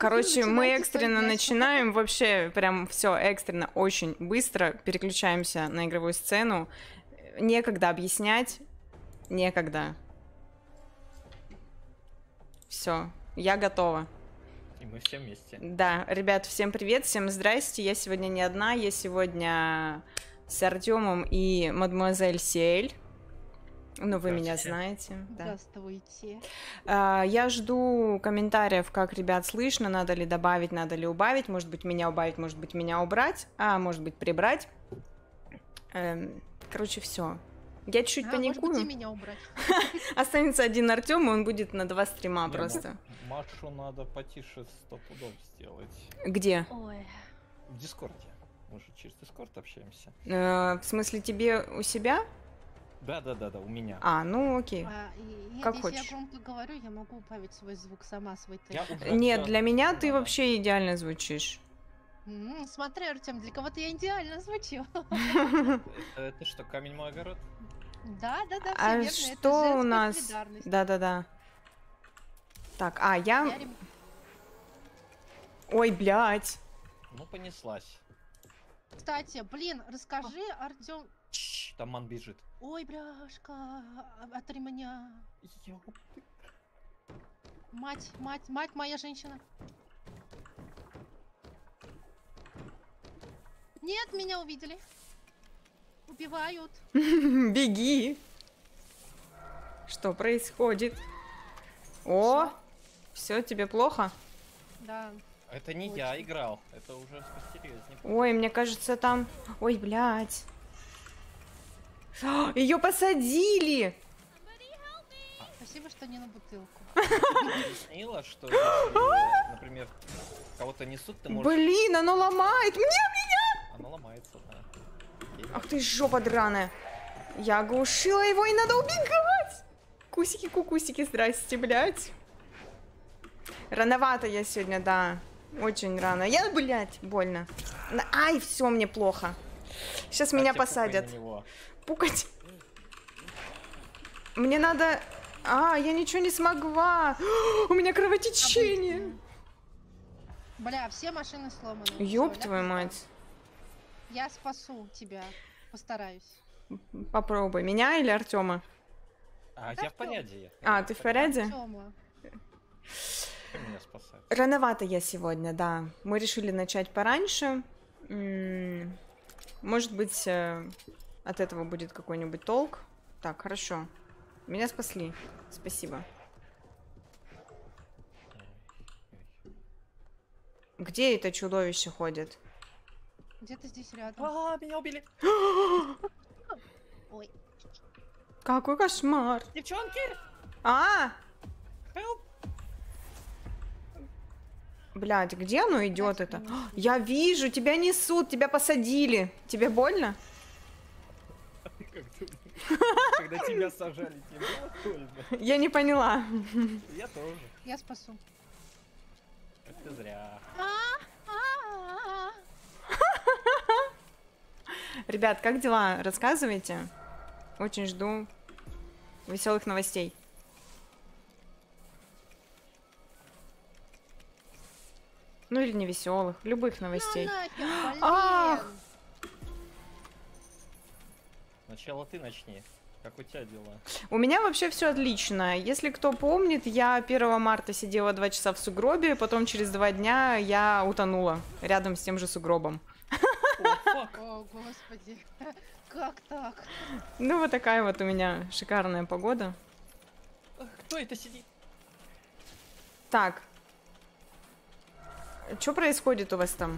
Короче, мы Начинайте экстренно свой начинаем, вообще прям все экстренно, очень быстро переключаемся на игровую сцену. Некогда объяснять, некогда. Все, я готова. И мы все вместе. Да, ребят, всем привет, всем здрасте. Я сегодня не одна, я сегодня с Артемом и мадемуазель Сиэль. Ну, вы меня знаете. Да. Здравствуйте. Я жду комментариев, как ребят слышно, надо ли добавить, надо ли убавить, может быть, меня убавить, может быть, меня убрать, а может быть, прибрать. Короче, все. Я чуть-чуть Может быть, паникую. и меня убрать. Останется один Артем, и он будет на 2 стрима Не, просто. Машу надо потише 100 пудов сделать. Где? Ой. В Дискорде. Мы же через Дискорд общаемся. В смысле, тебе у себя? Да, у меня. Ну окей. Нет, Как если хочешь. я громко говорю, я могу убавить свой звук сама, свой Я темп. уже Нет, всё для меня ты надо. вообще идеально звучишь. Смотри, Артем, для кого-то я идеально звучу. Это что, камень мой огород? Да, все А верно. что это у женская нас? солидарность. Да. Так, я... Я рем- Ой, блядь. Ну, понеслась. Кстати, блин, расскажи, Артем. Там ман бежит. Ой, бляшка, от ремня. Ёп. Мать, моя женщина. Нет, меня увидели. Убивают. Беги. Что происходит? О, все, тебе плохо? Да. Это не Очень. я играл, это уже посерьезнее. Ой, мне кажется, там... Ой, блядь. Ее посадили! Спасибо, что не на бутылку. Объяснила, что если, например, кого-то несут, ты можешь... Блин, оно ломает! Оно ломается, да. Окей. Ах ты жопа драная. Я оглушила его, и надо убегать! Кусики-кукусики, здрасте, блядь. Рановато я сегодня, да. Очень рано. Блядь, больно. Ай, все, мне плохо. Сейчас меня Катя, пукай посадят. на него. Пукать. Мне надо... я ничего не смогла. У меня кровотечение. Бля, все машины сломаны. Ёб Всё, твою ляпис мать. там. Я спасу тебя. Постараюсь. Попробуй. Меня или Артема? Я в порядке. Ты в порядке? Тёма. Ты меня спасать. Рановато я сегодня, да. Мы решили начать пораньше. Может быть, от этого будет какой-нибудь толк. Так, хорошо. Меня спасли. Спасибо. Где это чудовище ходит? Где-то здесь рядом. Меня убили. Ой. Какой кошмар. Девчонки! Help! Блядь, где оно идет Дайте это? мне уйти. Я вижу, тебя несут, тебя посадили. Тебе больно? Как ты думаешь, когда тебя сажали, тебе было больно? Я не поняла. Я тоже. Я спасу. Это зря. А-а-а. Ребят, как дела? Рассказывайте. Очень жду веселых новостей. Ну или не веселых, любых новостей. Ну нахер, блин. Ах! Сначала ты начни. Как у тебя дела? У меня вообще все отлично. Если кто помнит, я 1 марта сидела 2 часа в сугробе, потом через 2 дня я утонула рядом с тем же сугробом. О, господи. Как так? Ну вот такая вот у меня шикарная погода. Кто это сидит? Так. Что происходит у вас там?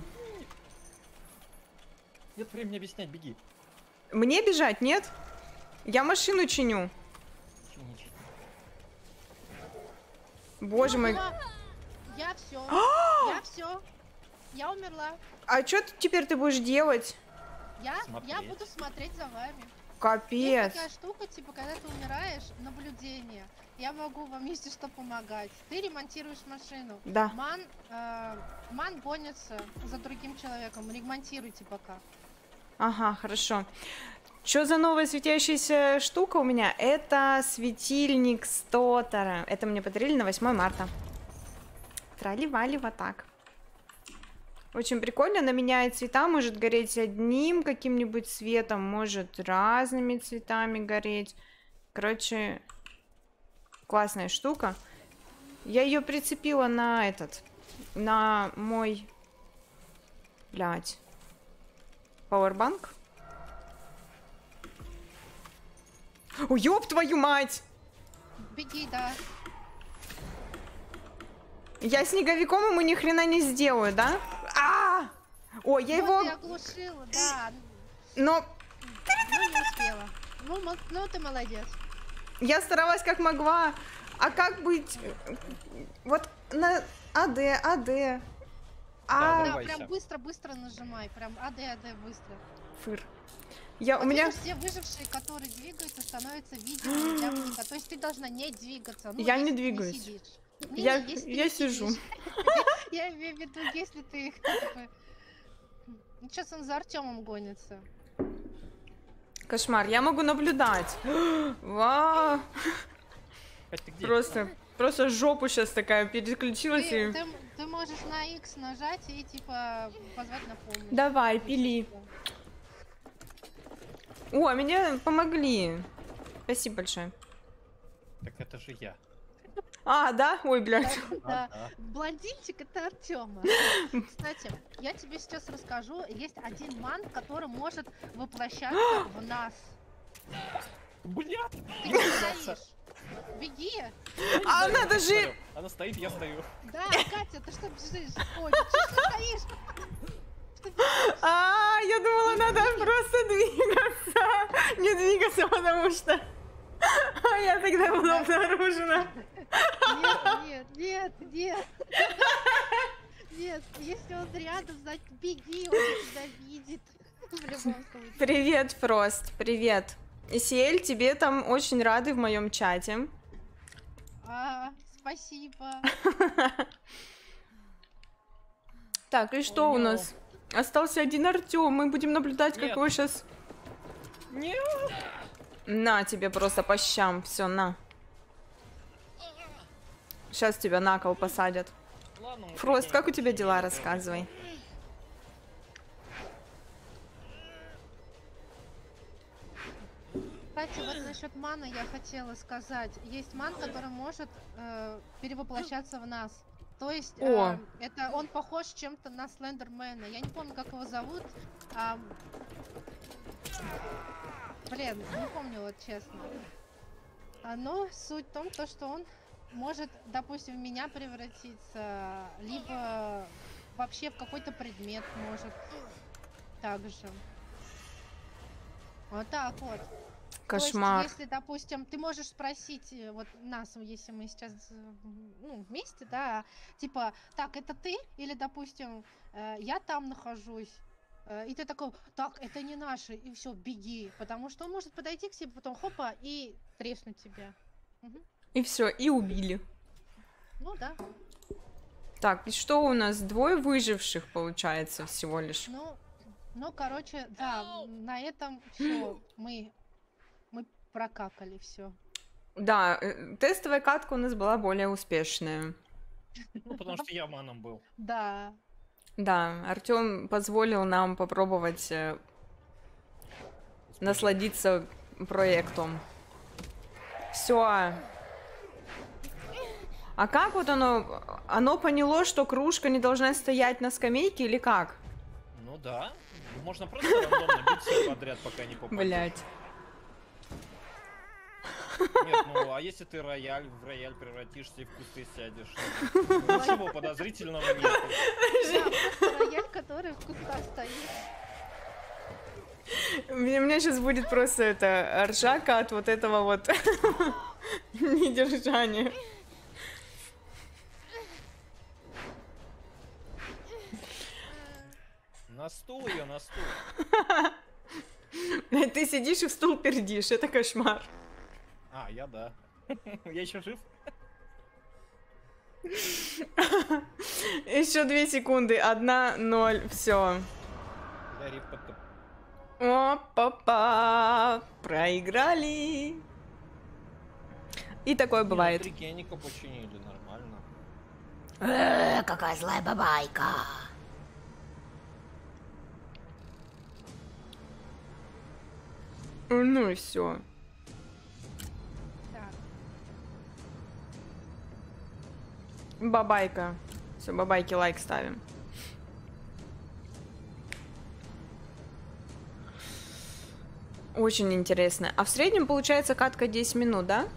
Нет времени объяснять, беги. Мне бежать, нет? Я машину чиню. Чинить. Боже мой. Я все. Я все. Я умерла. А что теперь ты будешь делать? Я Смотреть. буду смотреть за вами. Есть Капец. такая штука, типа, когда ты умираешь, наблюдение. Я могу вам, если что, помогать. Ты ремонтируешь машину. Да. Ман гонится за другим человеком. Ремонтируйте пока. Ага, хорошо. Что за новая светящаяся штука у меня? Это светильник Стотера. Это мне подарили на 8 марта. Трали-вали вот так. Очень прикольно, она меняет цвета, может гореть одним каким-нибудь цветом, может разными цветами гореть. Короче, классная штука. Я ее прицепила на на мой, блядь, пауэрбанк. О, ёб твою мать! Беги, да. Я снеговиком ему ни хрена не сделаю, да? О, я Вот его... ты оглушила, да. Но Ну, не успела. Ну, ты молодец. я старалась как могла. А как быть? Вот на АД. Да, Да, Врывайся. прям быстро-быстро нажимай. Прям АД быстро. Фыр. У Вот меня... видишь, все выжившие, которые двигаются, становятся видимыми для мника. То есть ты должна не двигаться. Ну, Я не если ты двигаюсь. сидишь. Я если ты я не сижу. сидишь. Я имею в виду, если ты их типа... Ну, сейчас он за Артемом гонится. Кошмар, я могу наблюдать. Вау. Кать, ты где? Просто жопу сейчас такая переключилась и... Ты можешь на X нажать и типа позвать на помощь. Давай, пили. О, меня помогли. Спасибо большое. Так это же я. А, да? Ой, блядь. Да. Ага. Блондинчик это Артема. Кстати, я тебе сейчас расскажу. Есть один мант, который может воплощаться в нас. Блядь! Ты где стоишь? Беги! А надо же... Она стоит, я стою. Да, Катя, ты что бежишь? Ой, ты что стоишь? Я думала, надо просто двигаться. Не двигаться, потому что... Я тогда была обнаружена. Нет. Нет, если он рядом, значит беги, он тебя видит. В любом случае. Привет, Фрост, привет. Сиэль, тебе там очень рады в моем чате. Спасибо. Так, и что у нас? Остался один Артём. Мы будем наблюдать, как Нет. его сейчас... Нет! На тебе просто по щам. Все, на. Сейчас тебя на кол посадят. Ладно, мы Фрост, прикинем. как у тебя дела? Рассказывай. Кстати, вот насчет маны я хотела сказать. Есть ман, который может перевоплощаться в нас. То есть О. это он похож чем-то на Слендермена. Я не помню, как его зовут. Блин, не помню, вот честно. Но суть в том, что он может, допустим, в меня превратиться, либо вообще в какой-то предмет может также. Вот так вот. Кошмар. То есть, если, допустим, ты можешь спросить вот нас, если мы сейчас вместе, да, типа, так, это ты? Или, допустим, я там нахожусь. И ты такой, так, это не наши, и все, беги. Потому что он может подойти к тебе, потом хопа, и треснуть тебя. Мгм. И все, и убили. Ну да. Так, и что у нас? Двое выживших, получается, всего лишь. Ну, короче, да, на этом все. Мы прокакали все. Да, тестовая катка у нас была более успешная. Ну, потому что я маном был. Да. Да, Артём позволил нам попробовать насладиться проектом. Все. А как вот оно? Оно поняло, что кружка не должна стоять на скамейке или как? Ну да. Можно просто рандомно бить всех подряд, пока не попадет. Блять. Нет, ну а если ты в рояль превратишься и в кусты сядешь? Ну, ничего подозрительного нет. Да, просто рояль, который в кустах стоит. У меня сейчас будет просто это ржака от вот этого вот недержания. На стул ее, на стул. Ты сидишь и в стул пердишь, это кошмар. А, я да. Я еще жив? Еще 2 секунды. 1-0. Все. Я рип под... Опа-па. Какая злая бабайка. Ну и все. Так. Бабайка. Все, бабайки лайк ставим. Очень интересно. А в среднем получается катка 10 минут, да?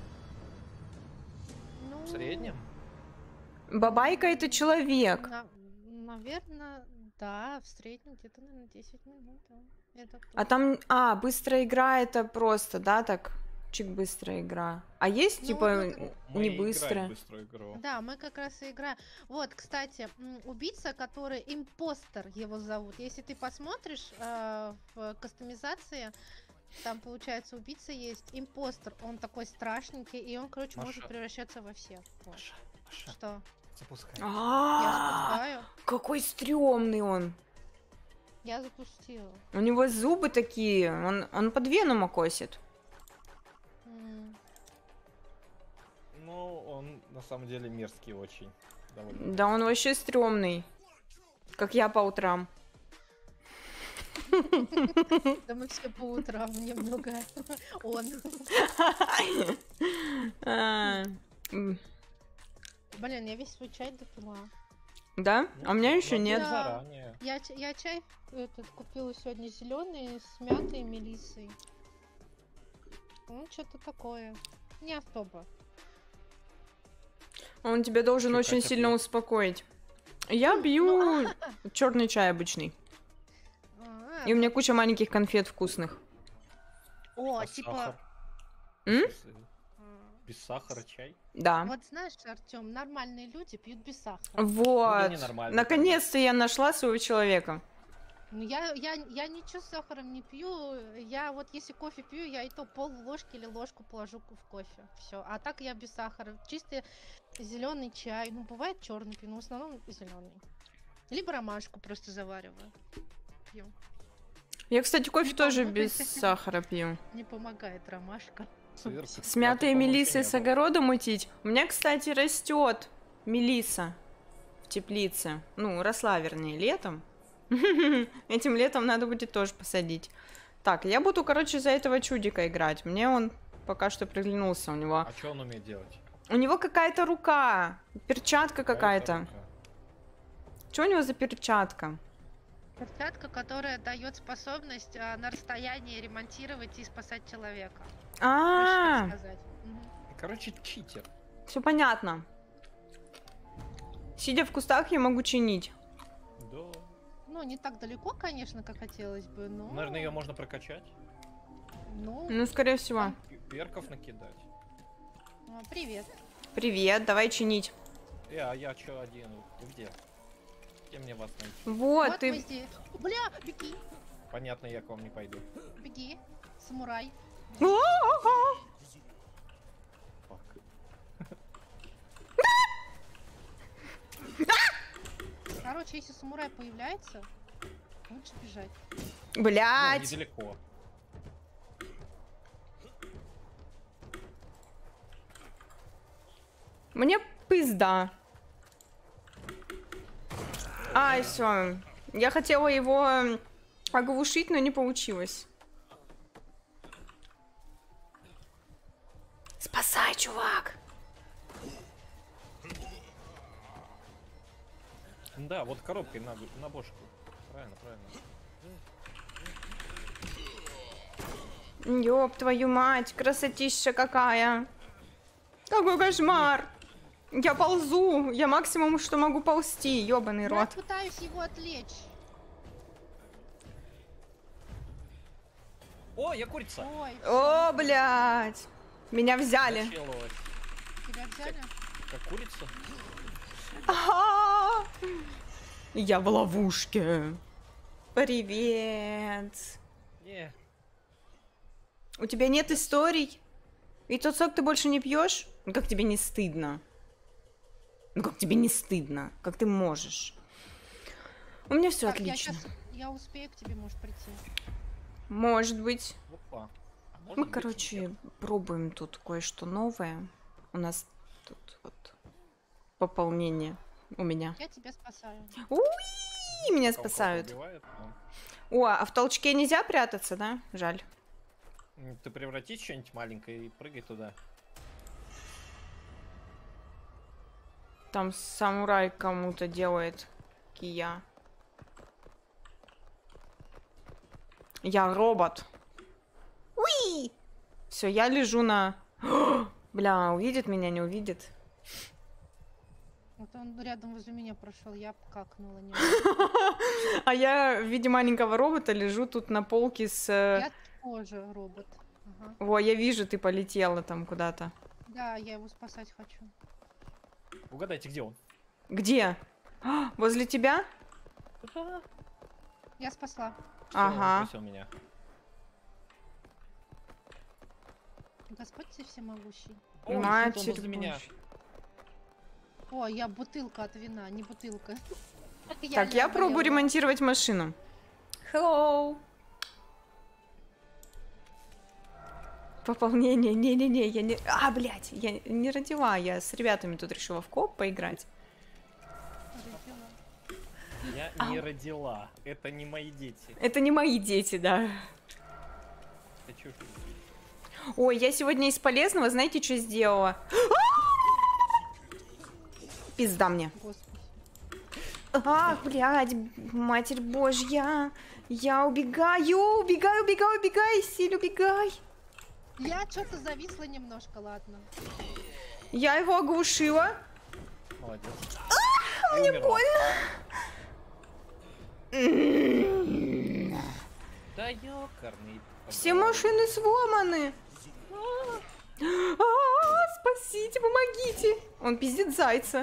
Ну, В среднем? Бабайка это человек. наверное, да, в среднем где-то, наверное, 10 минут. Да. Это А точно. там, быстрая игра это просто, да, так? Чик быстрая игра. А есть, Ну, типа, вот Мы не играем в быстрая? быструю игру. Да, мы как раз и играем. Вот, кстати, убийца, который импостер его зовут. Если ты посмотришь в кастомизации, там, получается, убийца есть импостер. Он такой страшненький, и он, короче, может Маша. превращаться во всех. Вот. Маша, Что? запускай. Я А, спускаю. какой стрёмный он. Я запустила. У него зубы такие, он под вену косит. М, Ну, он на самом деле мерзкий очень. Довольно. Да он вообще стрёмный. Как я по утрам. Да мы все по утрам немного. Он. А, Блин, я весь свой чай допила. Да? А у меня еще Ну, нет. Да. Заранее. Я чай этот купила сегодня зеленый с мятой и мелиссой. Ну, что-то такое. Не особо. Он тебя должен Чё, очень Катя сильно пьёт? успокоить. Я пью черный чай обычный. А, И у меня куча маленьких конфет вкусных. О, А типа... сахар? М? В смысле, без сахара чай? Да. Вот знаешь, Артем, нормальные люди пьют без сахара. Вот. ненормально. Наконец-то я нашла своего человека. Ну, я ничего с сахаром не пью. Я вот если кофе пью, я и то пол ложки или ложку положу в кофе. Все. А так я без сахара. Чистый зеленый чай. Ну, бывает черный пью, но в основном зеленый. Либо ромашку просто завариваю. Пью. Я, кстати, кофе Не тоже помогает. без сахара пью. Не помогает ромашка. Сыр, С мятой я тут, мелиссой по-моему, с вообще не был. огорода мутить. У меня, кстати, растет мелиса в теплице. Ну, росла, вернее, летом. Этим летом надо будет тоже посадить. Так, я буду, короче, за этого чудика играть. Мне он пока что приглянулся. У него А что он умеет делать? какая-то рука. Перчатка какая-то. рука. Что у него за перчатка? Перчатка, которая дает способность на расстоянии ремонтировать и спасать человека. Проще А, так сказать. Мгм. Короче, читер. все понятно. Сидя в кустах, я могу чинить. Да. Ну, не так далеко, конечно, как хотелось бы, но... Наверное, ее можно прокачать. Ну, Ну, скорее всего. Перков накидать. привет. Привет, давай чинить. А я чё один? Вы где? Где мне вас найти? Вот, Вот ты... мы здесь. Бля, беги, Понятно, я к вам не пойду. беги, самурай. Фак. Короче, если самурай появляется, лучше бежать. Ну, Блять. недалеко. Мне пизда. Ай, все. Я хотела его оглушить, но не получилось. Спасай, чувак. Да, вот коробкой на бошку. Правильно, правильно. Ёб твою мать, красотища какая. Какой кошмар. Я ползу, я максимум, что могу ползти, ёбаный Я рот. пытаюсь его отвлечь. О, я курица! Ой, О, блядь. Меня взяли. Началось. тебя взяли? Как курица? Ага. Я в ловушке. Привет. Не. У тебя нет историй? И тот сок ты больше не пьешь? Ну как тебе не стыдно? Ну как тебе не стыдно? Как ты можешь? У меня все Так, отлично. я успею к тебе, может, прийти. Может быть. Опа. А может Мы, быть, короче, нет? пробуем тут кое-что новое. У нас тут вот пополнение. у меня. Я тебя спасаю. Уи, меня Кого-то спасают. убивает, ну. О, а в толчке нельзя прятаться, да? Жаль. Ты превратись в что-нибудь маленькое и прыгай туда. Там самурай кому-то делает кия. Я робот. Уи! Все, я лежу на... Бля, увидит меня, не увидит. Вот он рядом возле меня прошел, я какнула немного. А я в виде маленького робота лежу тут на полке с... Я тоже робот. Ага. Во, я вижу, ты полетела там куда-то. Да, я его спасать хочу. Угадайте, где он? Где? Возле тебя? Я спасла. Всё, Ага. он бросил меня. Господь ты всемогущий. Ой, он Матерь возле меня. Божья. О, я бутылка от вина, не бутылка. Так, я пробую ремонтировать машину. Hello. Пополнение. Не-не-не, я не... А, блядь, я не родила. Я с ребятами тут решила в коп поиграть. Я не родила. Это не мои дети. Это не мои дети, да. Хочу. Ой, я сегодня из полезного, знаете, что сделала? Пизда мне. Господи. А, блядь, Матерь Божья. Я убегаю, убегай, Силь, убегай. Я что-то зависла немножко, ладно. Я его оглушила. Молодец. Мне больно. Да ёкарный. Все машины сломаны. Спасите, помогите. Он пиздит зайца.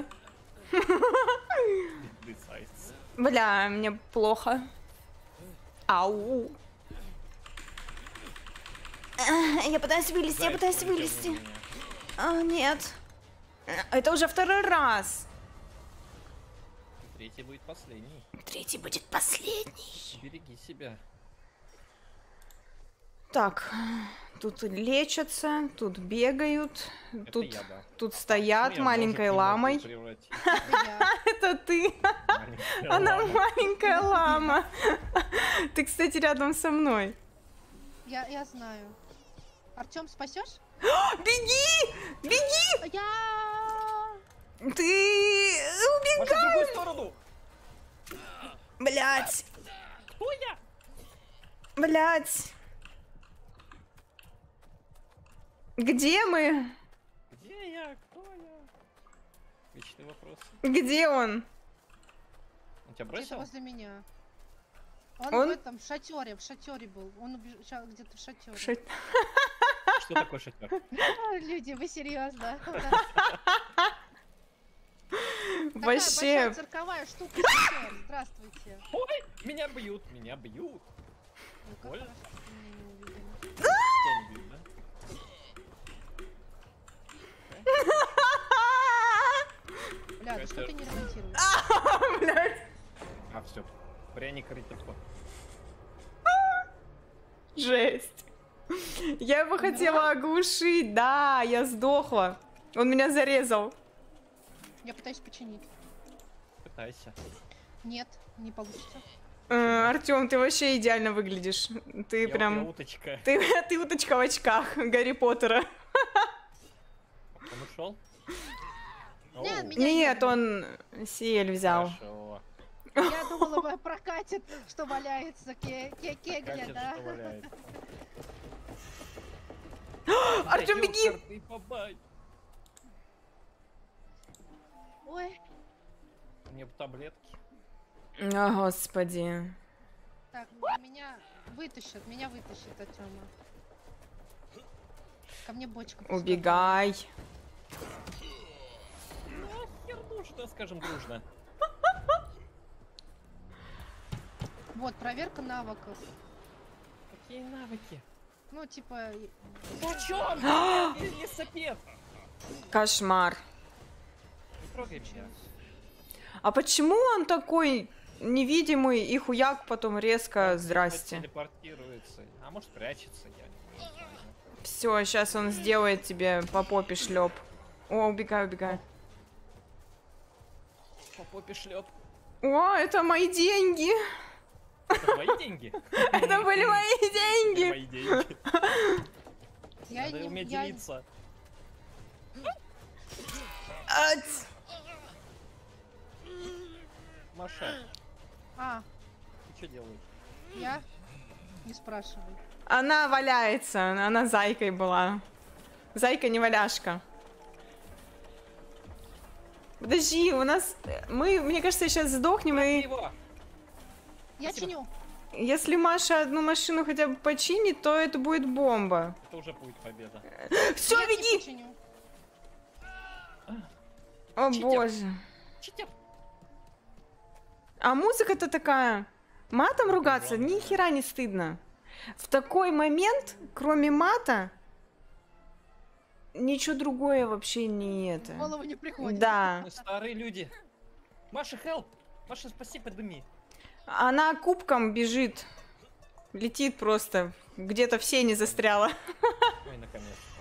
Бля, мне плохо. Ау. Я пытаюсь вылезти, нет. Это уже второй раз. Третий будет последний. Третий будет последний. Береги себя. Так, тут лечатся, тут бегают, Это тут, я, да. тут стоят Ну, я маленькой ножик не могу ламой. превратить. Это я. Это ты. Маленькая Она лама. маленькая лама. Ты, кстати, рядом со мной. Я знаю. Артём, спасешь? Беги! Беги! Я. Ты Маша, в убегай! другую сторону! Блять! Кто я? Блять! Где мы? Где я? Кто я? Вечный вопрос. Где он? Он тебя Где-то бросил? возле меня. Он Он? в этом в шатере был. Он убежал где-то в шатере. Что такое шатер? Люди, вы серьезно? Вообще. Цирковая штука. Шатер. Здравствуйте. Ой, меня бьют, меня бьют. Ну, как Больно? хорошо, что меня не увидели. Тебя не бьют, да? Бля, да что ты не ремонтируешь? Блять. А, все. Пряник ритопо. Жесть. Я его хотела оглушить, да, я сдохла. Он меня зарезал. Я пытаюсь починить. Пытайся. Нет, не получится. Артём, ты вообще идеально выглядишь. Ты Я прям... уточка. Ты уточка в очках Гарри Поттера. Он ушел? Нет, Оу, меня Нет, ёбнули. он Сиэль взял. Хорошо. Я думала, прокатит, что валяется кегля, Катя, да? что валяет. Артём, беги! Ёкарный бабай. Ой, Мне бы таблетки. О, господи. так, меня вытащит от Тёма. Ко мне бочка. пошла. Убегай. Нахер нужно, скажем дружно. Вот, проверка навыков. Какие навыки? Ну, типа, О чем? Лесопед. Кошмар. Не трогай меня. А почему он такой невидимый и хуяк потом резко Он здрасте? телепортируется. А может прячется, я не знаю. Все, сейчас он сделает тебе по попе шлеп. О, убегай, убегай. По попе шлеп. О, это мои деньги. Это твои деньги? Это были мои Это деньги. мои деньги. Я Надо не... уметь я- делиться. Ать. Маша, А, ты что делаешь? я? Не спрашивай. Она валяется, она зайкой была. Зайка не валяшка. Подожди, у нас... Мы, мне кажется, сейчас сдохнем, и Его! Я Спасибо. чиню. если Маша одну машину хотя бы починит, то это будет бомба. Это уже будет победа. Все, Я не беги! починю. О Читер. боже. Читер! А музыка-то такая. Матом ругаться ни хера не стыдно. В такой момент, кроме мата, ничего другое вообще не В это. голову не приходит. Да. Мы старые люди. Маша, help! Маша, спаси, подними. Она кубком бежит. Летит просто. Где-то в сене застряла. Ой, наконец-то.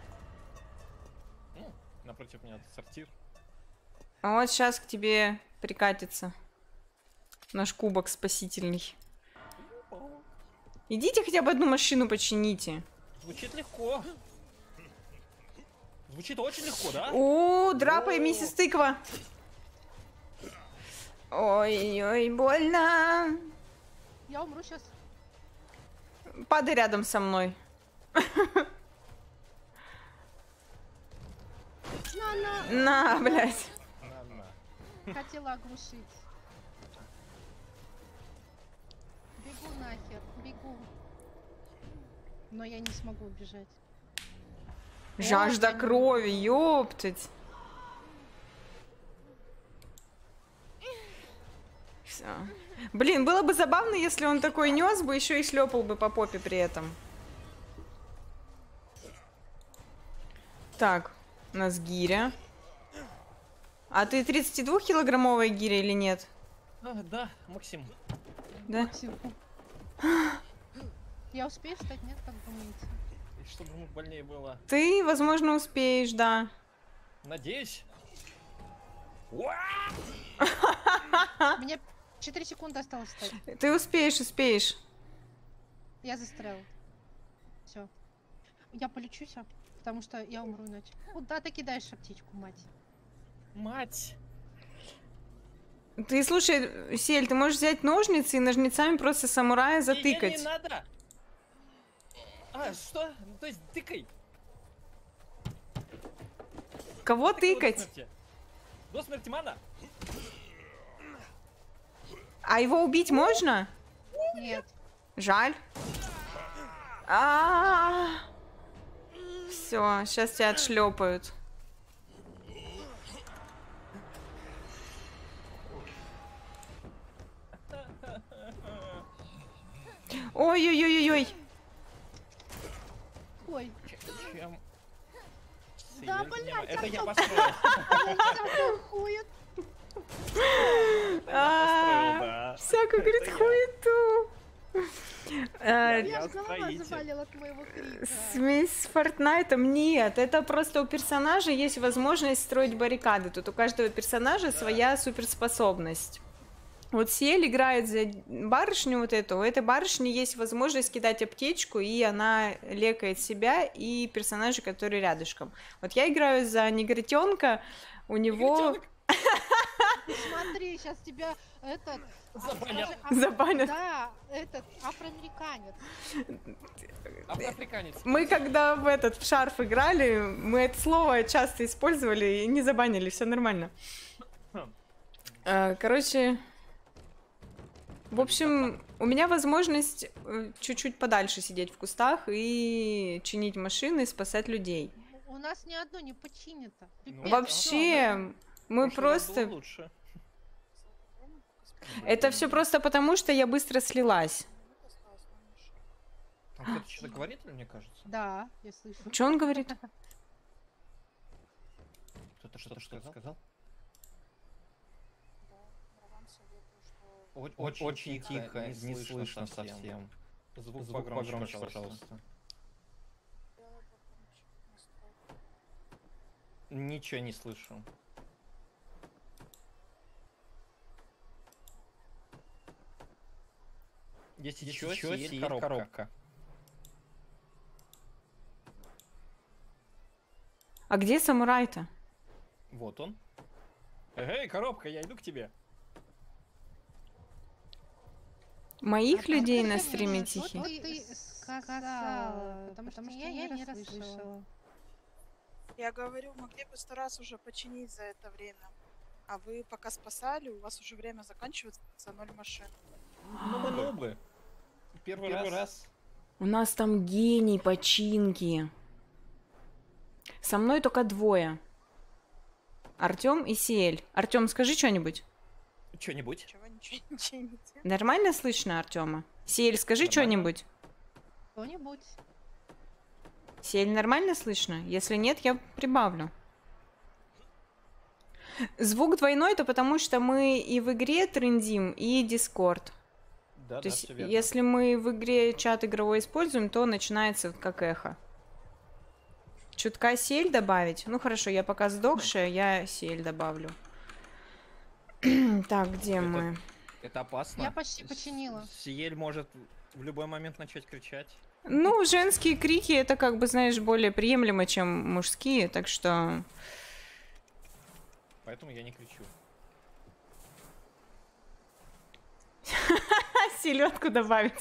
Напротив меня сортир. А вот сейчас к тебе прикатится наш кубок спасительный. Идите хотя бы одну машину почините. Звучит легко. Звучит очень легко, да? О, драпай, миссис Тыква. Ой-ой, больно. Я умру сейчас. Падай рядом со мной. На. На, блядь. На-на. Хотела оглушить. Бегу нахер, бегу. Но я не смогу убежать. Жажда Ой, крови, ёптать. Всё. Блин, было бы забавно, если он такой нес бы, еще и шлепал бы по попе при этом. Так, у нас гиря. А ты 32-килограммовая гиря или нет? Да, Максим. Да? Максим. Я успею встать, нет, как думаете? И чтобы ему больнее было. Ты, возможно, успеешь, да. Надеюсь. Мне 4 секунды осталось встать. Ты успеешь, успеешь. Я застрял. Все. Я полечусь, потому что я умру иначе. Куда ты кидаешь аптечку, мать? Мать! Ты, слушай, Сель, ты можешь взять ножницы и ножницами просто самурая Не затыкать. надо! А, что? Ну, то есть тыкай! Кого Тыкай его до тыкать? смерти. До смерти мана! А его убить можно? Нет. Жаль. А, все, сейчас тебя отшлепают. Ой-ой-ой-ой-ой. Ой. Чем? Да, Сильвер, блядь, это я Артём. построил. Хует. А, да. всякую, говорит, Это я. хуету. Я Я аж голова строитель. заболела от моего крика. Смесь с Фортнайтом? Нет, это просто у персонажа есть возможность строить баррикады. Тут у каждого персонажа своя суперспособность. Вот Сиэль играет за барышню вот эту. У этой барышни есть возможность кидать аптечку, и она лекает себя и персонажа, который рядышком. Вот я играю за негритенка, у него... Негритёнок? Смотри, сейчас тебя этот... Забанят. Забанят. Да, этот афроамериканец. Афроафриканец. Мы когда в шарф играли, мы это слово часто использовали и не забанили, все нормально. Короче, в общем, у меня возможность чуть-чуть подальше сидеть в кустах и чинить машины, и спасать людей. У нас ни одно не починито. Ну, Пипец, Вообще, мы Прошлый раз было просто... лучше. Это все просто потому, что я быстро слилась. Там кто-то что-то говорит, или мне кажется? Да, я слышу. Что он говорит? Кто-то что-то сказал? Очень тихо, не слышно совсем. Звук погромче, пожалуйста. Ничего не слышу. Если чё, Сиэль коробка. А где самурай-то? Вот он. Эй, коробка, я иду к тебе. Моих людей Скажи на мне, стриме что тихий. ты сказала? Потому что я не расслышала. Я говорю, могли бы 100 раз уже починить за это время. А вы пока спасали, у вас уже время заканчивается, 0 машин. Ну мы нубы. Первый раз. У нас там гений починки. Со мной только двое. Артём и Сиэль. Артём, скажи что-нибудь. Чё-нибудь? Чего ничего не чините? Нормально слышно Артёма? Сиэль, скажи Нормально. что-нибудь. Кто-нибудь. Сиэль, нормально слышно? Если нет, я прибавлю. Звук двойной, это потому что мы и в игре трендим, и Дискорд. Да, То есть, если мы в игре чат игровой используем, то начинается вот как эхо. Чутка Сиэль добавить? Ну хорошо, я пока сдохшая, я Сиэль добавлю. Так, где мы? Это опасно. Я почти починила. Сиэль может в любой момент начать кричать. Ну, женские крики, это как бы, знаешь, более приемлемо, чем мужские, так что... Поэтому я не кричу. Селедку добавить.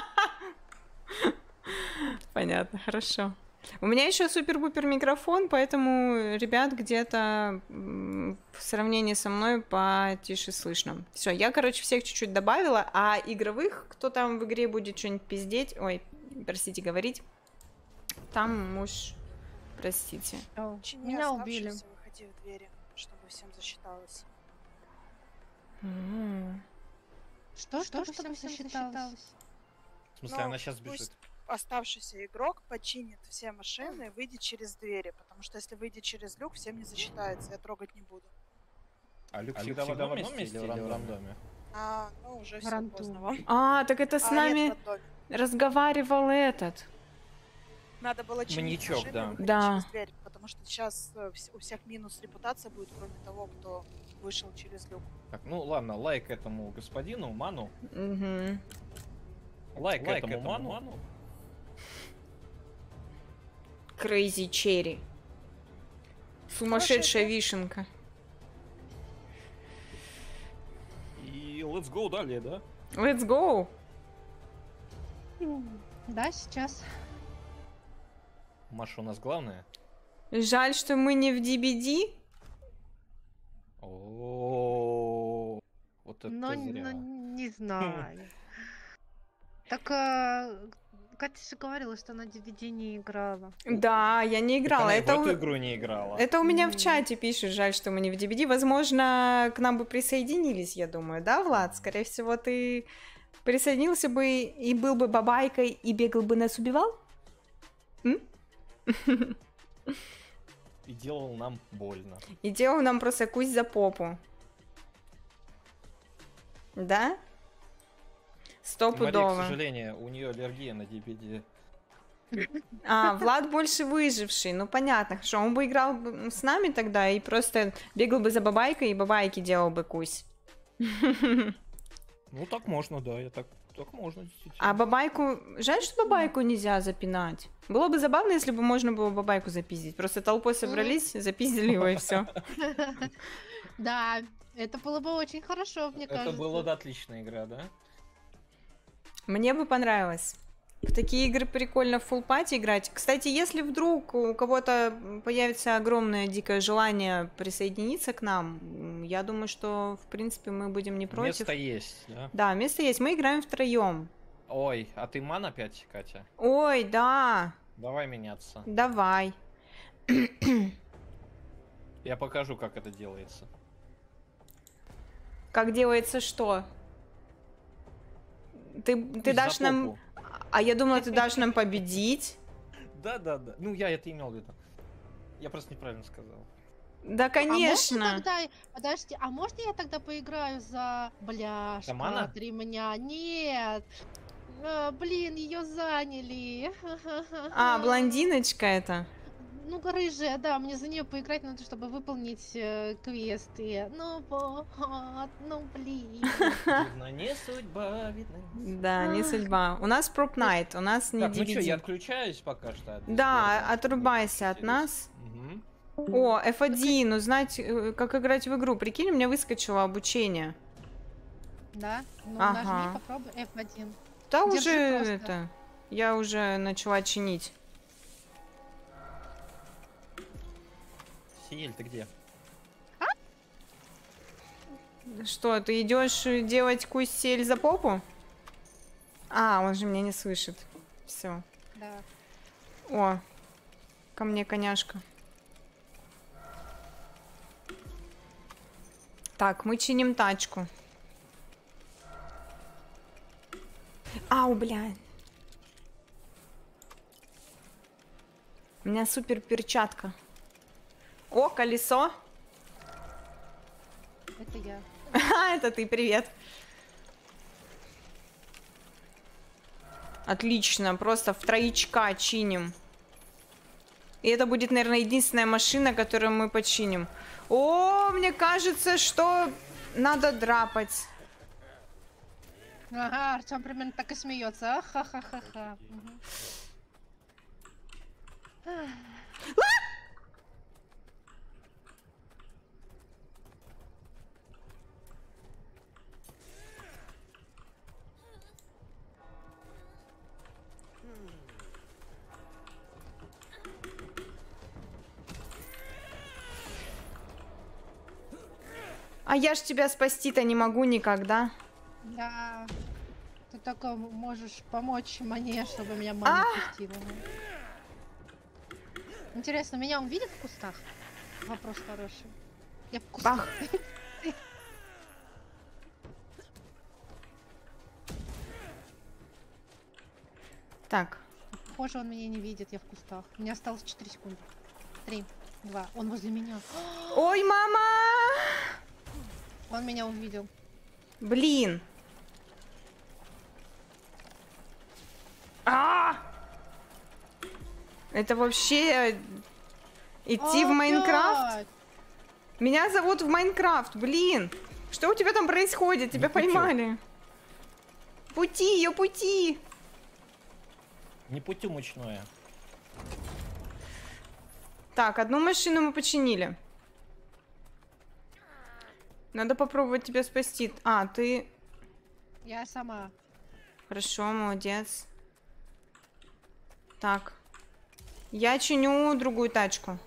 Понятно, хорошо. У меня еще супер-пупер микрофон, поэтому ребят где-то в сравнении со мной потише слышно. Все, я, короче, всех чуть-чуть добавила, а игровых, кто там в игре будет что-нибудь пиздеть, ой, простите, говорить, там муж, простите. Чини Меня убили. оставшихся, выходи в двери, чтобы всем засчиталось. Что всем засчиталось? В смысле, Ну, она сейчас пусть бежит. Оставшийся игрок починит все машины и выйдет через двери, потому что если выйдет через люк, всем не засчитается, я трогать не буду. А люк всегда в одном месте или в рандоме? Ну уже В все ранту. поздно вам. А, так это с А, нами нет, в роддоме. разговаривал этот. Надо было чинить Маньячок, машины, да. выходить Да. через дверь, потому что сейчас у всех минус репутация будет, кроме того, кто вышел через люк. Так, ну ладно, лайк этому господину, Ману. Мгм. Лайк этому Ману. Crazy Cherry. Сумасшедшая Хорошая вишенка. И let's go далее, да? Let's go! Да, сейчас. Маша у нас главная. Жаль, что мы не в DBD. О, вот это Но зря. не знаю. Так, Катя же говорила, что она DVD не играла. Да, я не Так играла. она и в Это, эту игру не играла. это у меня в чате пишут, жаль, что мы не в DBD. Возможно, к нам бы присоединились, я думаю, да, Влад? Скорее всего, ты присоединился бы и был бы бабайкой и бегал бы нас убивал? М? И делал нам больно. И делал нам просто кусь за попу. Да? Мария, к Стопудово. сожалению, у нее аллергия на DPD. А, Влад больше выживший. Ну, понятно, хорошо. Он бы играл бы с нами тогда и просто бегал бы за бабайкой и бабайки делал бы кусь. Ну так можно, да, так можно, действительно. А бабайку... Жаль, что бабайку нельзя запинать. Было бы забавно, если бы можно было бабайку запиздить. Просто толпой собрались, запиздили его и все. Да, это было бы очень хорошо, мне кажется. Это была да, отличная игра, да? Мне бы понравилось. В такие игры прикольно в фулл-пати играть. Кстати, если вдруг у кого-то появится огромное дикое желание присоединиться к нам, я думаю, что, в принципе, мы будем не против. Место есть, да? Да, место есть. Мы играем втроем. Ой, а ты ман опять, Катя? Ой, да, Давай меняться. давай. Я покажу, как это делается. Как делается что? Ты Пусть дашь за нам... попу. А я думала, ты дашь нам победить. Да. Ну, я это имел в виду. Я просто неправильно сказал. Да, А можно конечно. тогда, подожди, а можно я тогда поиграю за бляшка Тамана? от ремня? Нет. Блин, ее заняли. А, блондиночка это. Ну, рыжая, да, мне за нее поиграть надо, чтобы выполнить квесты. Ну вот, ну блин. Видно, не судьба, видно. Да, не судьба. У нас Prop Night, у нас не Так, ну что, я DVD. отключаюсь пока что. от Да, Дискорда. отрубайся от Интересно. нас. Мгм. О, F1, узнать, как играть в игру. Прикинь, у меня выскочило обучение. Да, ну Ага. нажми, попробуй F1. Да Держи уже просто. это. Я уже начала чинить. Сиель, ты где? Что, ты идешь делать кусель за попу? А, он же меня не слышит. Все. Да. О, ко мне коняшка. Так, мы чиним тачку. Ау, бля. У меня супер перчатка. О, колесо. Это я. А, это ты, привет. Отлично, просто в троечка чиним. И это будет, наверное, единственная машина, которую мы починим. О, мне кажется, что надо драпать. Ага, Артем примерно так и смеется. Ха-ха-ха-ха. Мгм. А я ж тебя спасти-то не могу никогда. Да. Ты только можешь помочь мне, чтобы меня мама пустила. Интересно, меня он видит в кустах? Вопрос хороший. Я в кустах. Бах. Так, Похоже, он меня не видит, я в кустах. У меня осталось 4 секунды. 3, 2. Он возле меня. ой, мама! Он меня увидел. Блин. А! Это вообще идти в Майнкрафт? Опять! Меня зовут в Майнкрафт, блин. Что у тебя там происходит? Тебя Не путёк. поймали. Пути, ее пути. Непутюмочное. Так, одну машину мы починили. Надо попробовать тебя спасти. А, ты... Я сама. Хорошо, молодец. Так. Я чиню другую тачку.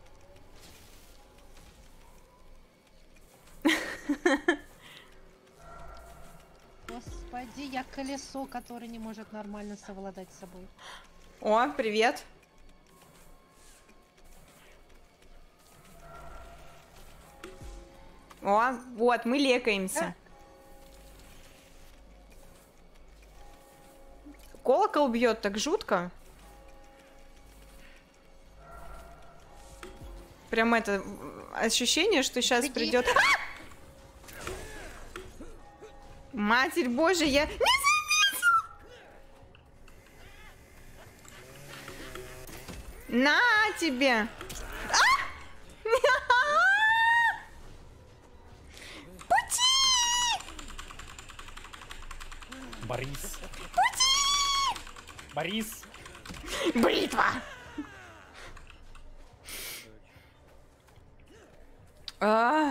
Господи, я колесо, которое не может нормально совладать с собой. О, привет. О, вот, мы лекаемся. Колокол бьет так жутко. Прям это ощущение, что сейчас Беги. придет. Матерь Божья, я не заметил! На тебе! Борис. Борис. Бритва! А.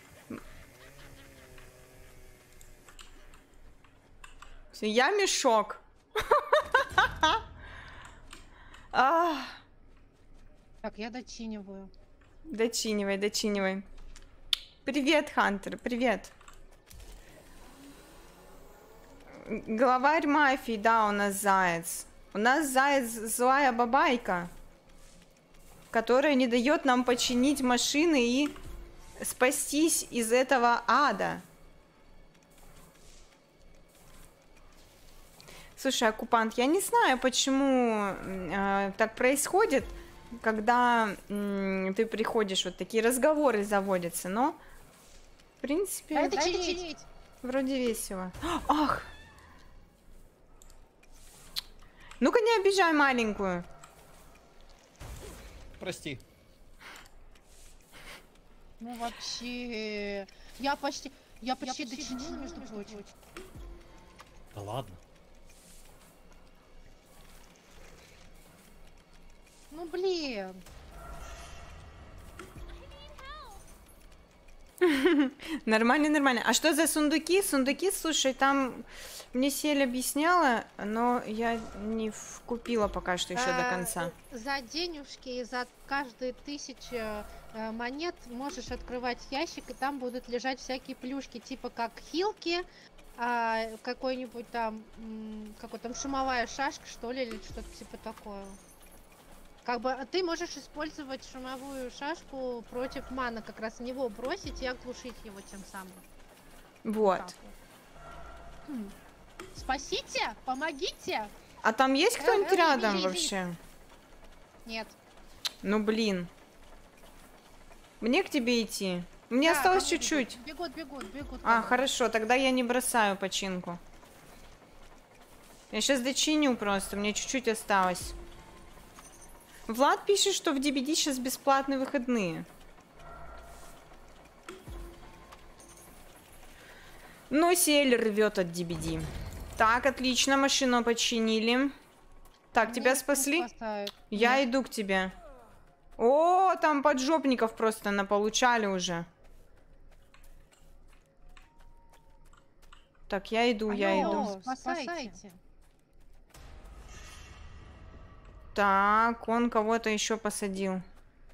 Всё, я мешок. А. Так, я дочиниваю. Дочинивай, дочинивай. Привет, Хантер, привет. Главарь мафии, да, у нас заяц. У нас заяц злая бабайка, которая не дает нам починить машины и спастись из этого ада. Слушай, оккупант, я не знаю, почему так происходит, когда ты приходишь, вот такие разговоры заводятся, но в принципе Дай дочинить. вроде весело. Ах! Ну-ка не обижай маленькую. Прости. Ну вообще... Я почти дочинила, между прочим. Да ладно. Ну блин. Нормально, нормально. А что за сундуки? Сундуки, слушай, там мне Сель объясняла, но я не купила пока что еще до конца. За денежки и за каждые 1000 монет можешь открывать ящик, и там будут лежать всякие плюшки, типа как хилки, какой-нибудь там, какой там шумовая шашка, что ли, или что-то типа такое. Как бы ты можешь использовать шумовую шашку против мана, как раз в него бросить и оглушить его тем самым. Вот. Так вот. Спасите! Помогите! А там есть кто-нибудь рядом иди. вообще? Нет. Ну блин. Мне к тебе идти? Мне Да, осталось ко мне чуть-чуть. Бегут. А, ко мне. хорошо, тогда я не бросаю починку. Я сейчас дочиню просто, мне чуть-чуть осталось. Влад пишет, что в DBD сейчас бесплатные выходные. Но Сель рвет от DBD. Так, отлично, машину починили. Так, тебя Меня спасли? спасают. Я Нет. иду к тебе. О, там поджопников просто наполучали уже. Так, я иду, я Алло, иду. спасайте. Так, он кого-то еще посадил.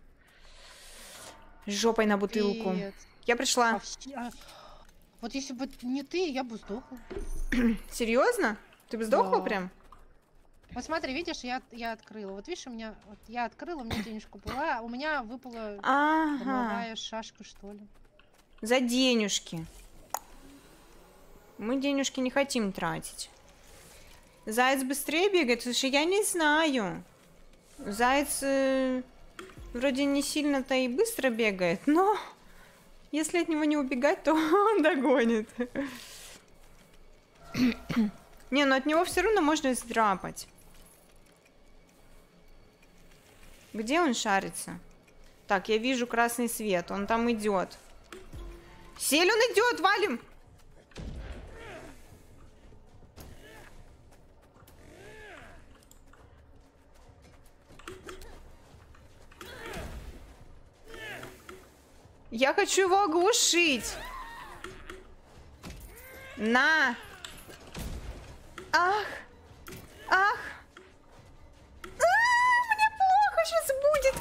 Жопой на бутылку. Привет. Я пришла. Вообще, вот если бы не ты, я бы сдохла. Серьезно? Ты бы сдохла Да. прям? Вот смотри, видишь, я открыла. Вот видишь, у меня вот я открыла, у меня денежка была, а у меня выпала Ага. домовая шашка, что ли. За денежки. Мы денежки не хотим тратить. Заяц быстрее бегает? Слушай, я не знаю. Заяц вроде не сильно-то и быстро бегает, но если от него не убегать, то он догонит. Не, ну от него все равно можно сдрапать. Где он шарится? Так, я вижу красный свет, он там идет. Сель, он идет, валим! Я хочу его оглушить. На! Ах! Ах! Мне плохо сейчас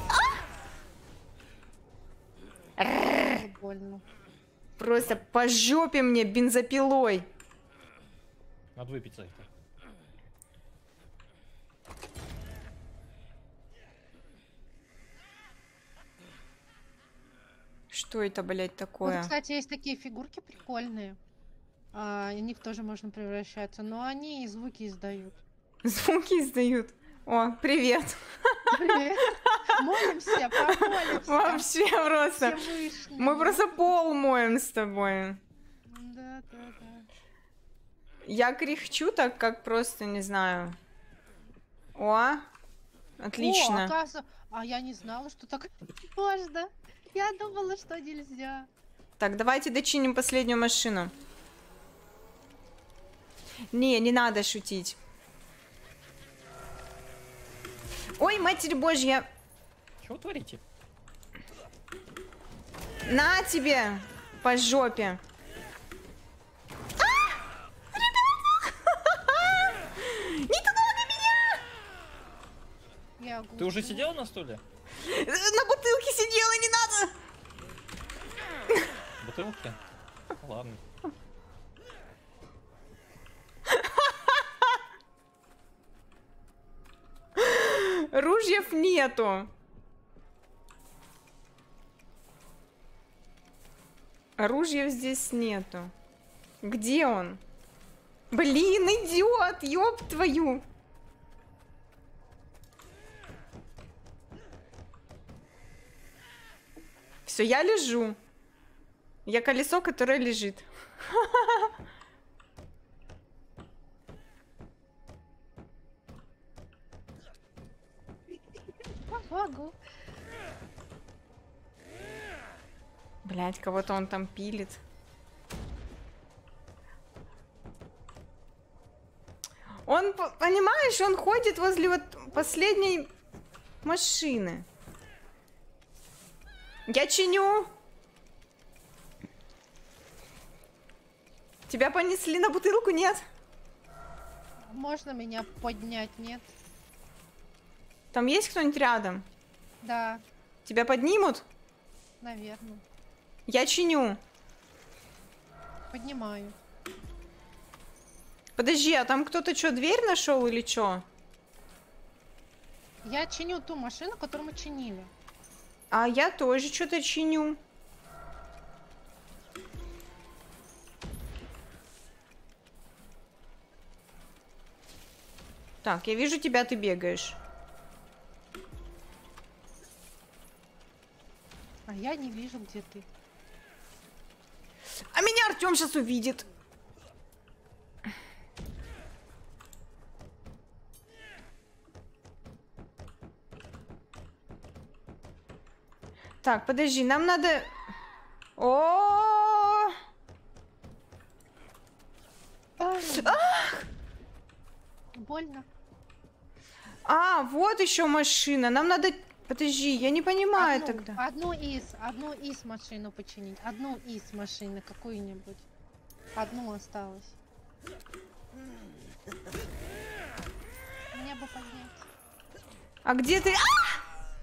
будет! Тоже больно. Просто по жопе мне бензопилой. Надо выпить за это. Что это, блядь, Вот, такое? кстати, есть такие фигурки прикольные. В них тоже можно превращаться, но они и звуки издают. Звуки издают. О, привет. Привет. Молимся, помолимся. Вообще просто. Всевышнему. Мы просто пол моем с тобой. Да. Я кряхчу так, как просто, не знаю. О, отлично. О, оказывается, а я не знала, что так можно. Я думала, что нельзя. Так, давайте дочиним последнюю машину. Не надо шутить. Ой, Матерь Божья. Чего вы творите? На тебе по жопе. Не трогай меня! Я Ты уже гуглю. сидел на стуле? На бутылке сидела, не надо! В бутылке? Ладно. Ружьев нету. Ружьев здесь нету. Где он? Блин, идиот, ёб твою. Все, я лежу. Я колесо, которое лежит. Могу. Блять, кого-то он там пилит. Он, понимаешь, он ходит возле вот последней машины. Я чиню. Тебя понесли на бутылку, нет? Можно меня поднять, нет? Там есть кто-нибудь рядом? Да, Тебя поднимут? наверное. Я чиню. Поднимаю. Подожди, а там кто-то что, дверь нашел или что? Я чиню ту машину, которую мы чинили. А я тоже что-то чиню. Так, я вижу тебя, ты бегаешь. А я не вижу, где ты. А меня Артем сейчас увидит. Так, подожди, нам надо... О! Больно. А, вот еще машина. Нам надо... Подожди, я не понимаю тогда. Одну из машину починить. Одну из машины какую-нибудь. Одну осталось. Мне бы поднять. А где ты? А!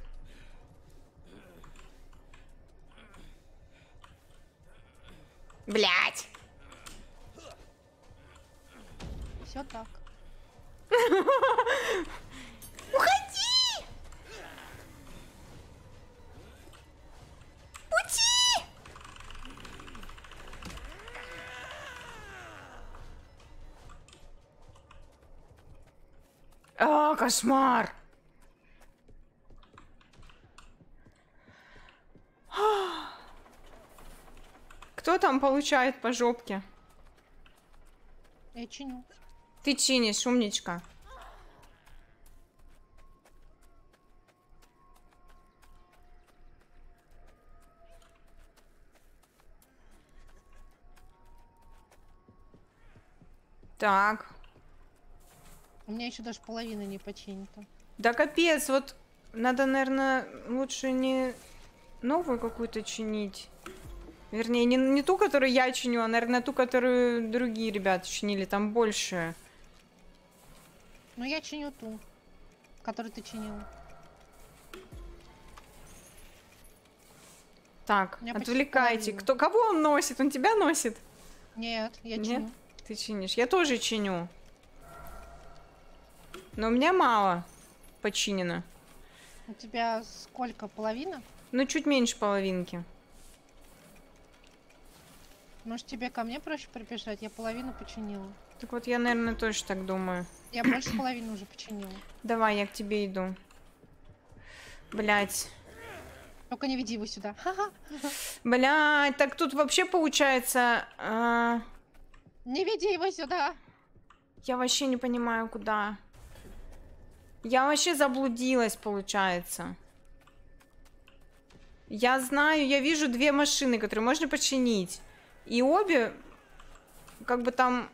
Блять. Все так. Уходи! Пути! А, кошмар! Кто там получает по жопке? Я чиню. Ты чинишь, умничка. Так. У меня еще даже половина не починена. Да капец, вот надо, наверное, лучше не новую какую-то чинить. Вернее, не ту, которую я чиню, а, наверное, ту, которую другие ребята чинили. Там больше. Ну я чиню ту, которую ты чинила. Так, У меня почти отвлекайте. половина. Кого он носит? Он тебя носит? Нет, я Нет? чиню. Ты чинишь. Я тоже чиню. Но у меня мало починено. У тебя сколько? Половина? Ну, чуть меньше половинки. Может тебе ко мне проще прибежать? Я половину починила. Так вот, я, наверное, тоже так думаю. Я больше половины уже починила. Давай, я к тебе иду. Блять. Только не веди его сюда. Ха-ха. Блять, так тут вообще получается... Не веди его сюда. Я вообще не понимаю, куда. Я вообще заблудилась, получается. Я знаю, я вижу две машины, которые можно починить. И обе, как бы там...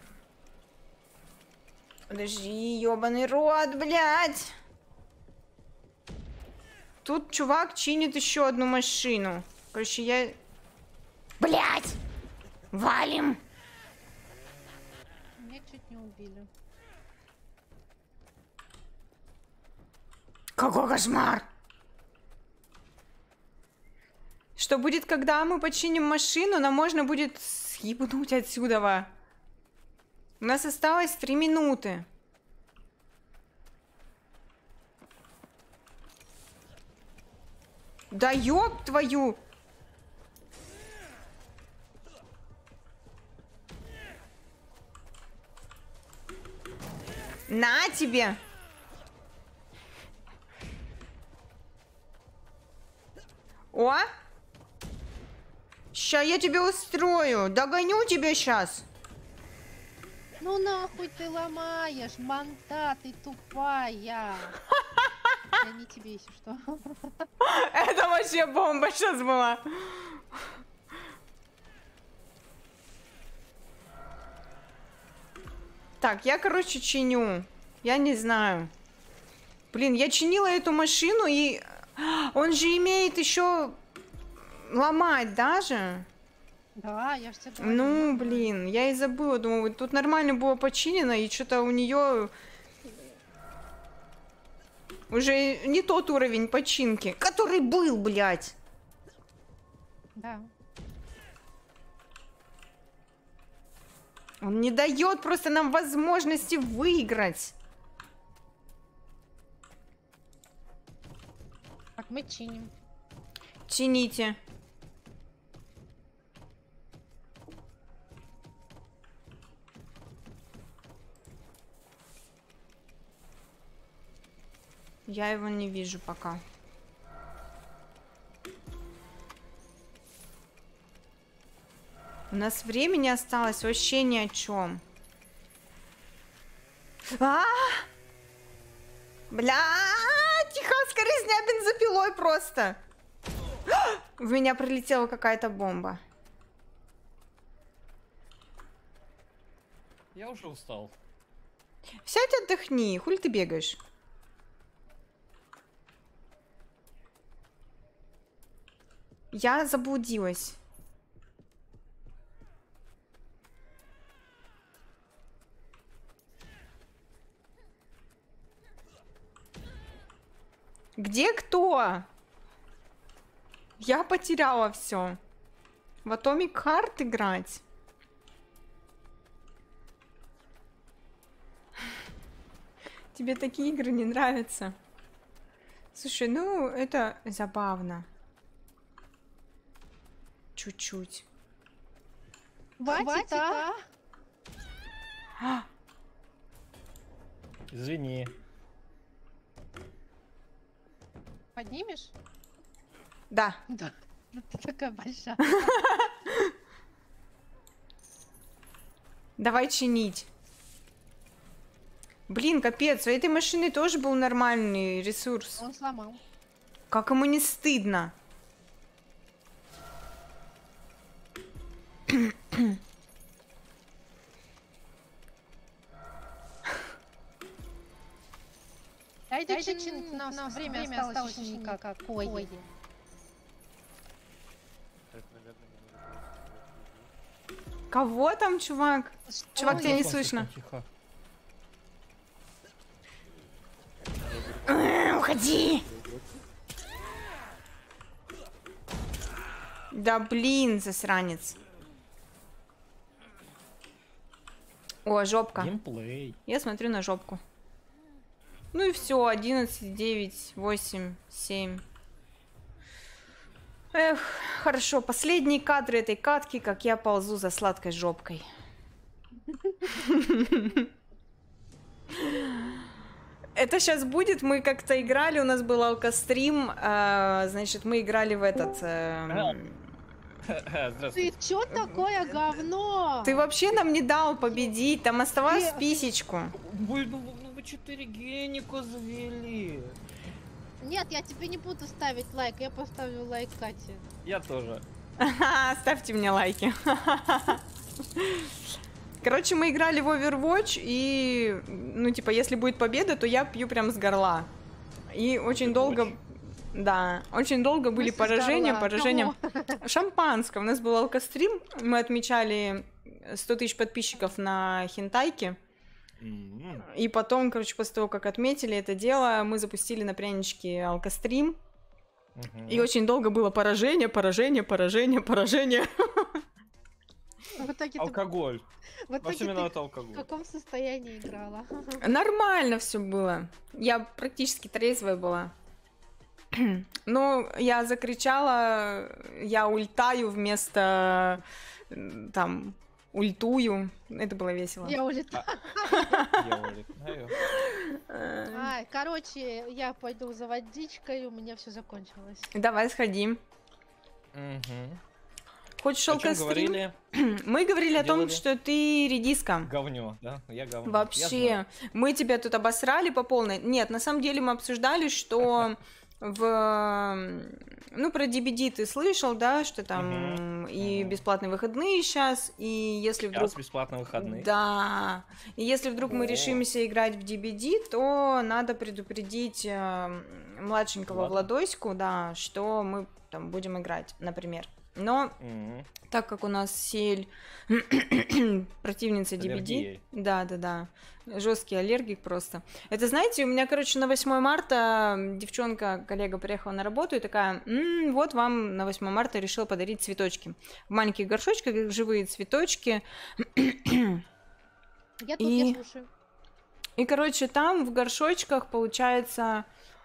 Подожди, ёбаный рот, блядь. Тут чувак чинит еще одну машину. Короче, я... Блять! Валим! Меня чуть не убили. Какой кошмар! Что будет, когда мы починим машину, нам можно будет съебнуть отсюда. У нас осталось 3 минуты. Да ёб твою! На тебе! О! Ща я тебе устрою. Догоню тебя сейчас. Ну нахуй ты ломаешь, манта, ты тупая. Я не тебе, если что. Это вообще бомба сейчас была. Так, я, короче, чиню. Я не знаю. Блин, я чинила эту машину, и он же имеет еще ломать даже. Да, я же тебе говорю. Ну, блин, я и забыла. Думаю, тут нормально было починено, и что-то у нее уже не тот уровень починки, который был, блядь. Да. Он не дает просто нам возможности выиграть. Так, мы чиним. Чините. Я его не вижу пока. У нас времени осталось вообще ни о чем. Бля, техасская резня бензопилой просто. В меня прилетела какая-то бомба. Я уже устал. Сядь, отдохни. Хули ты бегаешь? Я заблудилась. Где кто? Я потеряла все. В Atomic Heart играть. Тебе такие игры не нравятся? Слушай, ну это забавно. Чуть-чуть. Хватит, а? Извини. Поднимешь? Да. Да. Ты такая большая. Давай чинить. Блин, капец, у этой машины тоже был нормальный ресурс. Он сломал. Как ему не стыдно? Дайте чинить, у нас время осталось еще никакое. Кого там, чувак? Чувак, тебя не слышно. Тихо. Уходи! Да блин, засранец. О, жопка. Геймплей. Я смотрю на жопку. Ну и все, 11, 9, 8, 7. Эх, хорошо, последние кадры этой катки, как я ползу за сладкой жопкой. Это сейчас будет, мы как-то играли, у нас был алкострим, значит, мы играли в этот... Здравствуйте. Ты чё такое говно? Ты вообще нам не дал победить, там оставалось писечку. Вы 4 геника завели. Нет, я тебе не буду ставить лайк, я поставлю лайк Кате. Я тоже. Ставьте мне лайки. Короче, мы играли в Overwatch, и, ну, типа, если будет победа, то я пью прям с горла. И очень долго... Да, очень долго были поражения. Шампанское. У нас был алкострим, мы отмечали 100 тысяч подписчиков на хентайке. И потом, короче, после того, как отметили это дело, мы запустили на пряничке алкострим. И очень долго было поражение. В итоге Алкоголь. В итоге Вообще ты виноват в алкоголь. каком состоянии играла? Нормально все было. Я практически трезвая была. Но я закричала, я ультаю вместо там ультую. Это было весело. Я улетаю. Я улетаю. Ай, короче, я пойду за водичкой, у меня все закончилось. Давай сходим. Хочешь О чем алкострим? говорили? Мы говорили о том, Делали? что ты редиска. Говнё, да? Я говнё. Я Вообще, знаю. мы тебя тут обосрали по полной. Нет, на самом деле мы обсуждали, что ну, про DBD ты слышал, да, что там и бесплатные выходные сейчас, и если вдруг... Сейчас бесплатно выходные. Да, и если вдруг мы О. решимся играть в DBD, то надо предупредить младшенького Ладно. Владоську, да, что мы там будем играть, например. Но Мгм. так как у нас Сель противница С DBD, аллергией. да, жесткий аллергик просто. Это, знаете, у меня, короче, на 8 марта девчонка, коллега приехала на работу и такая: вот вам на 8 марта решила подарить цветочки. В маленьких горшочках живые цветочки. Я тут, И- я слушаю. И, короче, там в горшочках получается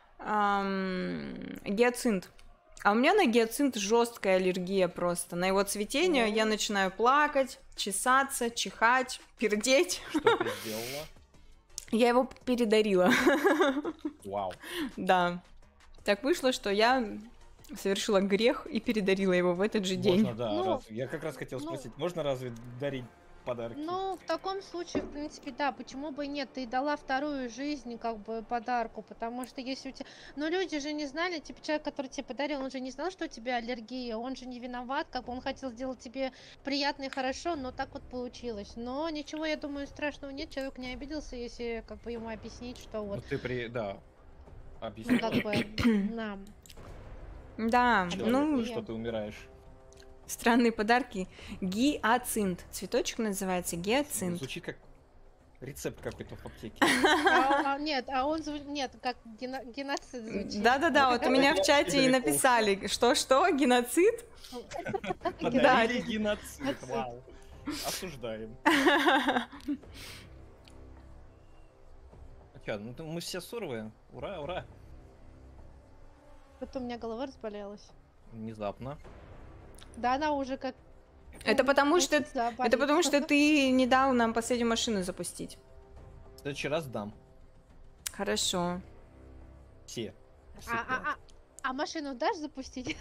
гиацинт. А у меня на гиацинт жесткая аллергия просто. На его цветение я начинаю плакать, чесаться, чихать, пердеть. Что ты сделала? Я его передарила. Вау. Да. Так вышло, что я совершила грех и передарила его в этот же день. Можно, да. Ну, Я как раз хотел ну. спросить, можно разве дарить подарки? Ну, в таком случае, в принципе, да, почему бы и нет? Ты дала вторую жизнь, как бы, подарку, потому что если у тебя... Но люди же не знали, типа, человек, который тебе подарил, он же не знал, что у тебя аллергия, он же не виноват, как бы он хотел сделать тебе приятно и хорошо, но так вот получилось. Но ничего, я думаю, страшного нет, человек не обиделся, если, как бы, ему объяснить, что Ну вот, ты да. ну, Объясни. как бы, нам. Да, Человеку, ну, что ты умираешь. странные подарки. Гиацинт. Цветочек называется гиацинт. Звучит как рецепт какой-то в аптеке. Нет, а он нет, как геноцид звучит. Да-да-да, вот у меня в чате и Недалеко написали, что, геноцид? Подарили геноцид. Вау. Осуждаем. А чё, ну мы все суровые. Ура, ура. Потом у меня голова разболелась. Внезапно. Да, она уже как... Это потому что Да, Это болит. потому что ты не дал нам последнюю машину запустить. В следующий раз дам. Хорошо. Все. Все А, пять. а, а, а машину дашь запустить?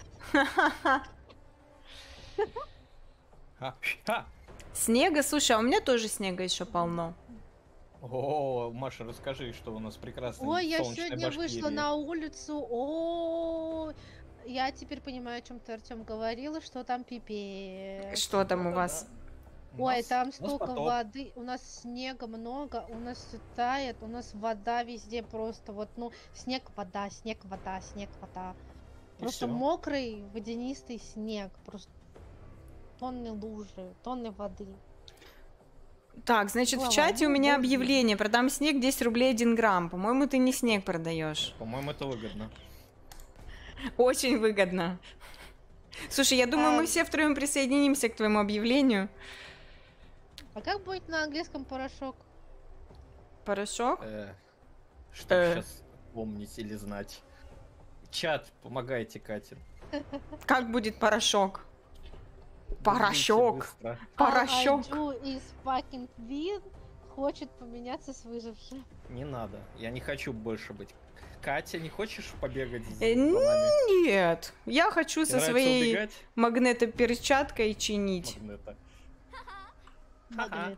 Ха. Снега, слушай, а у меня тоже снега еще полно. О, Маша, расскажи, что у нас прекрасно. Ой, я сегодня вышла на улицу. О, я теперь понимаю, о чем ты, Артем, говорил, и что там пипец. Что там у вас? Ой, там столько воды, у нас снега много, у нас всё тает, у нас вода везде просто вот, ну, снег, вода, снег, вода, снег, вода. И Просто всё. мокрый, водянистый снег, просто тонны лужи, тонны воды. Так, значит, в Слава чате у меня богу. объявление. Продам снег 10 рублей 1 грамм. По-моему, ты не снег продаешь. По-моему, это выгодно. Очень выгодно. Слушай, я думаю, А- мы все втроем присоединимся к твоему объявлению. А как будет на английском порошок? Порошок? Что сейчас помнить или знать? Чат, помогайте, Катя. Как будет порошок? Гуглите Порошок. быстро. Порошок. Айджу из fucking Win хочет поменяться с выжившим. Не надо. Я не хочу больше быть. Катя, не хочешь побегать за Э, нами? Нет, я хочу Тебе со нравится своей убегать? магнетоперчаткой чинить. Магнета. Магнит.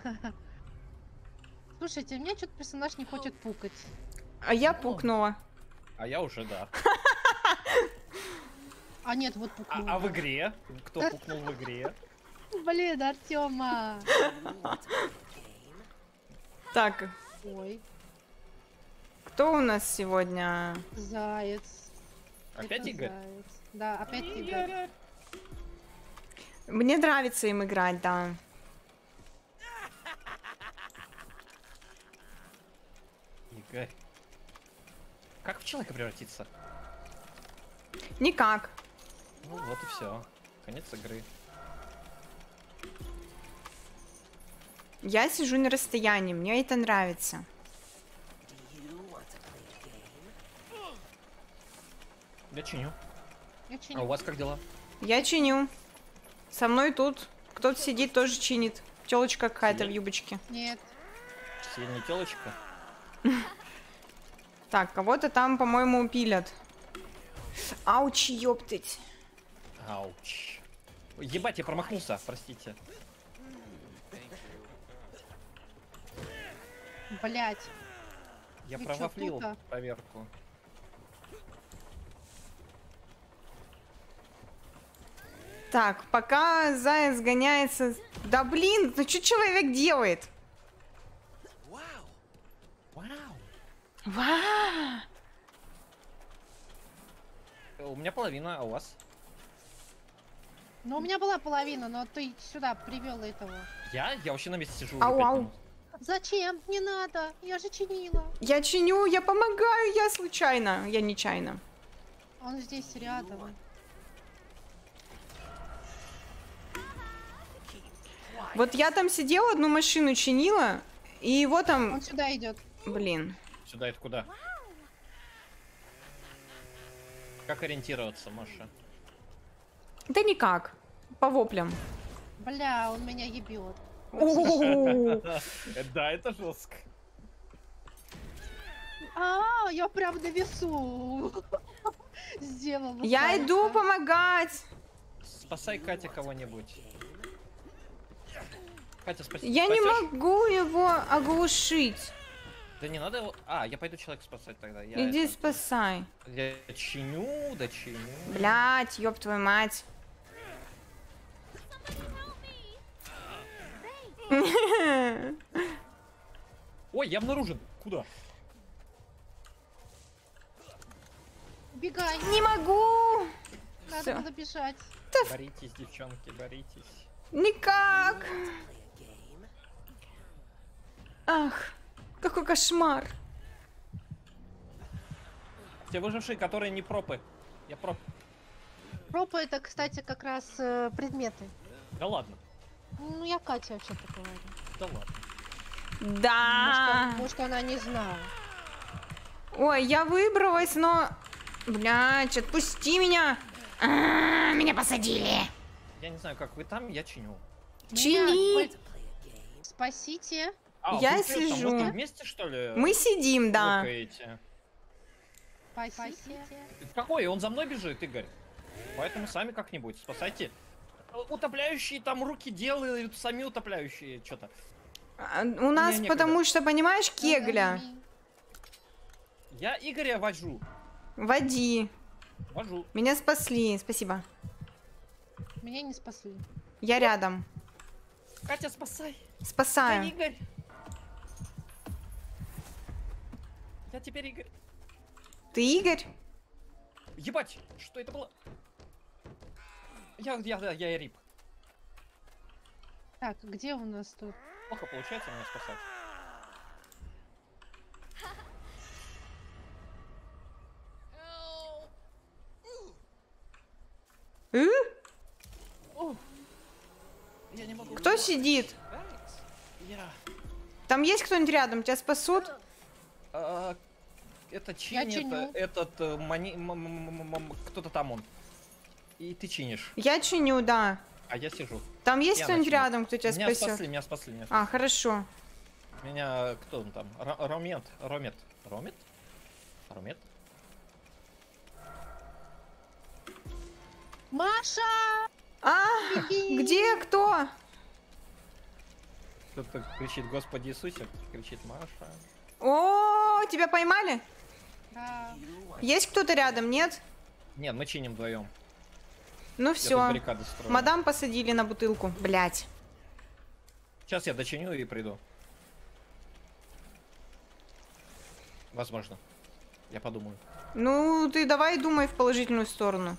Слушайте, мне что-то персонаж не хочет пукать. А я пукнула. А я уже да. А нет, вот пукнул. А в игре? Кто пукнул в игре? Блин, Артема. Так, Ой, кто у нас сегодня? заяц. Опять Это Игорь? заяц. Да, опять Игорь. Мне нравится им играть, да. Игорь. Как в человека превратиться? Никак. Ну вот и все. Конец игры. Я сижу на расстоянии, мне это нравится. Я чиню. Я А у чиню. вас как дела? Я чиню. Со мной тут кто-то сидит, тоже чинит. Телочка какая-то в Сидит? юбочке. Нет. Сильная телочка? Так, кого-то там, по-моему, пилят. Ауч, ёптыть. Ауч. Ебать, я промахнулся, простите. Блять. Я Ты чё, провафлил тупо? проверку. Так, пока заяц гоняется... Да блин, ну что человек делает? Вау. Ва! У меня половина, а у вас? Ну, у меня была половина, но ты сюда привел этого. Я вообще на месте сижу уже Ау, 5 ау. минут. Зачем? Не надо. Я же чинила. Я чиню, я помогаю, я случайно, я нечаянно. Он здесь рядом. Вот я там сидела, одну машину чинила, и его там... Он сюда идет. Блин. Сюда это куда? Как ориентироваться, Маша? Да никак. По воплям. Бля, он меня ебет. О, Да, это жестко. А, я прям на весу. Сделала. я иду помогать. Спасай, Катя, кого-нибудь. Катя, спаси. Я не Спасёшь? могу его оглушить. Да не надо его... А, я пойду человека спасать тогда. Я Иди это- спасай. Я чиню, да чиню. Блять, ёб твою мать. Ой, я обнаружен. Куда? Убегай. Не могу. Надо Всё. было бежать. Боритесь, девчонки, боритесь. Никак. Ах, какой кошмар. Те выжившие, которые не пропы. Я проп. Пропа это, кстати, как раз предметы. Да ладно. Ну, я Катя вообще-то говорю. Да ладно. Да. Может, она не знала. Ой, я выбралась, но... Блядь, отпусти меня. Меня посадили. Я не знаю, как вы там, я чиню. Чини. Спасите. А, Я вы там сижу. вот вместе, что ли? Мы сидим, да. лыкаете? Спасите. Какой? Он за мной бежит, Игорь. Поэтому сами как-нибудь спасайте. Утопляющие там руки делают, сами утопляющие что-то. У нас, Мне потому что, понимаешь, кегля. Я Игоря вожу. Води. Вожу. Меня спасли, спасибо. Меня не спасли. Я рядом. Катя, спасай. Спасаю. Игорь. Я теперь Игорь. Ты Игорь? Ебать, что это было? Я Рип. Так, где у нас тут? Плохо получается меня спасать. Э? Я не могу. Кто сидит? Я. Там есть кто-нибудь рядом? Тебя спасут? Это чинит чиню. этот кто-то там он. И ты чинишь. Я чиню, да. А я сижу. Там есть Я кто-нибудь начну. рядом, кто тебя Меня спасет? спасли, меня спасли, меня А, хорошо. Меня кто он там? Ромет. Ромет? Ромет? Маша! А, Беги! где кто? Кто-то кричит Господи Иисусе, кричит Маша. О, тебя поймали? Да. Есть кто-то рядом, нет? Нет, мы чиним вдвоем. Ну Я тут все. баррикады строю. Мадам посадили на бутылку. Блять. Сейчас я дочиню и приду. Возможно. Я подумаю. Ну, ты давай думай в положительную сторону.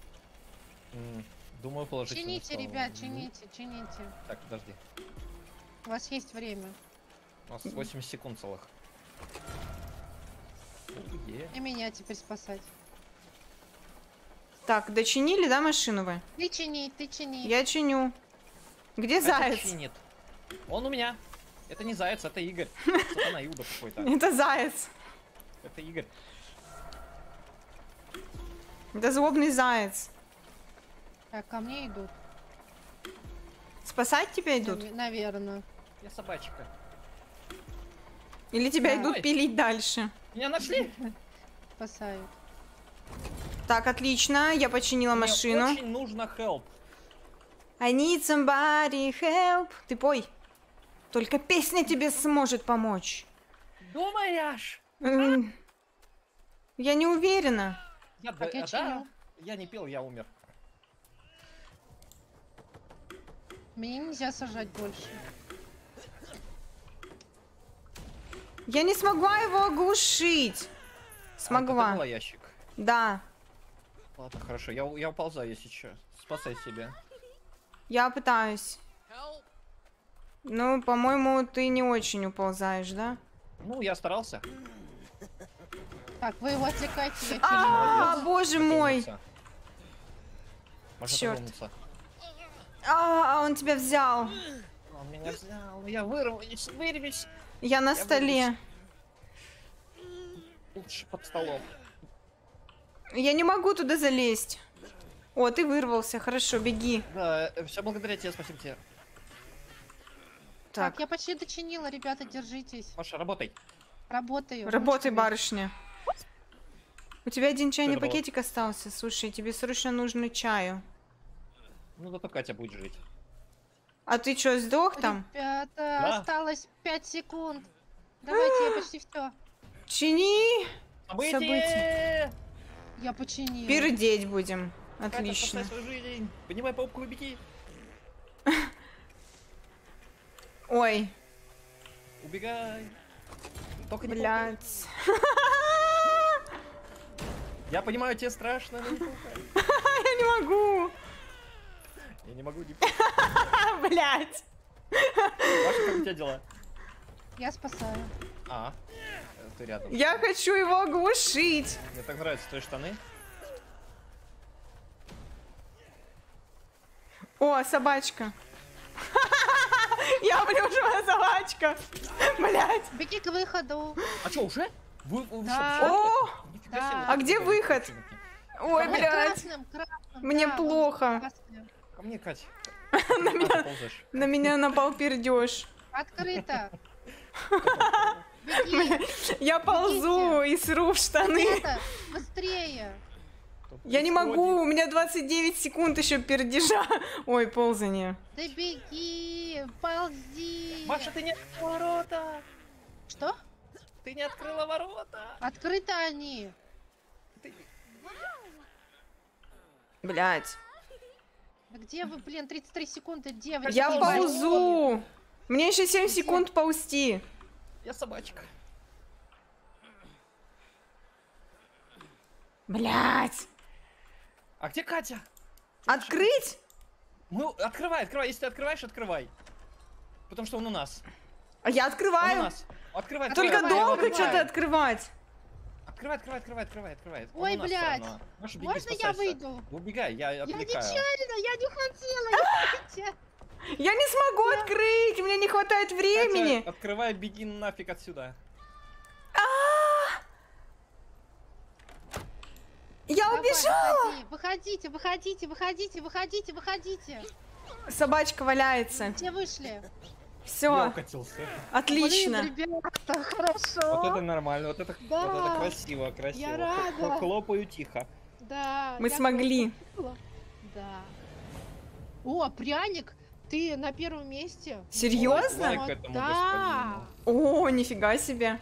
Думаю, положительно. Чините, ребят, чините, чините. Так, подожди. У вас есть время. У нас 80 секунд целых. Е. И меня теперь спасать. Так, дочинили, да, машину вы? Ты чини, ты чини. Я чиню. Где Катя заяц? чинит. Он у меня. Это не заяц, это Игорь. Сатана Иуда какой-то. Это заяц. Это Игорь. Это злобный заяц. Так, ко мне идут. Спасать тебя идут? Наверное. Я собачка. Или тебя Да. идут Ой. пилить дальше? Меня нашли. Спасают. Так, отлично. Я починила Мне машину. очень нужно help. I need somebody help. Ты пой. Только песня тебе сможет помочь. Думаешь? Я не уверена. Так я чиню. Я не пил, я умер. Мне нельзя сажать больше. Я не смогла его оглушить. Смогла. Это ящик. Да. Ладно, хорошо, я уползаю, если что. Спасай себя. Я пытаюсь. Ну, по-моему, ты не очень уползаешь, да? Ну, я старался. Так, вы его отвлекаете, я А, чиню. боже мой. Дотянуться. Может Чёрт. дотянуться. А, он тебя взял. Он меня взял, я вырвусь. Я на Я столе. Лучше под столом. Я не могу туда залезть. О, ты вырвался. Хорошо, беги. Да, все благодаря тебе, спасибо тебе. Так, Так, я почти дочинила, ребята, держитесь. Маша, работай. Работаю. работай, ручками. барышня. У тебя один чайный это было? пакетик остался. Слушай, тебе срочно нужно чаю. Ну, зато Катя будет жить. А ты что, сдох там? Ребята, Да. осталось 5 секунд. Давайте, я почти все. Чини! Событие! Я починила. Пердеть будем. Катя, Отлично. спасай свою жизнь. Поднимай попку и беги. Ой, Убегай. Только не пукай. блядь. Я понимаю, тебе страшно, но не пукай. Я не могу. Я не могу не пукать. Блядь. Маша, как у тебя дела? Я спасаю. А, ты рядом. Я хочу его оглушить. Мне так нравятся твои штаны. О, собачка. Я плюшевая собачка. Блядь. Беги к выходу. А что, уже? Вы Да. что, О, Нифига Да. себе, а где выход? Ой, Вот блядь. красным. Мне да, плохо. вот красным. Ко мне, Кать. На меня, Ползаешь. на меня напал пердеж. Открыто. Беги. Я ползу и сру в штаны. Это, быстрее. Я не могу, у меня 29 секунд еще пердежа. Ой, ползание. Да беги, ползи. Маша, ты не открыла ворота! Что? Ты не открыла ворота! Открыты они. Блять. Да где вы, блин, 33 секунды, девочки? Я ползу. ползу. Мне еще 7 секунд ползти. Я собачка. Блять. А где Катя? Открыть? Открывай. Если ты открываешь, открывай. Потому что он у нас. А я Он у открываю. нас. Открывай. Только Открывай, долго открывай. что-то открывать. Открывай. Он Ой, у нас блядь. всё равно. Маша, беги, Можно я спасайся. выйду? Убегай, я Я отвлекаю. нечаянно, я не хотела, я хотела. Я не смогу открыть, мне не хватает времени. Катя, открывай, беги нафиг отсюда. Я Давай, убежала. выходите. Собачка валяется. Все вышли. Я Все, укатился. отлично. Блин, ребята, хорошо. Вот это нормально, вот это Да. красиво. Я рада. Хлопаю тихо. Да. Мы я смогли. просто- Да. О, пряник, ты на первом месте. Серьезно? Лайк этому Да. О, нифига себе.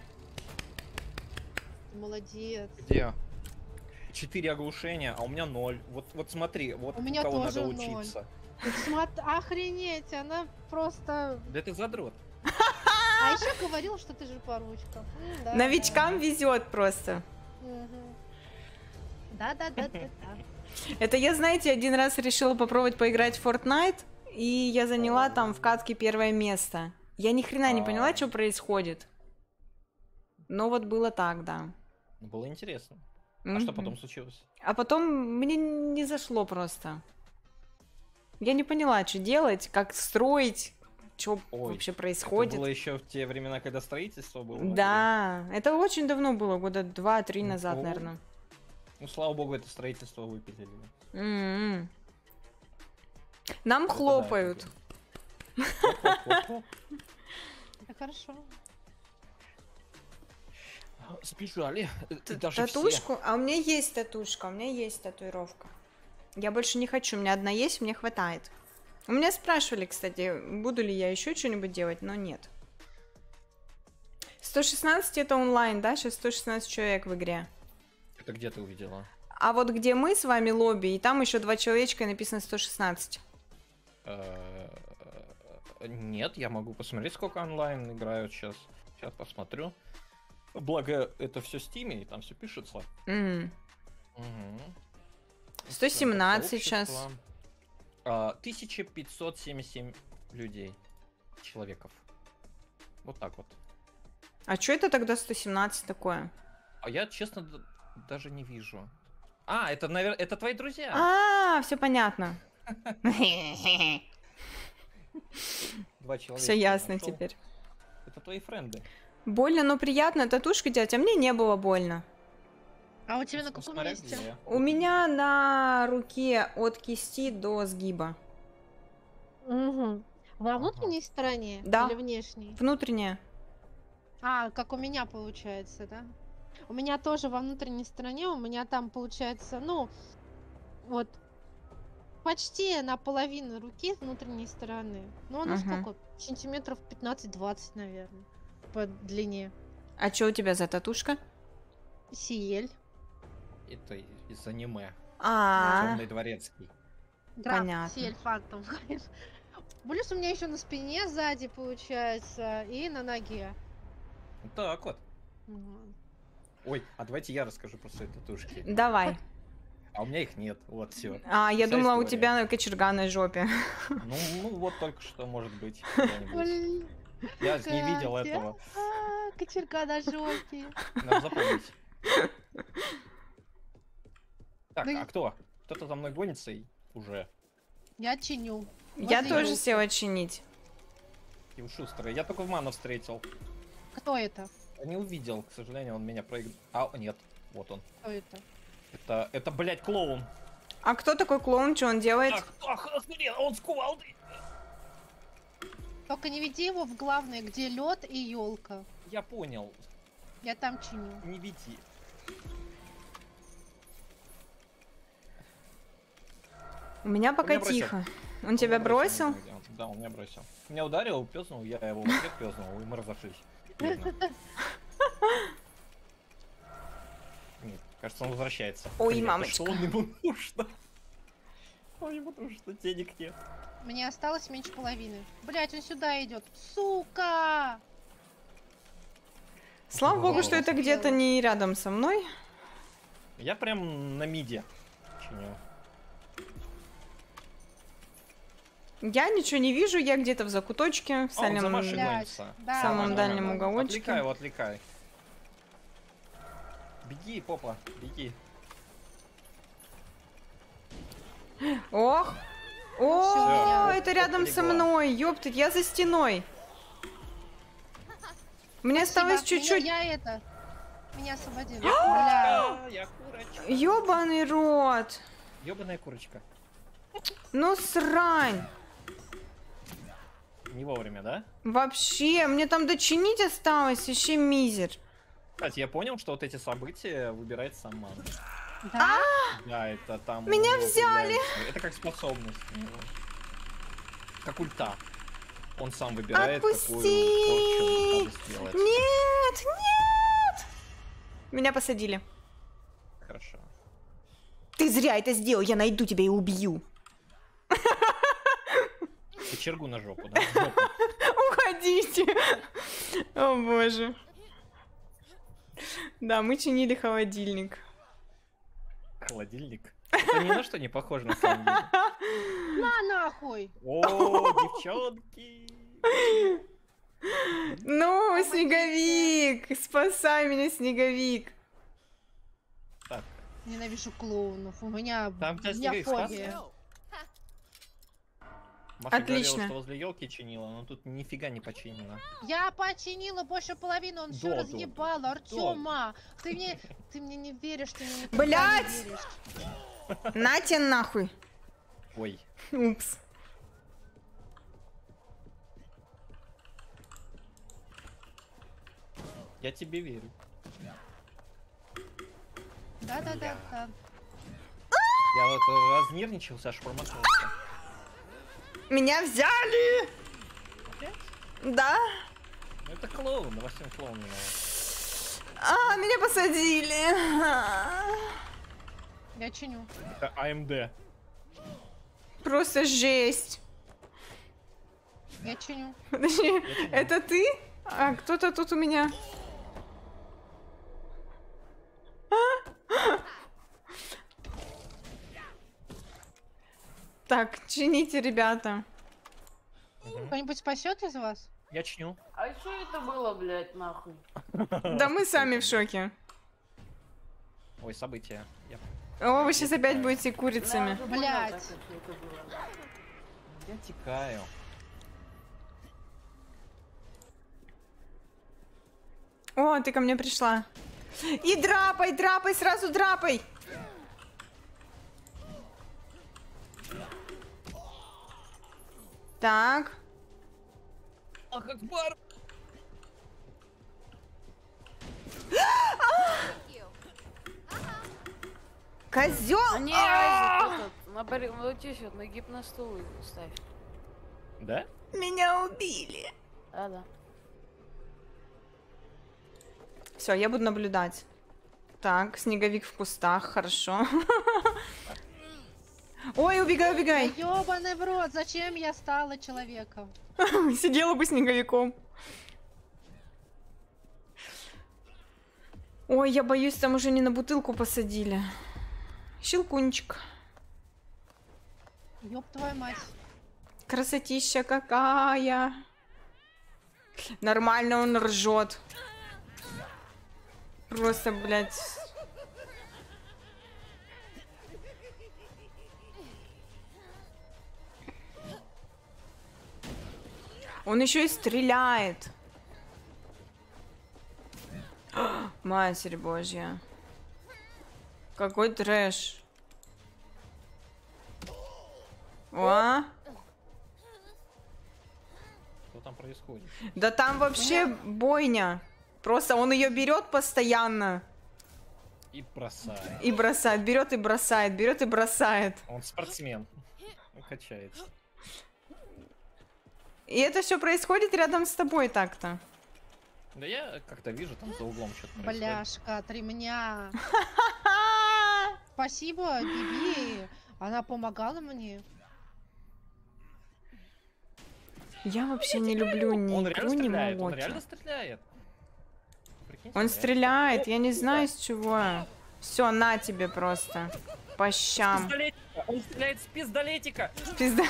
Ты молодец. Где? 4 оглушения, а у меня 0. Вот смотри, вот У меня кого тоже надо 0. учиться. Охренеть, она просто... Да ты задрот. А еще говорил, что ты же по ручкам. Да, Новичкам везет просто. да. Мгм. Да. Это я, знаете, один раз решила попробовать поиграть в Fortnite, и я заняла там в катке первое место. Я ни хрена не поняла, что происходит. Но вот было так, да. Ну, было интересно. А что Мгм. потом случилось? А потом мне не зашло просто. Я не поняла, что делать, как строить, что Ой, вообще Это происходит. было еще в те времена, когда строительство было? Да, это очень давно было, года 2-3 назад, Ого. наверное. Ну, слава богу, это строительство выпилили. М-м. Нам Это да, хлопают. Хлоп-хлоп-хлоп. Это хорошо. Сбежали. Даже все. Татушку? А у меня есть татушка, у меня есть татуировка. Я больше не хочу, у меня одна есть, мне хватает. У меня спрашивали, кстати, буду ли я еще что-нибудь делать, но нет. 116 это онлайн, да? Сейчас 116 человек в игре. Это где ты увидела? А вот где мы с вами лобби, и там еще 2 человечка, и написано 116. Нет, я могу посмотреть, сколько онлайн играют сейчас. Сейчас посмотрю. Благо, это все в Стиме, и там все пишется. М. Угу. 117 сейчас. 1577 людей. Человеков. Вот так вот. А что это тогда 117 такое? А я, честно, даже не вижу. А, это, наверное, это твои друзья. А, все понятно. Два человека. Все ясно нашел. теперь. Это твои френды. Больно, но приятно татушку делать, а мне не было больно. А у тебя на каком Смотря месте? где. У меня на руке от кисти до сгиба. Угу. Во внутренней стороне Да. или внешней? Внутренняя. А, как у меня получается, да? У меня тоже во внутренней стороне, у меня там получается, ну, вот, почти наполовину руки с внутренней стороны. Ну, она Мгм. сколько? Сантиметров 15-20, наверное, по длине. А что у тебя за татушка? Сиель. Это из аниме. А, Темный дворецкий. Да, Понятно. Сиель фантом. Плюс у меня еще на спине сзади получается и на ноге. Вот так вот. Вот. Ой, а давайте я расскажу про свои татушки. давай. А у меня их нет. Вот все. А, я Вся думала, у история. тебя кочерга на жопе. Ну вот только что, может быть. когда-нибудь. Блин, Я же не видел Катя. этого. Кочерга на жопе. Надо запомнить. Так, Ну, а кто? Кто-то за мной гонится и уже. Я чиню. Я Возле тоже елки. села чинить. И у шустрый. Я только в ману встретил. Кто это? Я не увидел, к сожалению, он меня проиграл. А, нет, вот он. Кто это? Это, блядь, клоун. А кто такой клоун, что он делает? Охренеть, он с кувалдой. Только не веди его в главное, где лед и елка. Я понял, Я там чиню. не веди. У меня пока меня бросил. тихо. Он тебя бросил? Да, он меня бросил. Меня ударил, пёзнул, я его в ответ пёзнул, и мы разошлись. Видно. Нет, кажется, он возвращается. Ой, Блин, мамочка. что он ему нужно? Ой, потому что денег нет. Мне осталось меньше половины. Блять, он сюда идет. Сука! Слава богу, Вау. что это где-то не рядом со мной. Я прям на миде чиню. Я ничего не вижу, я где-то в закуточке, в А, он за самом, Машей Блядь, гонится. да, самом да, дальнем да. уголочке. Отвлекай его, отвлекай. Беги, попа, беги. Ох! всё, О, меня это рядом со отлегла. мной, ёптать, я за стеной. Мне осталось Спасибо. чуть-чуть. Меня освободили. Бля. Я курочка. Ёбаный рот. Ёбаная курочка. Ну срань. Не вовремя, да? Вообще, мне там дочинить осталось, вообще мизер. Кстати, я понял, что вот эти события выбирает сам ман. Да? Да, это там... Меня у него взяли! появляется- Это как способность у него. Как ульта. Он сам выбирает, Отпусти! какую порчу надо сделать. Нет, нет. Меня посадили. Хорошо. Ты зря это сделал, я найду тебя и убью. Кочергу на жопу, да? В жопу. Уходите. О боже. Да, мы чинили холодильник. Холодильник. Это ни на что не похоже на самом деле. На нахуй! О, девчонки! Ну, Снеговик, спасай меня, Снеговик. Так, Ненавижу клоунов. У меня, Там тебя у меня Снеговик спас? фобия. Маша Отлично. говорила, что возле елки чинила, но тут нифига не починено. Я починила больше половины, он все Да, разъебал, Артема. Ты мне не веришь, ты мне никогда Блядь! не веришь. На тебе нахуй. Ой, Упс. я тебе верю. Да. Я вот разнервничался, аж промахнулся. Меня взяли! Да? Ну, это клоун, во всем клоун виноват. Меня посадили. Я чиню. Это АМД. Просто жесть. Я чиню. Подожди, это ты? А кто-то тут у меня. Так, чините, ребята. Кто-нибудь спасет из вас? Я чиню. А что это было, блядь, нахуй? Да мы сами в шоке. Ой, события. О, вы сейчас опять будете курицами. Да, Блядь. как это было. Я текаю. О, ты ко мне пришла. И драпай, драпай, сразу драпай. Так. Ах, Акбар! Козел! А не, Айзек, этот, вот здесь вот, на гипностул ставь. Да? Меня убили. Да. Все, я буду наблюдать. Так, снеговик в кустах, хорошо. Ой, убегай, убегай. Ёбаный в рот, зачем я стала человеком? Сидела бы снеговиком. Ой, я боюсь, там уже не на бутылку посадили. Щелкунчик. Ёб твою мать. Красотища какая. Нормально он ржет. Просто, блядь. Он еще и стреляет. Матерь Божья. Какой трэш. О! Что там происходит? Да там вообще бойня. Просто он ее берет постоянно И бросает. и бросает. Берет и бросает, берет и бросает. Он спортсмен. Он качается. И это все происходит рядом с тобой так-то. Да я как-то вижу там за углом что-то происходит. Бляшка от ремня. Спасибо, Биби. Она помогала мне. Я вообще не люблю ни Он игру, реально ни стреляет, он молоки. реально стреляет. Прикиньте, Он реально стреляет, я не знаю с чего. Все, на тебе просто. По щам. Пистолетика! Он стреляет с пиздолетика! Пизда.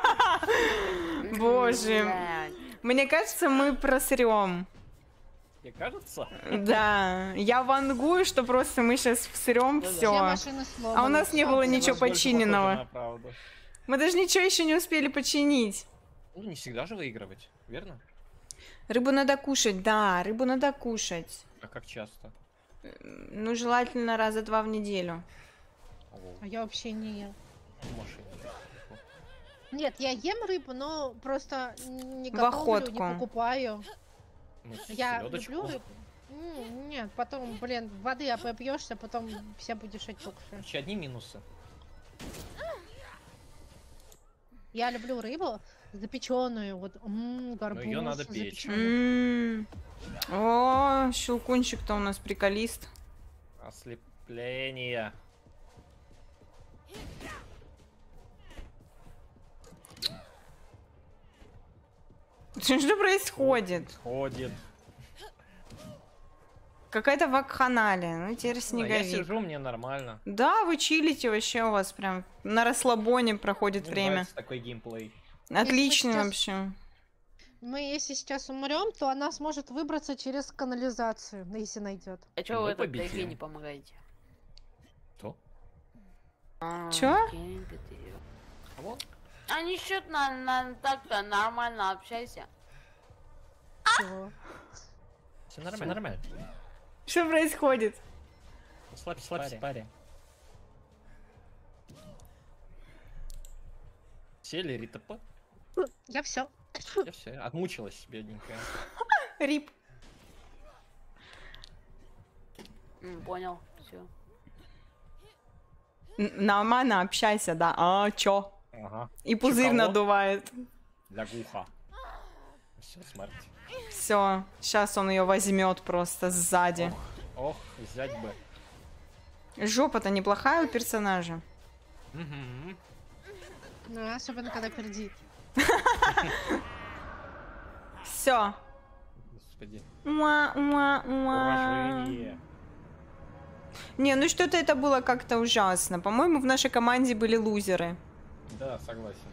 Боже. Блядь. Мне кажется, мы просрем. Мне кажется. Да. Я вангую, что просто мы сейчас всрем Все все. машины сломаны. А у нас не всё. было У нас ничего больше починенного. похоже на правду. Мы даже ничего еще не успели починить. Ну, не всегда же выигрывать, верно? Рыбу надо кушать, да, рыбу надо кушать. А как часто? Ну, желательно раза 2 в неделю. А я вообще не ем. В машине. Нет, я ем рыбу, но просто не В готовлю, охотку. не покупаю. Ну, Я селёдочку. люблю рыбу. Нет, потом, блин, воды опьешься, потом вся будешь отекшая. Короче, одни минусы. Я люблю рыбу запеченную, вот горбушу её надо печь. запечённую. О, щелкунчик-то у нас приколист. Ослепление. Что происходит? Ходит. Какая-то вакханалия. Ну, теперь Я снеговик. сижу, мне нормально. Да, вы чилите вообще, у вас прям на расслабоне проходит Мне время. нравится такой геймплей. Отлично сейчас- вообще. Мы, если сейчас умрем, то она сможет выбраться через канализацию, если найдет. А чё вы Мы этой победим. тайге не помогаете? Кто? Чё? Кого? А ничего, так-то нормально общайся. Чего? Все нормально. Нормально. Что происходит? Слабь паре. Сели, Рита П. Я все. Я все, отмучилась, бедненькая. Рип. Понял, все. Нормально общайся, да. А чё? Ага. И пузырь Чё, кого? надувает. Для гуха. Все, смерть. Все, сейчас он ее возьмет просто сзади. Ох, взять бы. Жопа-то неплохая у персонажа. Мгм. Ну, особенно когда пердит. Все. Господи. Уважение. Уважение. Не, ну что-то это было как-то ужасно. По-моему, в нашей команде были лузеры. Да, согласен.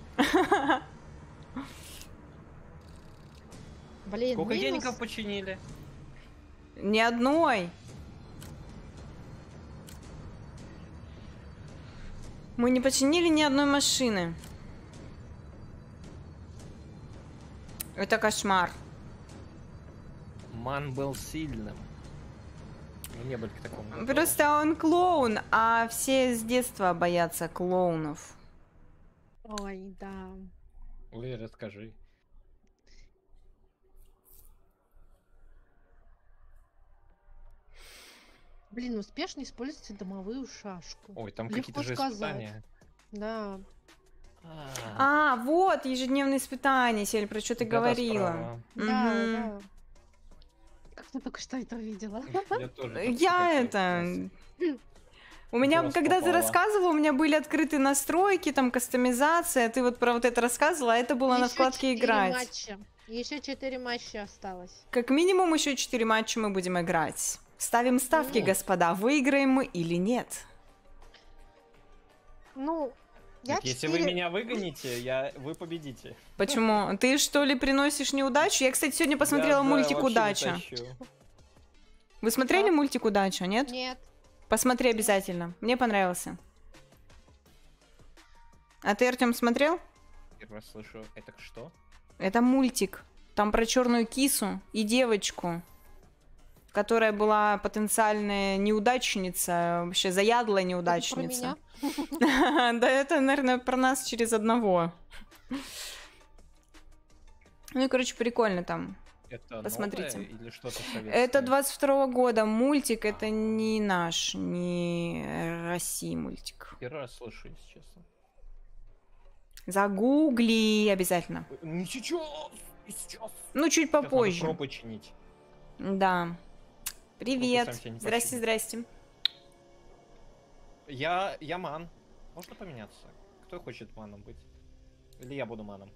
Блин, Сколько минус. денег починили? Ни одной. Мы не починили ни одной машины. Это кошмар. Ман был сильным. Мы не были к такому готовы. Просто он клоун, а все с детства боятся клоунов. Ой, да. Ой, расскажи. Блин, успешно используйте домовую шашку. Ой, там Легко какие-то же сказать. испытания. Да. А, вот, ежедневные испытания, Сель, про что ты Да-да, говорила. справа. Да, Мгм. да. Как ты только что это увидела? Я тоже. Я это... У меня, Голос когда ты попала. рассказывала, у меня были открыты настройки, там, кастомизация, ты вот про вот это рассказывала, а это было на Ещё вкладке 4 «Играть». матча. Еще 4 матча осталось. Как минимум еще 4 матча мы будем играть. Ставим ставки, Ну. господа, выиграем мы или нет. Ну, я Так, если 4... вы меня выгоните, вы победите. Почему? Ты что ли приносишь неудачу? Я, кстати, сегодня посмотрела Я, да, мультик вообще не «Удача». тащу. Вы смотрели Что? мультик «Удача», нет? Нет. Посмотри обязательно. Мне понравился. А ты, Артем, смотрел? Первый раз слышу, это что? Это мультик. Там про черную кису и девочку, которая была потенциальная неудачница, вообще заядлая Это про неудачница. меня? Да, это, наверное, про нас через одного. Ну и, короче, прикольно там. Это Посмотрите. новое или что-то советское? Это 22-го года мультик, это не наш, не России мультик. Первый раз слышу, если честно. Загугли обязательно. Ничего, сейчас. Ну, чуть Сейчас надо попозже. пробы чинить. Да. Привет. сам себя не Здрасте, починил. здрасте. Я ман. Можно поменяться? Кто хочет маном быть? Или я буду маном?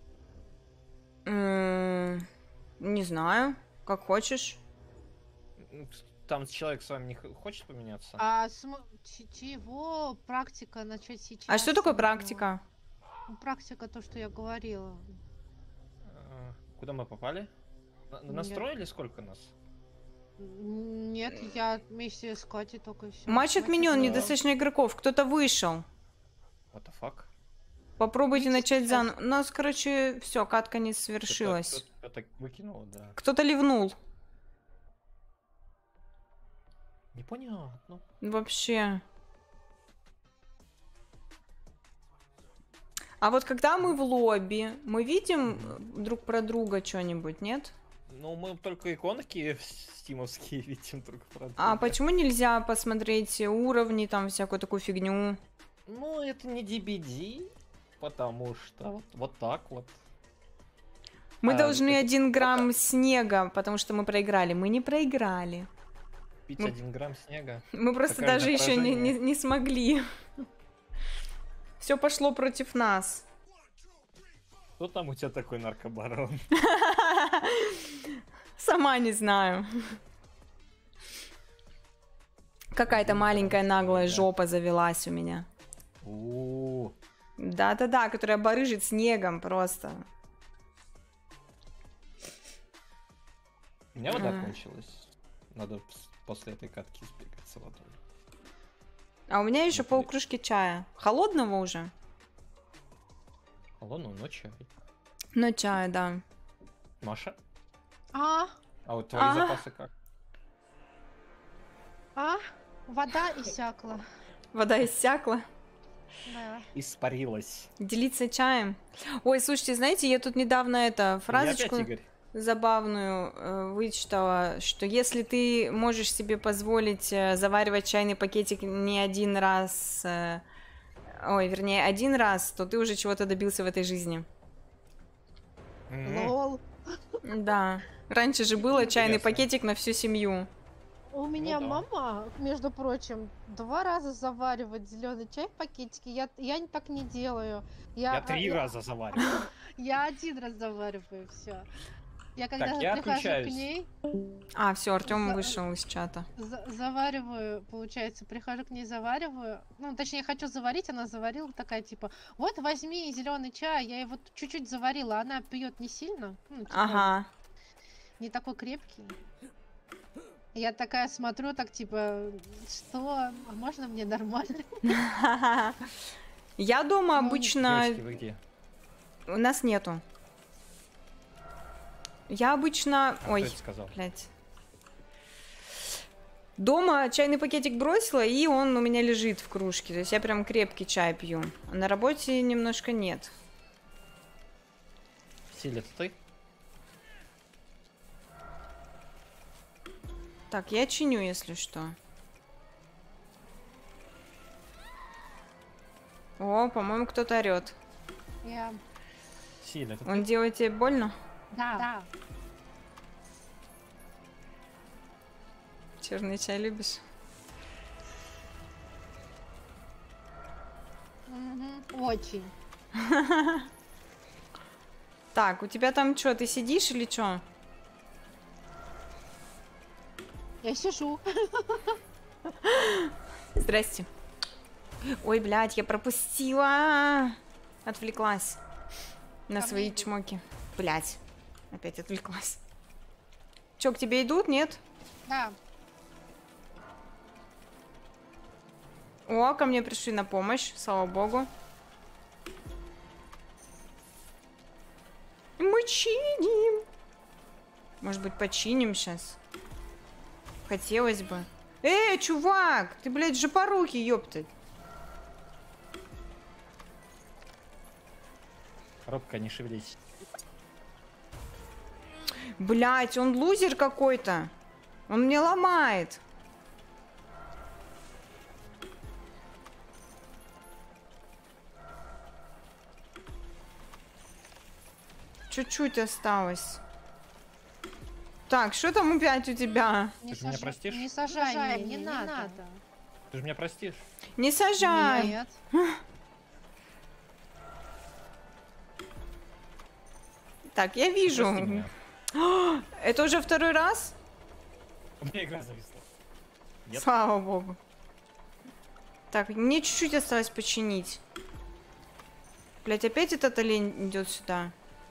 Не знаю. Как хочешь. Там человек с вами не хочет поменяться? А чего практика начать сейчас? А что такое Ну, практика? ну, практика, то, что я говорила. Куда мы попали? Настроили сколько нас? Нет, я вместе с Катей только все. Матч отменен, да. недостаточно игроков. Кто-то вышел. What the fuck? Попробуйте Видите, начать сейчас. заново. У нас, короче, все, катка не свершилась. Кто-то выкинул, да. Кто-то ливнул. Непонятно. Вообще. А вот когда мы в лобби, мы видим друг про друга что-нибудь, нет? Ну, мы только иконки стимовские видим друг про друга. А почему нельзя посмотреть уровни, там, всякую такую фигню? Ну, это не DBD, потому что вот так вот. Мы А, должны это 1 грамм снега, потому что мы проиграли. Мы не проиграли. Пить Ну, 1 грамм снега. Мы просто Какое даже еще поражение. не смогли. Все пошло против нас. Кто там у тебя такой наркобарон? Сама не знаю. Какая-то маленькая наглая жопа завелась у меня. У-у-у. Да-да-да, которая барыжит снегом просто. У меня вода А. кончилась. Надо после этой катки сбегать с водой. А у меня еще Отлично. полкружки чая. Холодного уже? Алло, ну чай. Но чая, да. Маша? А, А вот твои Ага. запасы как? вода иссякла. Вода иссякла. Да. Испарилась. Делиться чаем. Ой, слушайте, знаете, я тут недавно Я фразочку опять Игорь. забавную вычитала, что если ты можешь себе позволить заваривать чайный пакетик не один раз ой, вернее, один раз, то ты уже чего-то добился в этой жизни. Лол. Да. Раньше же было чайный Интересно. пакетик на всю семью. У меня да. мама, между прочим, 2 раза заваривает зеленый чай в пакетике. Я так не делаю. Я 3 раза завариваю. Я 1 раз завариваю, все. Я когда Так, я прихожу отключаюсь. к ней, А, все, Артем За- вышел из чата. завариваю, получается, прихожу к ней, завариваю. Ну, точнее, хочу заварить, она заварила, такая типа, вот возьми зеленый чай, я его чуть-чуть заварила, она пьет не сильно, ну, типа, Ага. не такой крепкий. Я такая смотрю, так типа, что? А можно мне нормально? Я дома Ну, обычно... Девочки, вы где? У нас нету. Я обычно... Кто Ой, это сказал? блядь. Дома чайный пакетик бросила, и он у меня лежит в кружке. То есть я прям крепкий чай пью. А на работе немножко нет. Силь, это ты? Так, я чиню, если что. О, по-моему, кто-то орет. Я... Силь, это Он ты? делает тебе больно? Да. Черный чай любишь? Мгм, очень. Так, у тебя там что, ты сидишь или что? Я сижу. Здрасте. Ой, блядь, я пропустила. Отвлеклась на Ко свои мне идут. чмоки. Блядь, опять отвлеклась. Чё, к тебе идут, нет? Да. О, ко мне пришли на помощь, слава богу. Мы чиним. Может быть, починим сейчас? Хотелось бы. Чувак, ты, блядь, жопорукий, ёптать. Робко, не шевелись. Блядь, он лузер какой-то. Он мне ломает. Чуть-чуть осталось. Так, что там опять у тебя? Ты же меня простишь? Не сажай, не надо. Ты же меня простишь? Не сажай. Нет. Так, я вижу. Прости меня. Это уже второй раз? У меня игра зависла. Нет. Слава богу. Так, мне чуть-чуть осталось починить. Блять, опять этот олень идет сюда.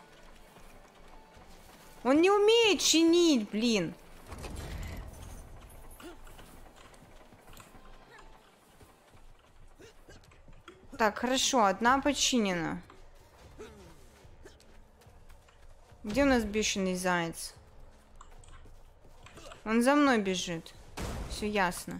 Он не умеет чинить, блин. Так, хорошо, одна починена. Где у нас бешеный заяц? Он за мной бежит. Все ясно.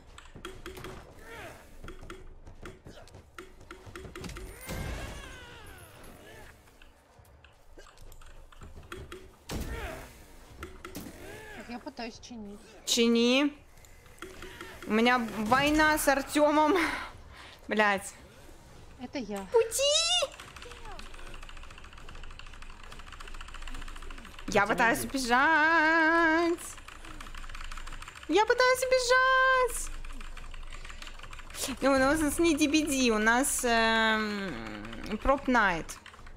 Я пытаюсь чинить. Чини. У меня война с Артемом. Блять. Это я. Пути! Я пытаюсь убежать. Я пытаюсь убежать. Ну, у нас не DBD, у нас Prop Night.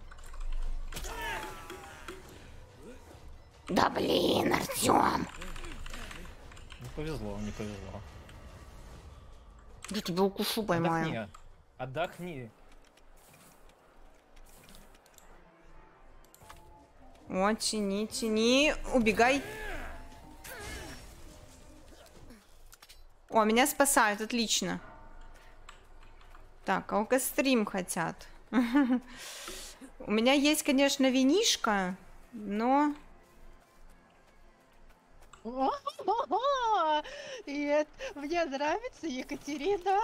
Да блин, Артём. Не повезло, не повезло. Я тебя укушу поймаю. Отдохни. Отдохни. Вот, чини, чини. Убегай. О, меня спасают, отлично. Так, алкострим хотят. У меня есть, конечно, винишко, но... О-о-о! Мне нравится Екатерина.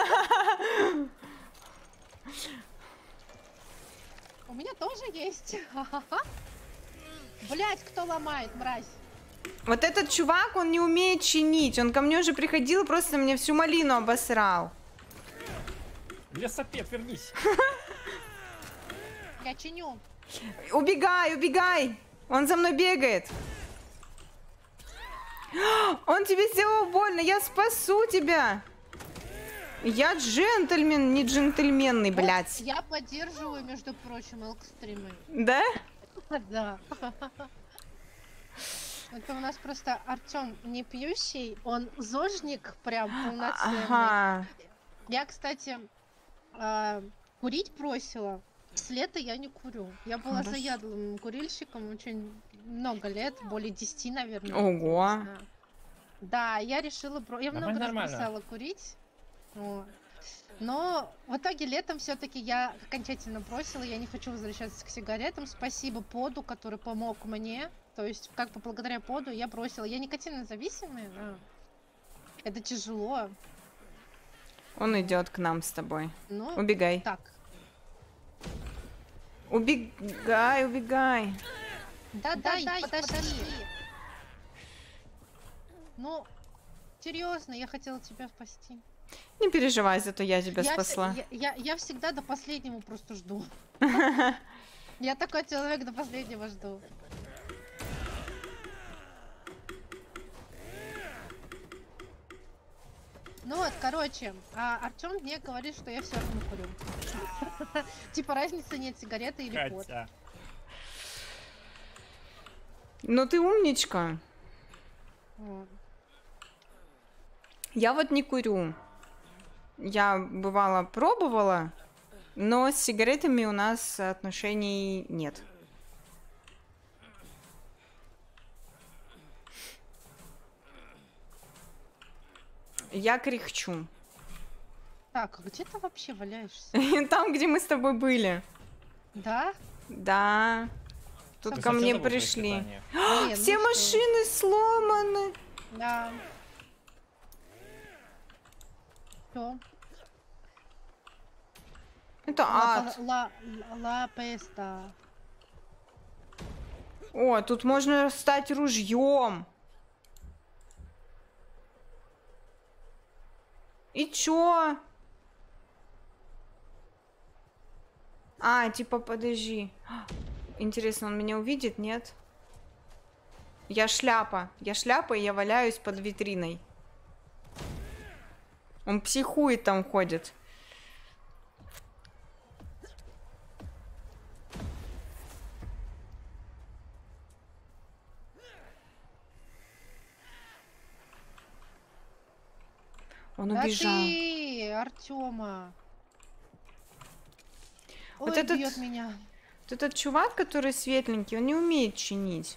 У меня тоже есть. Блять, кто ломает, мразь? Вот этот чувак, он не умеет чинить. Он ко мне уже приходил, просто мне всю малину обосрал. Лесопед, вернись. Я чиню. Убегай, убегай! Он за мной бегает. Он тебе сделал больно, я спасу тебя. Я джентльмен, не джентльменный, Вот блядь. я поддерживаю, между прочим, элк-стримы. Да? Да. Это у нас просто Артём не пьющий, он зожник прям полноценный. Ага. Я, кстати, курить бросила. С лета я не курю. Я была Хорошо. заядлым курильщиком очень много лет, более 10, наверное. Ого. не знаю. Да, я решила... Я много раз Нормально. бросала курить. Вот. Но в итоге летом все-таки я окончательно бросила. Я не хочу возвращаться к сигаретам. Спасибо поду, который помог мне. То есть, как бы благодаря поду я бросила. Я никотинно зависимая, да. Это тяжело. Он идет к нам с тобой. Но Убегай. так. Убегай, убегай. Да, подожди. Ну, серьезно, я хотела тебя спасти. Не переживай, зато я тебя Я спасла. Я всегда до последнего просто жду. Я такой человек, до последнего жду. Ну вот, короче, Артём мне говорит, что я все равно курю. Типа разницы нет, сигареты или пот. Катя. Ну ты умничка. Вот. Я вот не курю. Я бывало пробовала, но с сигаретами у нас отношений нет. Я кряхчу. Так, а где ты вообще валяешься? Там, где мы с тобой были. Да? Да. Тут Ты ко мне совсем забыл про пришли. испытание? Блин, Все ну что? машины сломаны. Да. Всё. Это ад. Ла песта. О, тут можно стать ружьем. И чё? А, типа, подожди. Интересно, он меня увидит, нет? Я шляпа. Я шляпа, и я валяюсь под витриной. Он психует там ходит. Он Да убежал. ты, Артёма. Вот Ой, этот- бьёт меня. Вот этот чувак, который светленький, он не умеет чинить.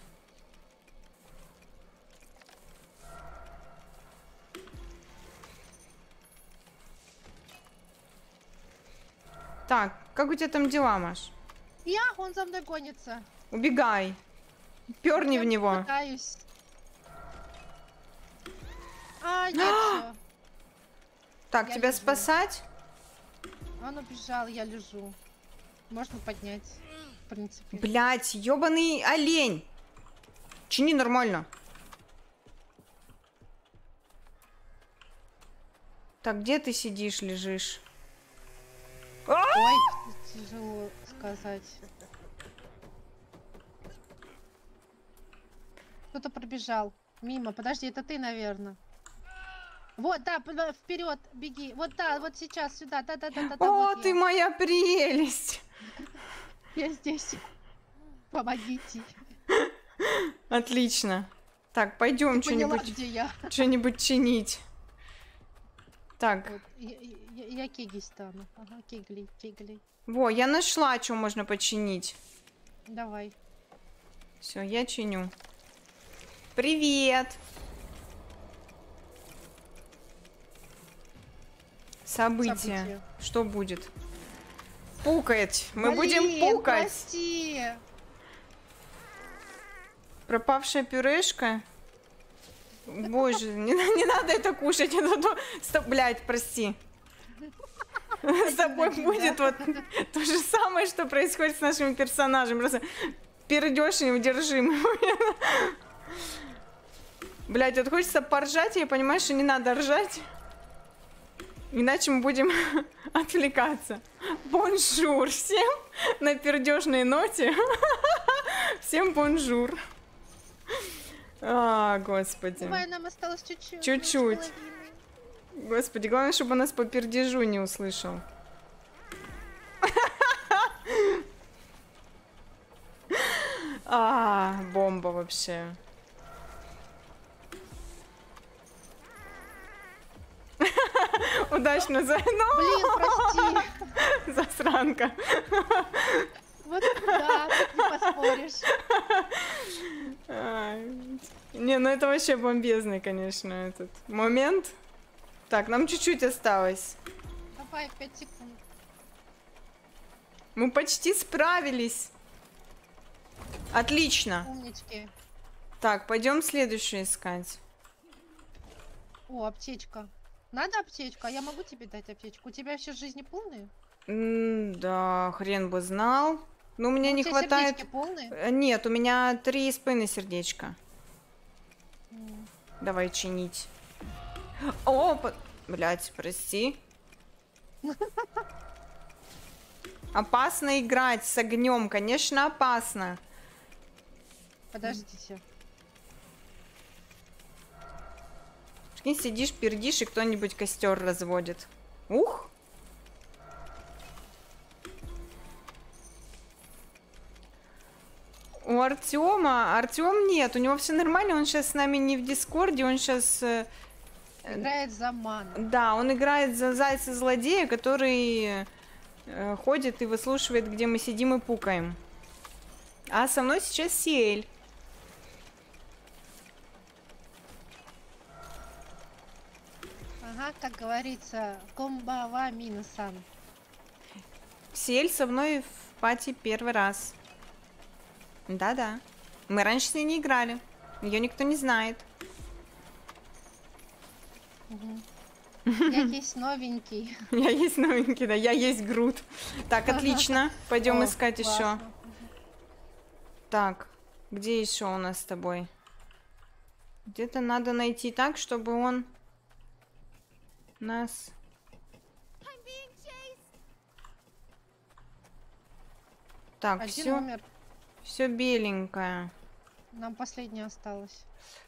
Так, как у тебя там дела, Маш? Он за мной гонится. Убегай. Перни Я в него. пытаюсь. Нет, всё. Так, Я тебя лежу. спасать? Он убежал, я лежу. Можно поднять, в принципе. Блять, ёбаный олень. Чини нормально. Так, где ты сидишь, лежишь? Ой, тяжело сказать. Кто-то пробежал мимо. Подожди, это ты, наверное. Вот, да, вперед, беги. Вот, да, вот сейчас сюда. Да. О, вот ты я. моя прелесть. Я здесь. Помогите. Отлично. Так, пойдем Поняла, что-нибудь где я. что-нибудь чинить. Так, Вот, я кегли стану. Ага, кегли. во, я нашла, что можно починить. Давай. Все, я чиню. Привет. Событие. Что будет? Пукать. Мы будем Блин, пукать. Прости. Пропавшая пюрешка. Боже, не надо это кушать. Стоп, блядь, прости. С тобой будет вот то же самое, что происходит с нашими персонажами. Просто пердёж неудержимый. Блядь, вот хочется поржать, и я понимаю, что не надо ржать. Иначе мы будем отвлекаться. Бонжур всем на пердежной ноте. Всем бонжур. А, господи. Давай, нам осталось чуть-чуть. Чуть-чуть. меньше половины. Господи, главное, чтобы он нас по пердежу не услышал. А, бомба вообще. Удачно за... Ну, Блин, прости. засранка. Вот да, тут не поспоришь. Ай. Не, ну это вообще бомбезный, конечно, этот момент. Так, нам чуть-чуть осталось. Давай, 5 секунд. Мы почти справились. Отлично. Умнички. Так, пойдем следующую искать. О, аптечка. Надо аптечку? А я могу тебе дать аптечку? У тебя сейчас жизни полные? Да, хрен бы знал. Ну, мне не У тебя хватает... сердечки полные? Нет, у меня 3 спины сердечка. М. Давай чинить. О, блять, прости. Опасно играть с огнем, конечно, опасно. Подождите. Прикинь, сидишь, пердишь, и кто-нибудь костер разводит. Ух! У Артема... Артем нет, у него все нормально, он сейчас с нами не в Дискорде, он сейчас... Играет за ману. Да, он играет за зайца-злодея, который ходит и выслушивает, где мы сидим и пукаем. А со мной сейчас Сиэль. Ага, как говорится, комбава минусан. Сиэль со мной в пати первый раз. Да-да. Мы раньше с ней не играли. Ее никто не знает. Я есть новенький. Я есть новенький, да, я есть Грут. Так, отлично. Пойдем О, искать еще. классно. Так, где еще у нас с тобой? Где-то надо найти так, чтобы он нас... Так, Один все, умер. все беленькое. Нам последний осталось.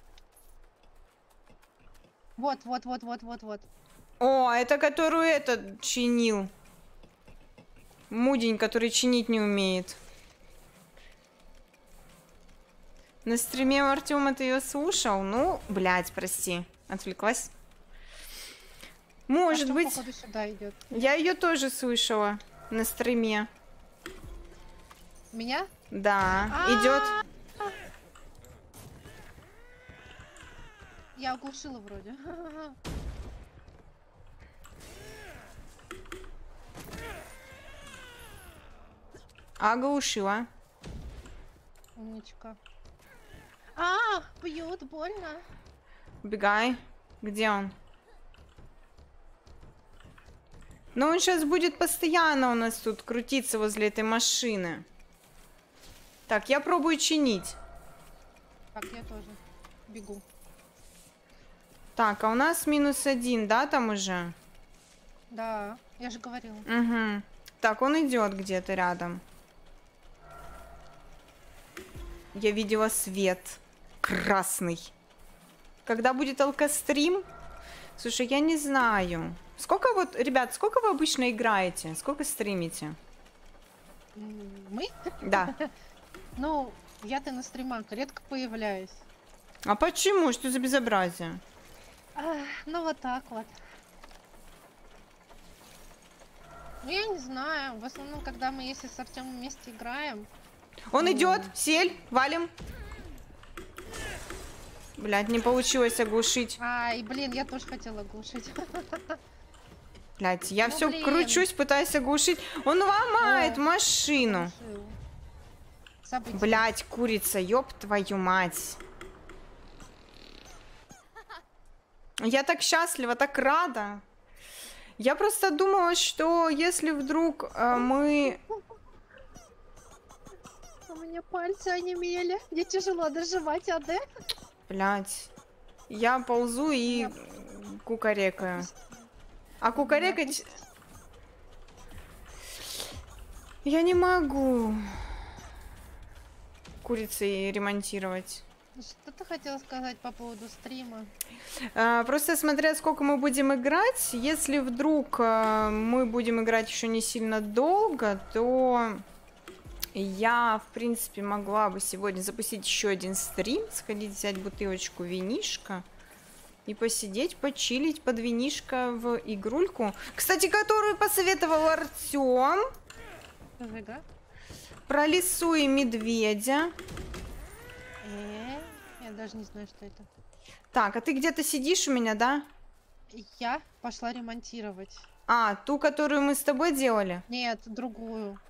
Вот, вот, вот, вот, вот, вот. О, это которую этот чинил. Мудень, который чинить не умеет. На стриме у Артема ты ее слушал? Ну, блядь, прости. Отвлеклась. Может Артём, быть. походу, сюда идет. Я ее тоже слышала на стриме. Меня? Да, А. идет. Я оглушила вроде. Оглушила. Умничка. Бьют, больно. Убегай. Где он? Но он сейчас будет постоянно у нас тут крутиться возле этой машины. Так, я пробую чинить. Так, я тоже бегу. Так, а у нас -1, да, там уже? Да, я же говорила. Угу. Так, он идет где-то рядом. Я видела свет. Красный. Когда будет алкострим? Слушай, я не знаю. Сколько вот, ребят, сколько вы обычно играете? Сколько стримите? Мы? Да. Ну, я-то на стримах редко появляюсь. А почему? Что за безобразие? Ну, вот так вот. Ну, я не знаю. В основном, когда мы, если с Артемом вместе играем... Он идет, Сель, валим. Блядь, не получилось оглушить. Ай, блин, я тоже хотела глушить. Блядь, я Ну, все блин. кручусь, пытаюсь оглушить. Он ломает Ой. машину. Забыть. Блядь, курица, ёб твою мать. Я так счастлива, так рада. Я просто думала, что если вдруг мы... У меня пальцы онемели. Мне тяжело доживать, АД. Блядь. Я ползу и кукарекаю. А кукарекать... Я не могу курицы ремонтировать. Что ты хотела сказать по поводу стрима? Просто смотря сколько мы будем играть, если вдруг мы будем играть еще не сильно долго, то я, в принципе, могла бы сегодня запустить еще один стрим, сходить взять бутылочку винишка и посидеть, почилить под винишко в игрульку. Кстати, которую посоветовал Артём. Игра? Про лису и медведя. Я даже не знаю, что это. Так, а ты где-то сидишь у меня, да? Я пошла ремонтировать. А, ту, которую мы с тобой делали? Нет, другую.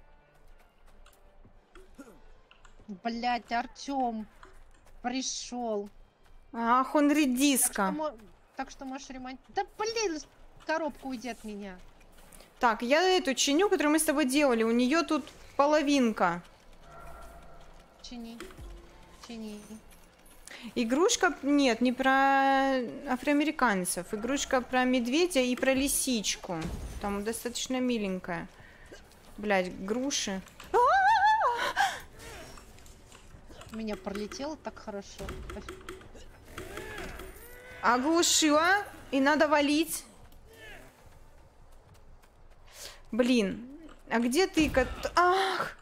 Блять, Артём пришел. Ах, он редиска. Так что можешь ремонтировать. Да блин, коробка уйди от меня. Так, я эту чиню, которую мы с тобой делали, у нее тут половинка. Чини. Чини. Игрушка, нет, не про афроамериканцев. Игрушка про медведя и про лисичку. Там достаточно миленькая. Блядь, груши. Меня пролетело так хорошо. Оглушила. И надо валить. Блин, а где ты? Ах!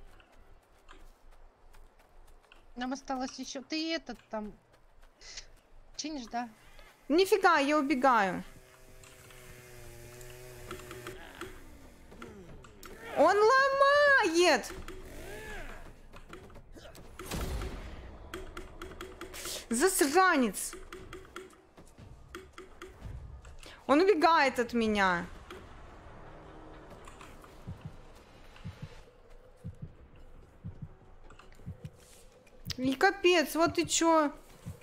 Нам осталось еще. Ты этот там чинишь, да? Нифига, я убегаю. Он ломает! Засранец! Он убегает от меня. И капец, вот и чё.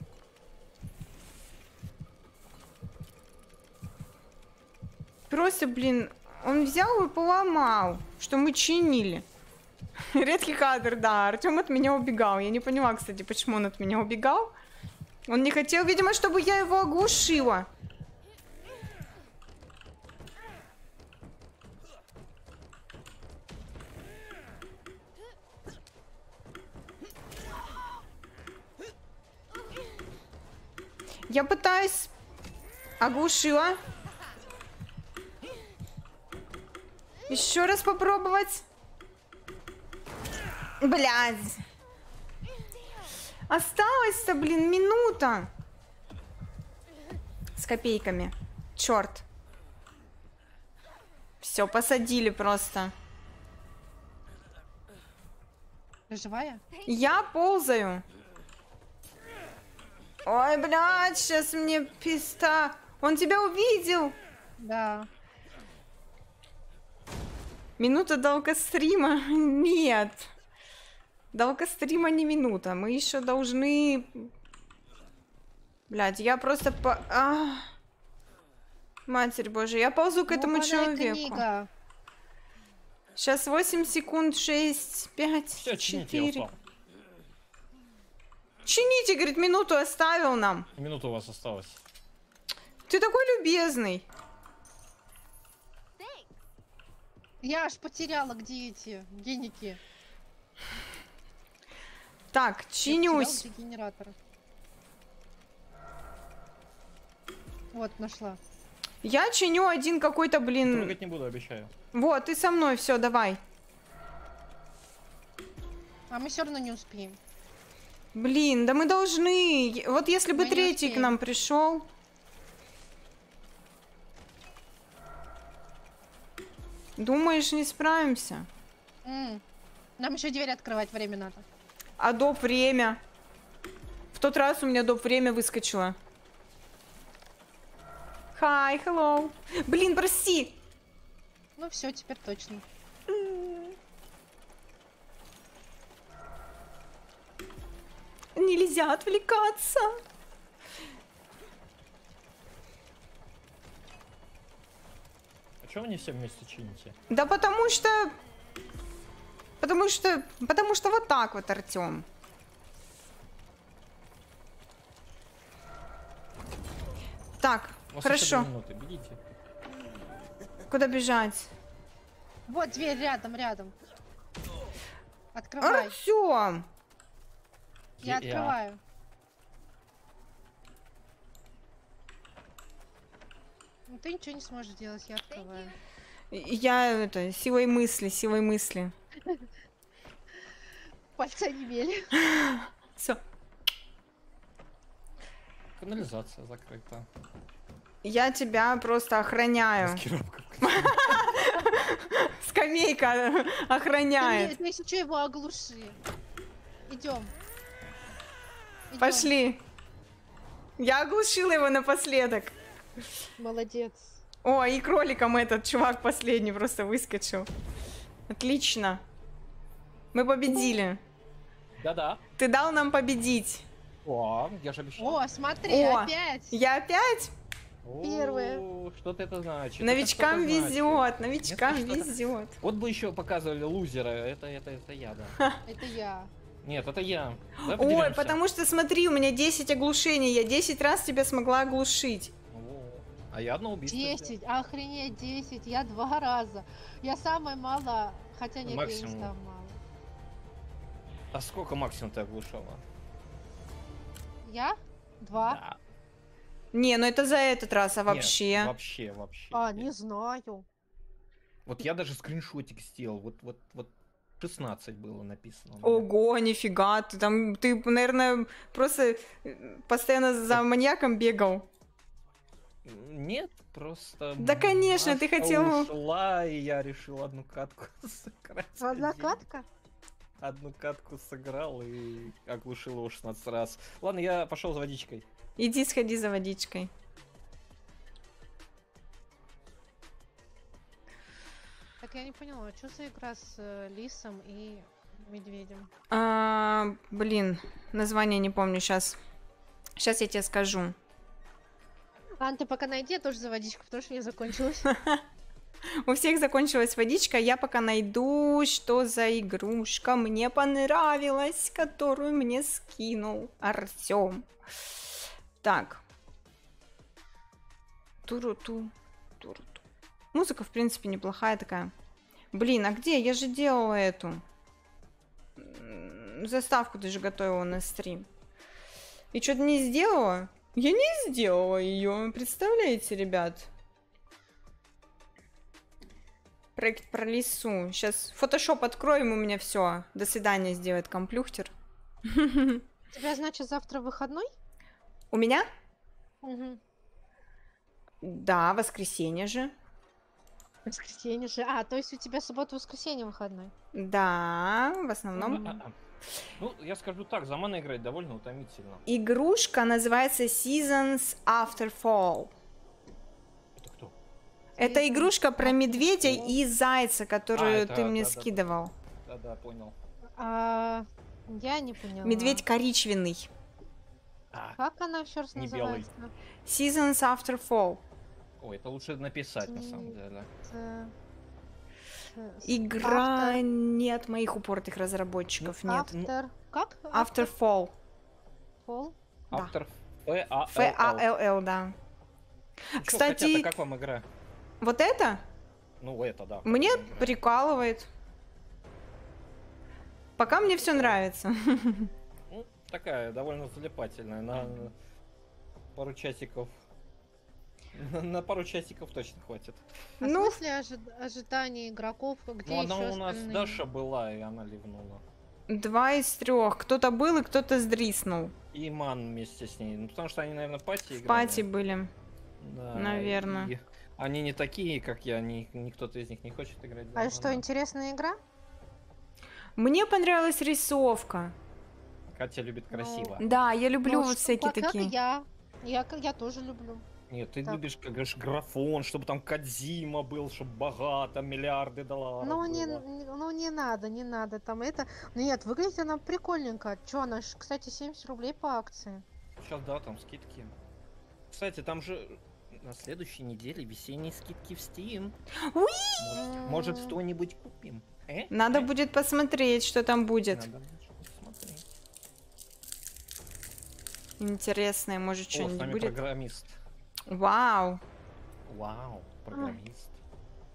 Просто, блин, он взял и поломал, что мы чинили. Редкий кадр, да, Артём от меня убегал. Я не поняла, кстати, почему он от меня убегал. Он не хотел, видимо, чтобы я его оглушила. Я пытаюсь... Оглушила. Еще раз попробовать. Блядь. Осталось-то, блин, минута. С копейками. Черт. Все, посадили просто. Ты живая? Я ползаю. Ой, блядь, сейчас мне пизда. Он тебя увидел. Да. Минута долгострима? Нет. Долгострима не минута. Мы еще должны... Блядь, я просто Матерь Божия, я ползу к этому человеку. Книга. Сейчас 8 секунд, 6, 5, Все, 4. чините, я устал. Чините, говорит, минуту оставил нам. Минута у вас осталась. Ты такой любезный. Я аж потеряла, где эти геники. Так, чинюсь. Я потеряла, где генераторы. Вот, нашла. Я чиню один какой-то, блин... Трогать не буду, обещаю. Вот, ты со мной, все, давай. А мы все равно не успеем. Блин, да мы должны. Вот если бы Мы не третий к успеем. нам пришел. Думаешь, не справимся? Нам еще дверь открывать время надо. А доп время? В тот раз у меня доп время выскочило. Hi, hello. Блин, прости. Ну все, теперь точно. Нельзя отвлекаться. А чего вы не все вместе чините? Да потому что вот так вот, Артём. Так, У вас еще хорошо. 2 минуты, бегите. Куда бежать? Вот дверь рядом. Открывай. Артём! Я открываю. Ну, ты ничего не сможешь делать, я открываю. Я это, силой мысли. Пальцы онемели. Все. Канализация закрыта. Я тебя просто охраняю. Скамейка охраняет. Ты если что, его оглуши. Идем. Пошли. Я оглушила его напоследок. Молодец. О, и кроликом этот чувак последний просто выскочил. Отлично. Мы победили. Да-да. Ты дал нам победить. О, я же обещал. О, смотри, О, опять. Я опять? Первые. Что-то это значит. Новичкам Это что-то значит. везет, новичкам Это что-то- везет. Вот бы еще показывали лузера. Это я, да. Это я. Нет, это я. Давай Ой, поделимся. потому что смотри, у меня 10 оглушений, я 10 раз тебя смогла оглушить. А я одно убийство. сделал. 10, охренеть, 10. Я 2 раза. Я самая мало. Хотя нет, я не Максимум. самая мало. А сколько максимум ты оглушала? Я? 2. Да. Не, ну это за этот раз, а Нет, вообще. вообще. А, не знаю. Вот я даже скриншотик сделал. Вот 16 было написано. у меня. Ого, нифига, ты, наверное, просто постоянно за маньяком бегал. Нет, просто... Да, конечно, ты Маша хотел- ушла, и я решил одну катку сыграть. Одна один. катка? Одну катку сыграл и оглушил его 16 раз. Ладно, я пошел за водичкой. Иди сходи за водичкой. Так я не поняла, что за игра с лисом и медведем? Блин, название не помню сейчас. Сейчас я тебе скажу. Ладно, ты пока найди, я тоже за водичку, потому что у меня закончилась. У всех закончилась водичка, я пока найду, что за игрушка мне понравилась, которую мне скинул Артём. Так. Туру-ту, туру-ту. Музыка, в принципе, неплохая такая. Блин, а где? Я же делала эту. Заставку даже готовила на стрим. И что-то не сделала? Я не сделала ее. Представляете, ребят? Проект про лису. Сейчас фотошоп откроем, у меня все. До свидания сделает комплюхтер. У тебя, значит, завтра выходной? У меня? Угу. Да, воскресенье же. Воскресенье же. А, то есть у тебя суббота-воскресенье выходной? Да, в основном. Ну, я скажу так, за мана играть довольно утомительно. Игрушка называется Seasons After Fall. Это кто? Это игрушка про медведя Fall. и зайца, которую это, ты мне да. скидывал. Да-да, понял. Я не поняла. Медведь коричневый. Как она еще раз Не белый. называется? Seasons After Fall. Ой, это лучше написать, на самом деле. Игра не от моих упортых разработчиков, нет. Автор. Как? After Fall. Fall? Да. Автор FALL. FALL, да. Ну чё, Кстати- котята, как вам игра? Вот это Ну, это, да. мне как вам игра? прикалывает. Пока мне все нравится. Ну, такая, довольно залипательная. На пару часиков. На пару часиков точно хватит. А Ну, в смысле ожидания игроков, где Ну, она еще у нас остальные? Даша была, и она ливнула. 2 из 3. Кто-то был и кто-то сдриснул. И Ман вместе с ней. Ну, потому что они, наверное, пати В играли. пати были. Да, наверно. и они не такие, как я. Кто-то из них не хочет играть. за А Мана. что, интересная игра? Мне понравилась рисовка. Катя любит красиво. Да, я люблю Ну, вот что, всякие как такие. Я тоже люблю. Нет, ты Так. любишь, как говоришь, графон, чтобы там Кодзима был, чтобы богато, миллиарды долларов Ну не, было. ну не надо там это. Нет, выглядит она прикольненько. Чё, она, кстати, 70 рублей по акции. Сейчас, да, там скидки. Кстати, там же на следующей неделе весенние скидки в Steam. Может что-нибудь купим? Надо будет посмотреть, что там будет. Надо будет посмотреть. Интересное, может, О, с что-нибудь нами будет. программист. Вау. Вау, программист.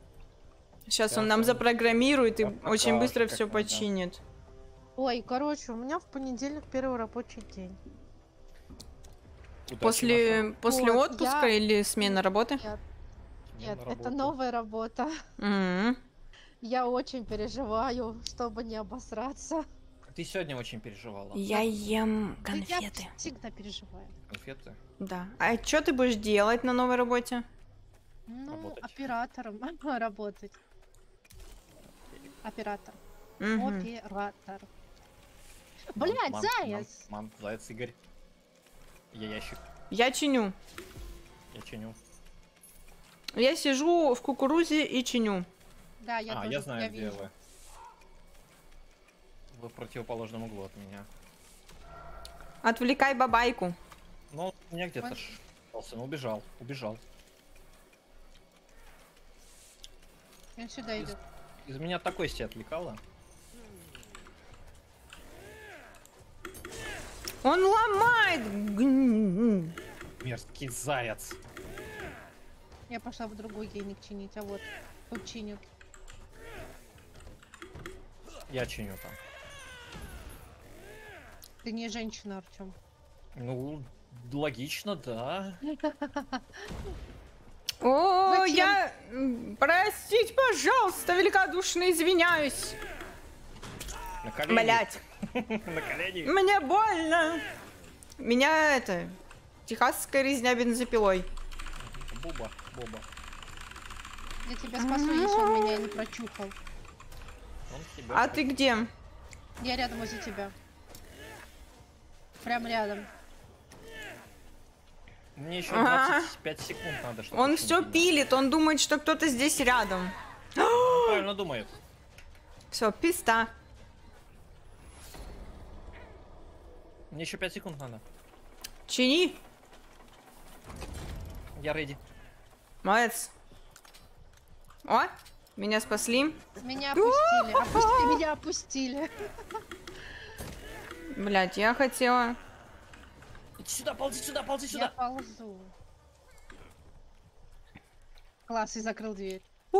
Сейчас Щас он нам он запрограммирует и покажет, очень быстро как все надо. починит. Ой, короче, у меня в понедельник первый рабочий день. Удачи, После Вот, отпуска я- или смены работы? Нет, Маша. нет, На это работу. новая работа. М. Я очень переживаю, чтобы не обосраться. Ты сегодня очень переживала. Я ем Да я конфеты. всегда переживаю. Конфеты? Да. А что ты будешь делать на новой работе? Ну, Работать. оператором работать. Оператор. Мгм. Оператор. Блядь, заяц! Ман, заяц, Игорь. Я ящик. Я чиню. Я чиню. Я сижу в кукурузе и чиню. Да, я тоже я тебя знаю, где вижу. вы. Вы в противоположном углу от меня. Отвлекай бабайку. Ну, у меня где-то Он- остался, но убежал. Убежал. Он сюда идет. Из меня такой себе отвлекала. Он ломает. Мерзкий заяц. Я пошла в другой гейник чинить, а вот тут чинят. Я чиню там. Ты не женщина, Артем. Ну, логично, да. О, Зачем? я... Простите, пожалуйста, великодушно извиняюсь. На колени. Блять, На колени. мне больно. Меня это... Техасская резня бензопилой. Буба, Боба. Я тебя спасу, если он меня не прочухал. Он тебя А ты где? Я рядом возле тебя. Прям рядом. Мне еще Ага. 25 секунд надо, чтобы... Он починить все меня. пилит, он думает, что кто-то здесь рядом. Он правильно думает. Все, пизда. Мне еще 5 секунд надо. Чини. Я рейди. Молодец. О, меня спасли. Меня опустили. Опусти, меня опустили. Блять, я хотела... Иди сюда, ползи сюда, ползи Я сюда. ползу. Класс, и закрыл дверь.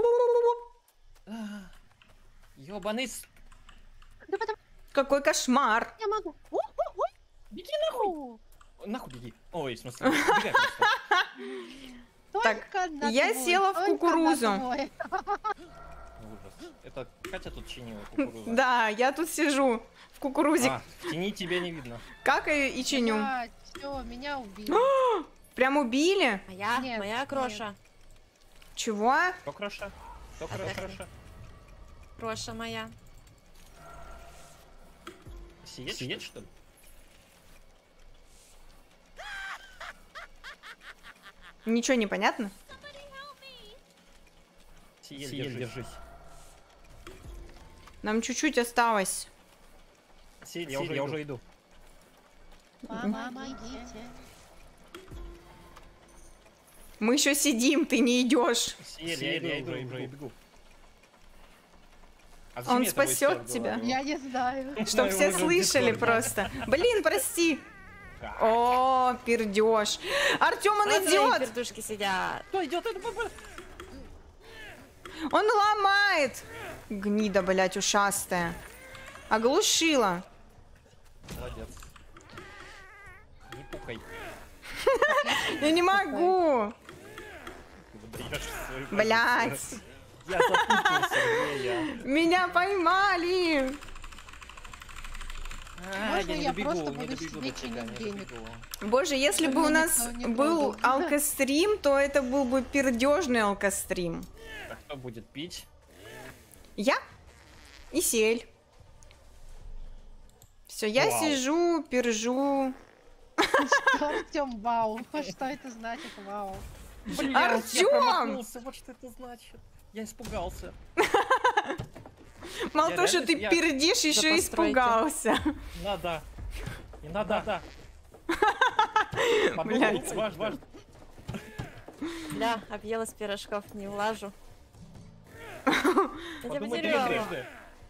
Ёбаный с... Давай, давай, Какой кошмар. я могу. Беги нахуй. Нахуй беги. Ой, в смысле, убегай просто. Только на я твой, села в только на кукурузу. твой. Ужас. Это Катя тут чинила кукурузу. Да, я тут сижу в кукурузе, А, в тени тебя не видно. какаю и чиню. Все, меня убили. Прям убили? Моя, Нет, моя нет. кроша. Чего? Кто кроша? Кто кроша? Кроша моя. Сидеть, что ли? Ничего не понятно? Сиель, держись. Нам чуть-чуть осталось. Сиель, я уже иду. Помогите. Мы еще сидим, ты не идешь. Сиель, я иду, бегу. А зачем Он мне это будет спасет сейчас тебя. говорю? Я не знаю. Чтоб Ну, все уже в слышали Дискорде. просто. Блин, прости. Как? О, пердеж. Артем, он Вот твои идет. пердушки сидят. Кто идет? Это Он ломает. Гнида, блядь, ушастая. Оглушила. Молодец. Не пукай. Я не могу. Ты выдаешь свою Блядь. позицию. Я запутался, где я? Меня поймали. Можно я добегу, просто не буду добегу себе до тебя, чинить не гейник? добегу. Боже, если бы у Меня нас никто не был трогал. алкострим, то это был бы пердежный алкострим. Так кто будет пить? Я и Сель. Все, я Вау. сижу, пержу. Артем, вау. Что это значит, вау? Блядь, Артём! я промахнулся, вот что это значит. Я испугался. Мало Я того, что реально- ты я- пердишь, еще и постройте. испугался. Надо. Не надо. Блядь. Ваш. Бля, объелась пирожков, не влажу. Я тебя Подумай потеряла. трижды.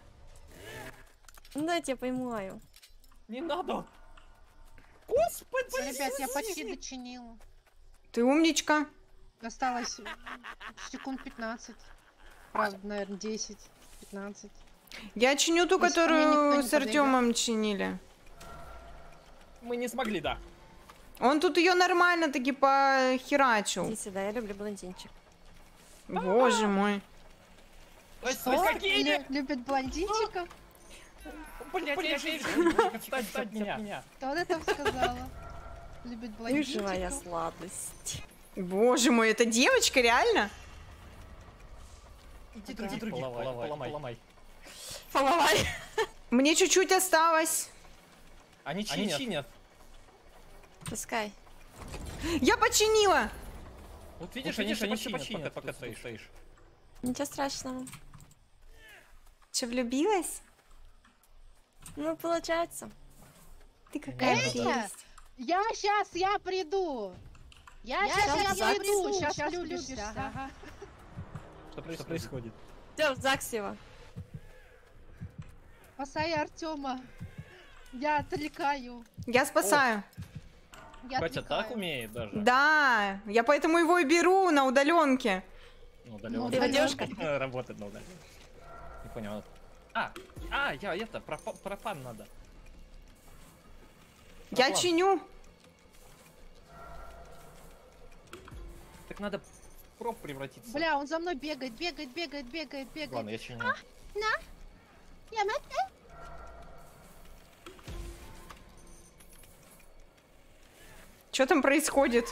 Ну дайте я поймаю. Не надо. Господи. Ребят, я почти дочинила. Ты умничка. Осталось секунд 15. правда, наверное, 10-15. Я чиню ту, Если ко мне никто которую не с подойдет. Артемом чинили. Мы не смогли, да. Он тут ее нормально таки похерачил. Иди сюда, я люблю блондинчик. Боже мой. То есть, Что? какие? Любит блондинчиков? Блять, я же отстань от меня. Кто это сказала? Любит Ты же моя блондинчиков? сладость. Боже мой, это девочка, реально? Иди других поломай. Поломай. Мне чуть-чуть осталось. Они чинят. Пускай. Я починила. Вот видишь, они починят, пока ты стоишь. Ничего страшного. Че, влюбилась? Ну, получается. Ты какая Это? прелесть. Я приду. Я щас сейчас приду, влюбишься. сейчас влюбишься. Ага. Что происходит? Идем в ЗАГС его. Спасай Артема. Я отвлекаю. Я спасаю. Я Катя так отвлекаю. умеет даже. Да, я поэтому его и беру на удаленке. Ну, Ну, Ты водёшка? Работает на удаленке. Не понял. Я это, пропан надо. Я Пропан. чиню. Так надо в проб превратиться. Бля, он за мной бегает. Ладно, я чиню. Что там происходит?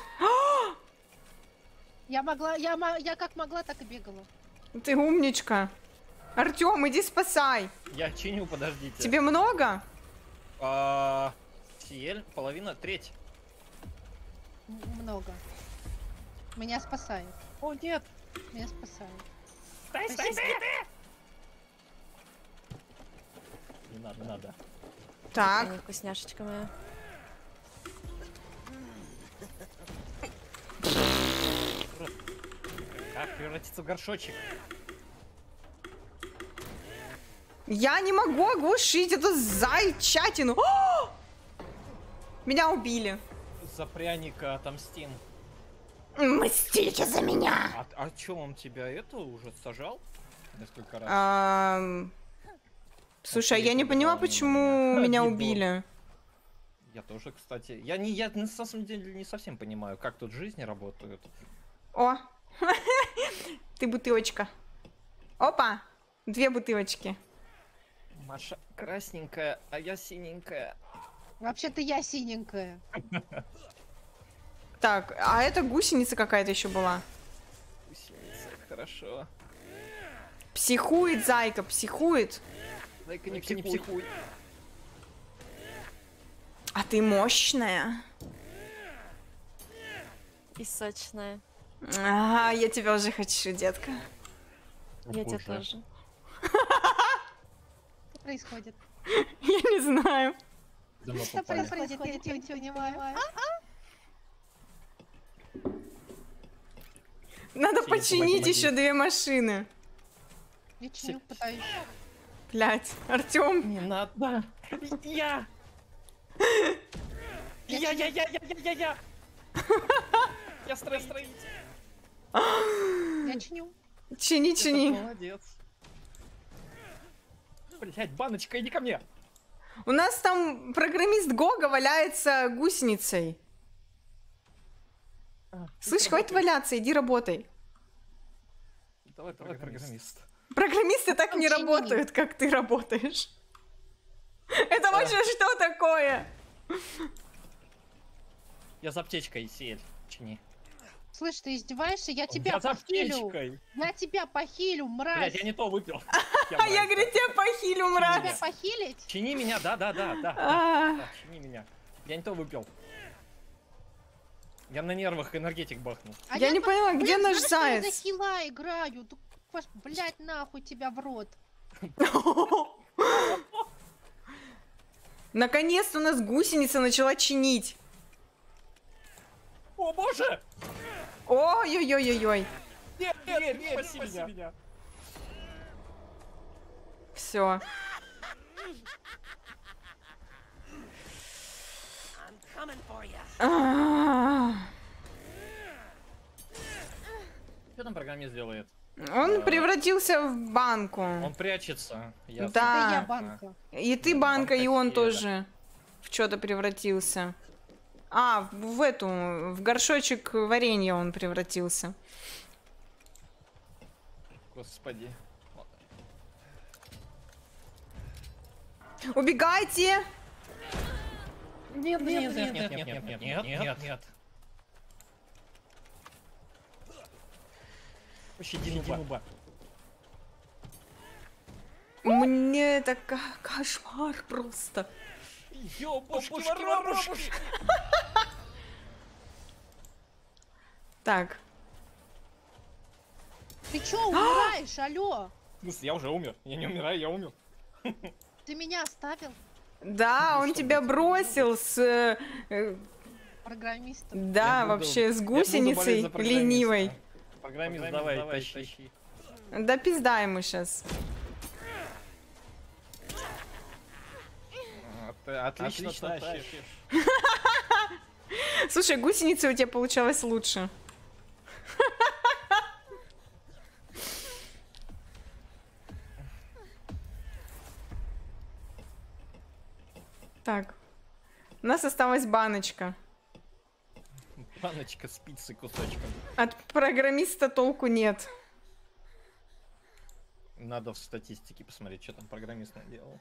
Я как могла, так и бегала. Ты умничка. Артем, иди спасай. Я чиню, подождите. Тебе много? Сиель, половина, треть. Много. Меня спасает. О, нет. Меня спасает. Стой. Не надо. Так. Ой, вкусняшечка моя. Как превратиться в горшочек? Я не могу оглушить эту зайчатину. О! Меня убили. За пряника отомстим. Мстите за меня. А чё, он тебя это уже сажал? Несколько раз. Слушай, а я не Конкретно поняла, давал почему меня. меня Гидо. убили. Я тоже, кстати. Я на самом деле не совсем понимаю, как тут жизни работают. О, ты бутылочка. Опа, 2 бутылочки. Маша красненькая, а я синенькая. Вообще-то я синенькая. Так, а это гусеница какая-то еще была. Гусеница, хорошо. Психует зайка, психует. Дай-ка не психуй. А ты мощная. И сочная. Ага, я тебя уже хочу, детка. Я тебя тоже. Что происходит? Я не знаю. Что происходит? Я ничего не понимаю. Надо Синий, починить помоги. еще 2 машины. Я чиню, пытаюсь. Блять, Артем. Не надо. Я. Я строитель. Я чиню. Чини, чини. Молодец. Блять, баночка, иди ко мне. У нас там программист Гога валяется гусеницей. Слышь, хватит валяться, иди работай. Давай, программист. Программисты так Там не чинили. работают, как ты работаешь. Это вообще что такое? Я за аптечкой, Сиэль, чини. Слышь, ты издеваешься? Я тебя Я за похилю. аптечкой. Я тебя похилю, мразь. Блять, я не то выпил. А я говорю, тебя похилю, Тебя мразь. похилить? Чини меня, да. А, Да, чини меня. Я не то выпил. Я на нервах энергетик бахнул. А Я не поняла, где наш знаешь, что я заяц? за хила играю? Блять, нахуй тебя в рот. Наконец-то у нас гусеница начала чинить. О боже! Ой-ой-ой-ой-ой. Нет, спаси меня. Все. Что там программист делает? Он превратился в банку. Он прячется. ясно. Да. Это я банка. И ты Да, банка, и он банка тоже в что-то превратился. А, в горшочек варенья он превратился. Господи. Убегайте! Нет, нет, нет, нет, нет, нет, нет, нет, нет. Пощади нуба. Мне это кошмар просто. Ёбушки-воробушки! Так, Ты чё умираешь, алё? В смысле, я уже умер. Я не умираю, я умер. Ты меня оставил, да, он что тебя быть? бросил с... программистом? да, Я буду- вообще с я буду болеть гусеницей за программиста. ленивой. Программист, давай, тащи. Да пизда ему сейчас. Ты отлично тащишь. Слушай, гусеница у тебя получалась лучше. Так. У нас осталась баночка. Баночка с пиццей кусочком. От программиста толку нет. Надо в статистике посмотреть, что там программист наделал.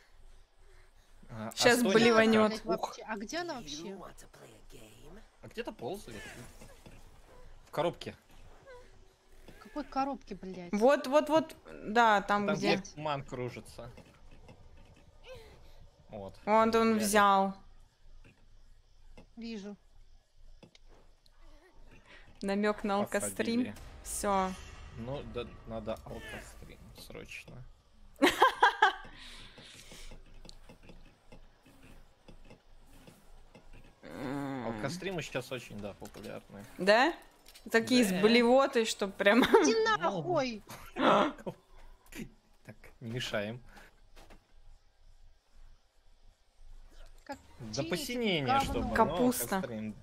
Щас Астоника блеванет. как? Блядь, Ух, вообще. А где она вообще? а где-то ползает. В коробке. В какой коробке, блядь? Вот, да, там, Там где. где ман кружится. Вот. Вот он Взяли. взял. Вижу. Намек на алкострим. Посадили. Все. Ну, да, надо алкострим срочно. Алкостримы сейчас очень, да, популярны. Да? Такие Да. с блевотой, что прям... Иди нахуй! Так, не мешаем. Как До чистить посинения, говно. чтобы. но Капуста. алкострим.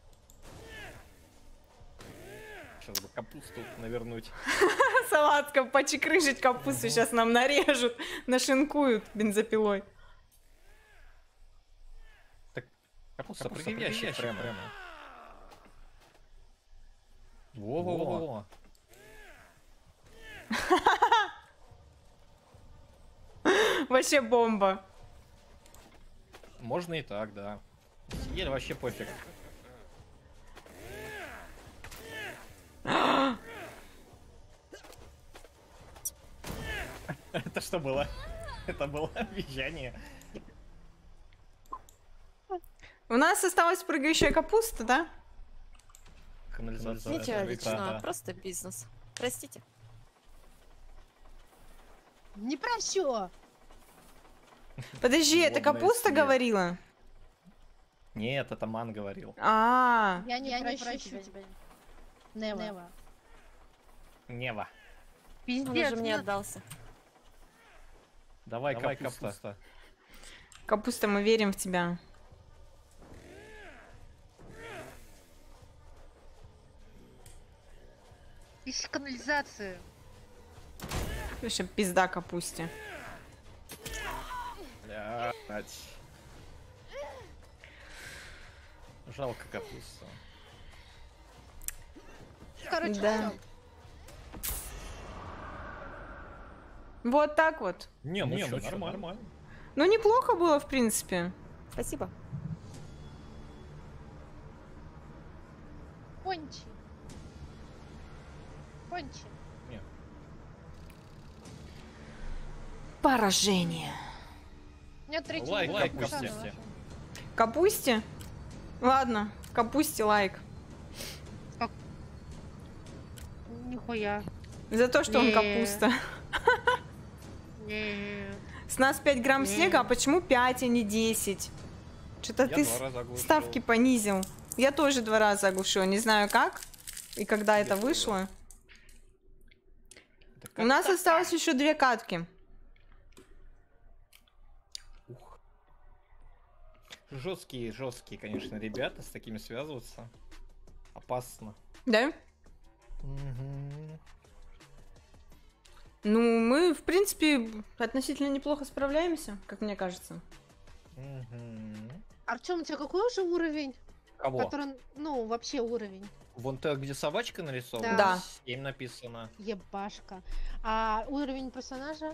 Сейчас бы капусту навернуть. Салатка, почекрыжить капусту сейчас нам нарежут, нашинкуют бензопилой. Капуста прыгай в ящик прямо. Во-во-во. Вообще бомба. Можно и так, да. Еле вообще пофиг. Это что было? Это было визжание. У нас осталась прыгающая капуста, да? Канализация. Ничего это личного, да. просто бизнес. Простите. Не прощу! Подожди, это Водная капуста смерть. говорила? Нет, это ман говорил. А, Я не прощу тебя. Нева. Нева. Он Пиздец, уже мне нет. отдался. Давай капуста. капуста, мы верим в тебя. Из канализации. Вообще пизда капусте. Блядь. Жалко капусту. Короче, Да. всё. Вот так вот. Не, ну чё, нормально. Ну, неплохо было, в принципе. Спасибо. Пончи. Пончи. Поражение. У меня третий Лайк уровень капусте. пацана. Капусте? Ладно, капусте лайк. Нихуя. За то, что он Не. капуста. Нет. С нас 5 грамм снега, а почему 5, а не 10? Что-то Я ты 2 раза оглушил. ставки понизил. Я тоже 2 раза оглушила, не знаю как и когда это тоже. вышло. Да У как нас так? осталось еще 2 катки. Жесткие, конечно, ребята, с такими связываться. Опасно. Да? Ну, мы, в принципе, относительно неплохо справляемся, как мне кажется. Артём, у тебя какой уже уровень? Кого? Который, ну, вообще уровень. Вон так, где собачка нарисована? Да. 7 написано. Ебашка. А уровень персонажа?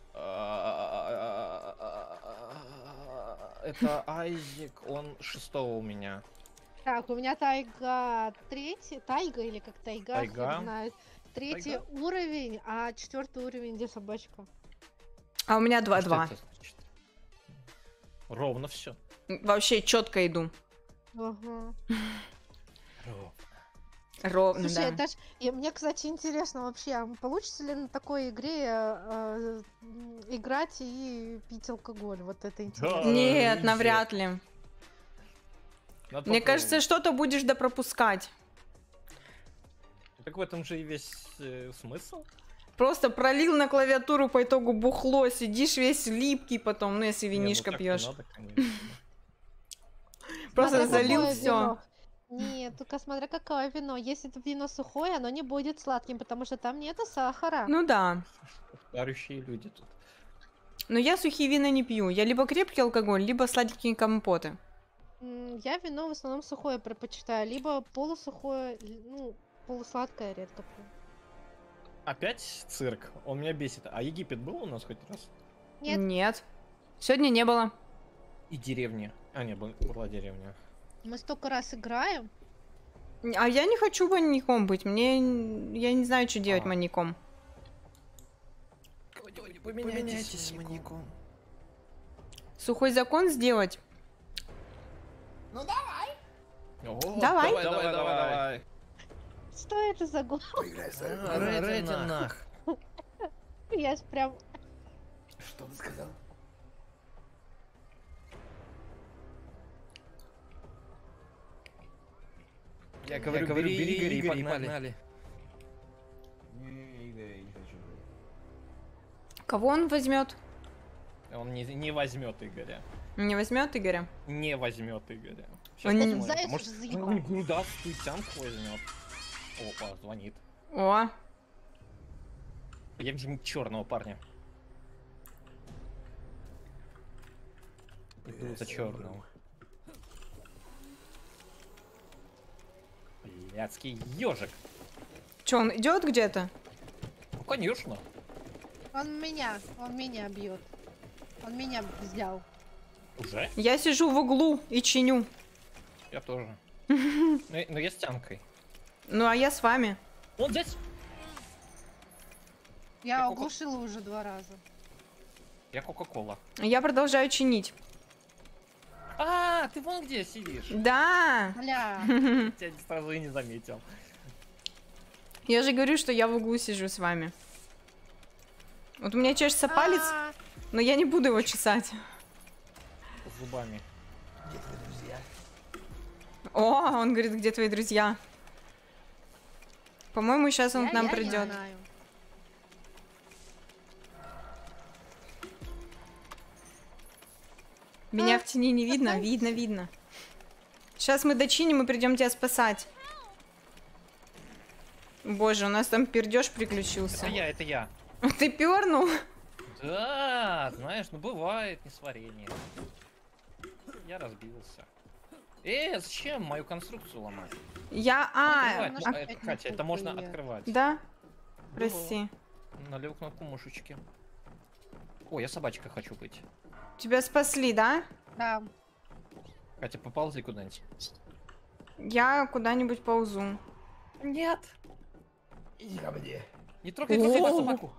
Это Айзек, он 6 у меня. Так, у меня Тайга 3, Тайга или как Тайга, Тайга. хер знает. 3 уровень, а 4 уровень, где собачка? А у меня Что 2-2. это значит? Ровно все. Вообще четко иду. Ага. Ровно, Слушай, да. это ж... мне, кстати, интересно вообще, а получится ли на такой игре играть и пить алкоголь? Вот это интересно. Да. Нет, Ниндзя. навряд ли. Надо Мне попробовать. кажется, что-то будешь допропускать. Так в этом же и весь смысл. Просто пролил на клавиатуру по итогу бухло, сидишь весь липкий потом, ну если Не, ну винишко так не пьешь. надо, конечно. Просто Смотря залил какое все. вино. Нет, только смотря какое вино. Если это вино сухое, оно не будет сладким, потому что там нету сахара. Ну да. Парящие люди тут. Но я сухие вина не пью. Я либо крепкий алкоголь, либо сладкие компоты. Я вино в основном сухое предпочитаю, либо полусухое, ну, полусладкое редко пью. Опять цирк? Он меня бесит. А Египет был у нас хоть раз? Нет. Нет. Сегодня не было. И деревня. А, нет, была деревня. Мы столько раз играем. А я не хочу маньяком быть. Я не знаю, что делать А. маньяком. Поменяйтесь маньяком. Сухой закон сделать. Давай. Давай. Что это за год? Рейтинг. Я ж прям... Что ты сказал? Я говорю, бери Игоря и погнали. Не, Игорь, я не хочу. Кого он возьмет? Он не возьмет Игоря. Не возьмет Игоря? Не возьмет Игоря. Сейчас Он не- посмотрим. Заяц Может, же заебал. он грудастую тянку возьмет. Опа, звонит. О, Я вижу черного парня. Иду за черного. Блядский ежик. что, он идет где-то? Ну, конечно. Он меня бьет. Он меня взял. Уже? Я сижу в углу и чиню. Я тоже. Но я с тянкой. Ну а я с вами. Он здесь. Я Какого- оглушила уже 2 раза. Я Кока-Кола. Я продолжаю чинить. А, ты вон где сидишь. Да. Бля. Я тебя сразу и не заметил. Я же говорю, что я в углу сижу с вами. Вот у меня чешется палец, А, но я не буду его чесать. С зубами. Где твои друзья? О, он говорит, где твои друзья? По-моему, сейчас он я к нам не придет. знаю. Меня в тени не видно, какая- видно. Сейчас мы дочиним и придем тебя спасать. Боже, у нас там пердеж приключился. Это я. Ты пернул? Да, знаешь, ну бывает несварение. Я разбился. Зачем мою конструкцию ломать? Я... Открывать. А, опять Катя, не это можно тупые. открывать. да? Прости. На левую кнопку мышечки. О, я собачкой хочу быть. Тебя спасли, да? Да. Катя, поползи куда-нибудь. Я куда-нибудь ползу. Нет. Иди ко мне. Не трогай мою О. собаку.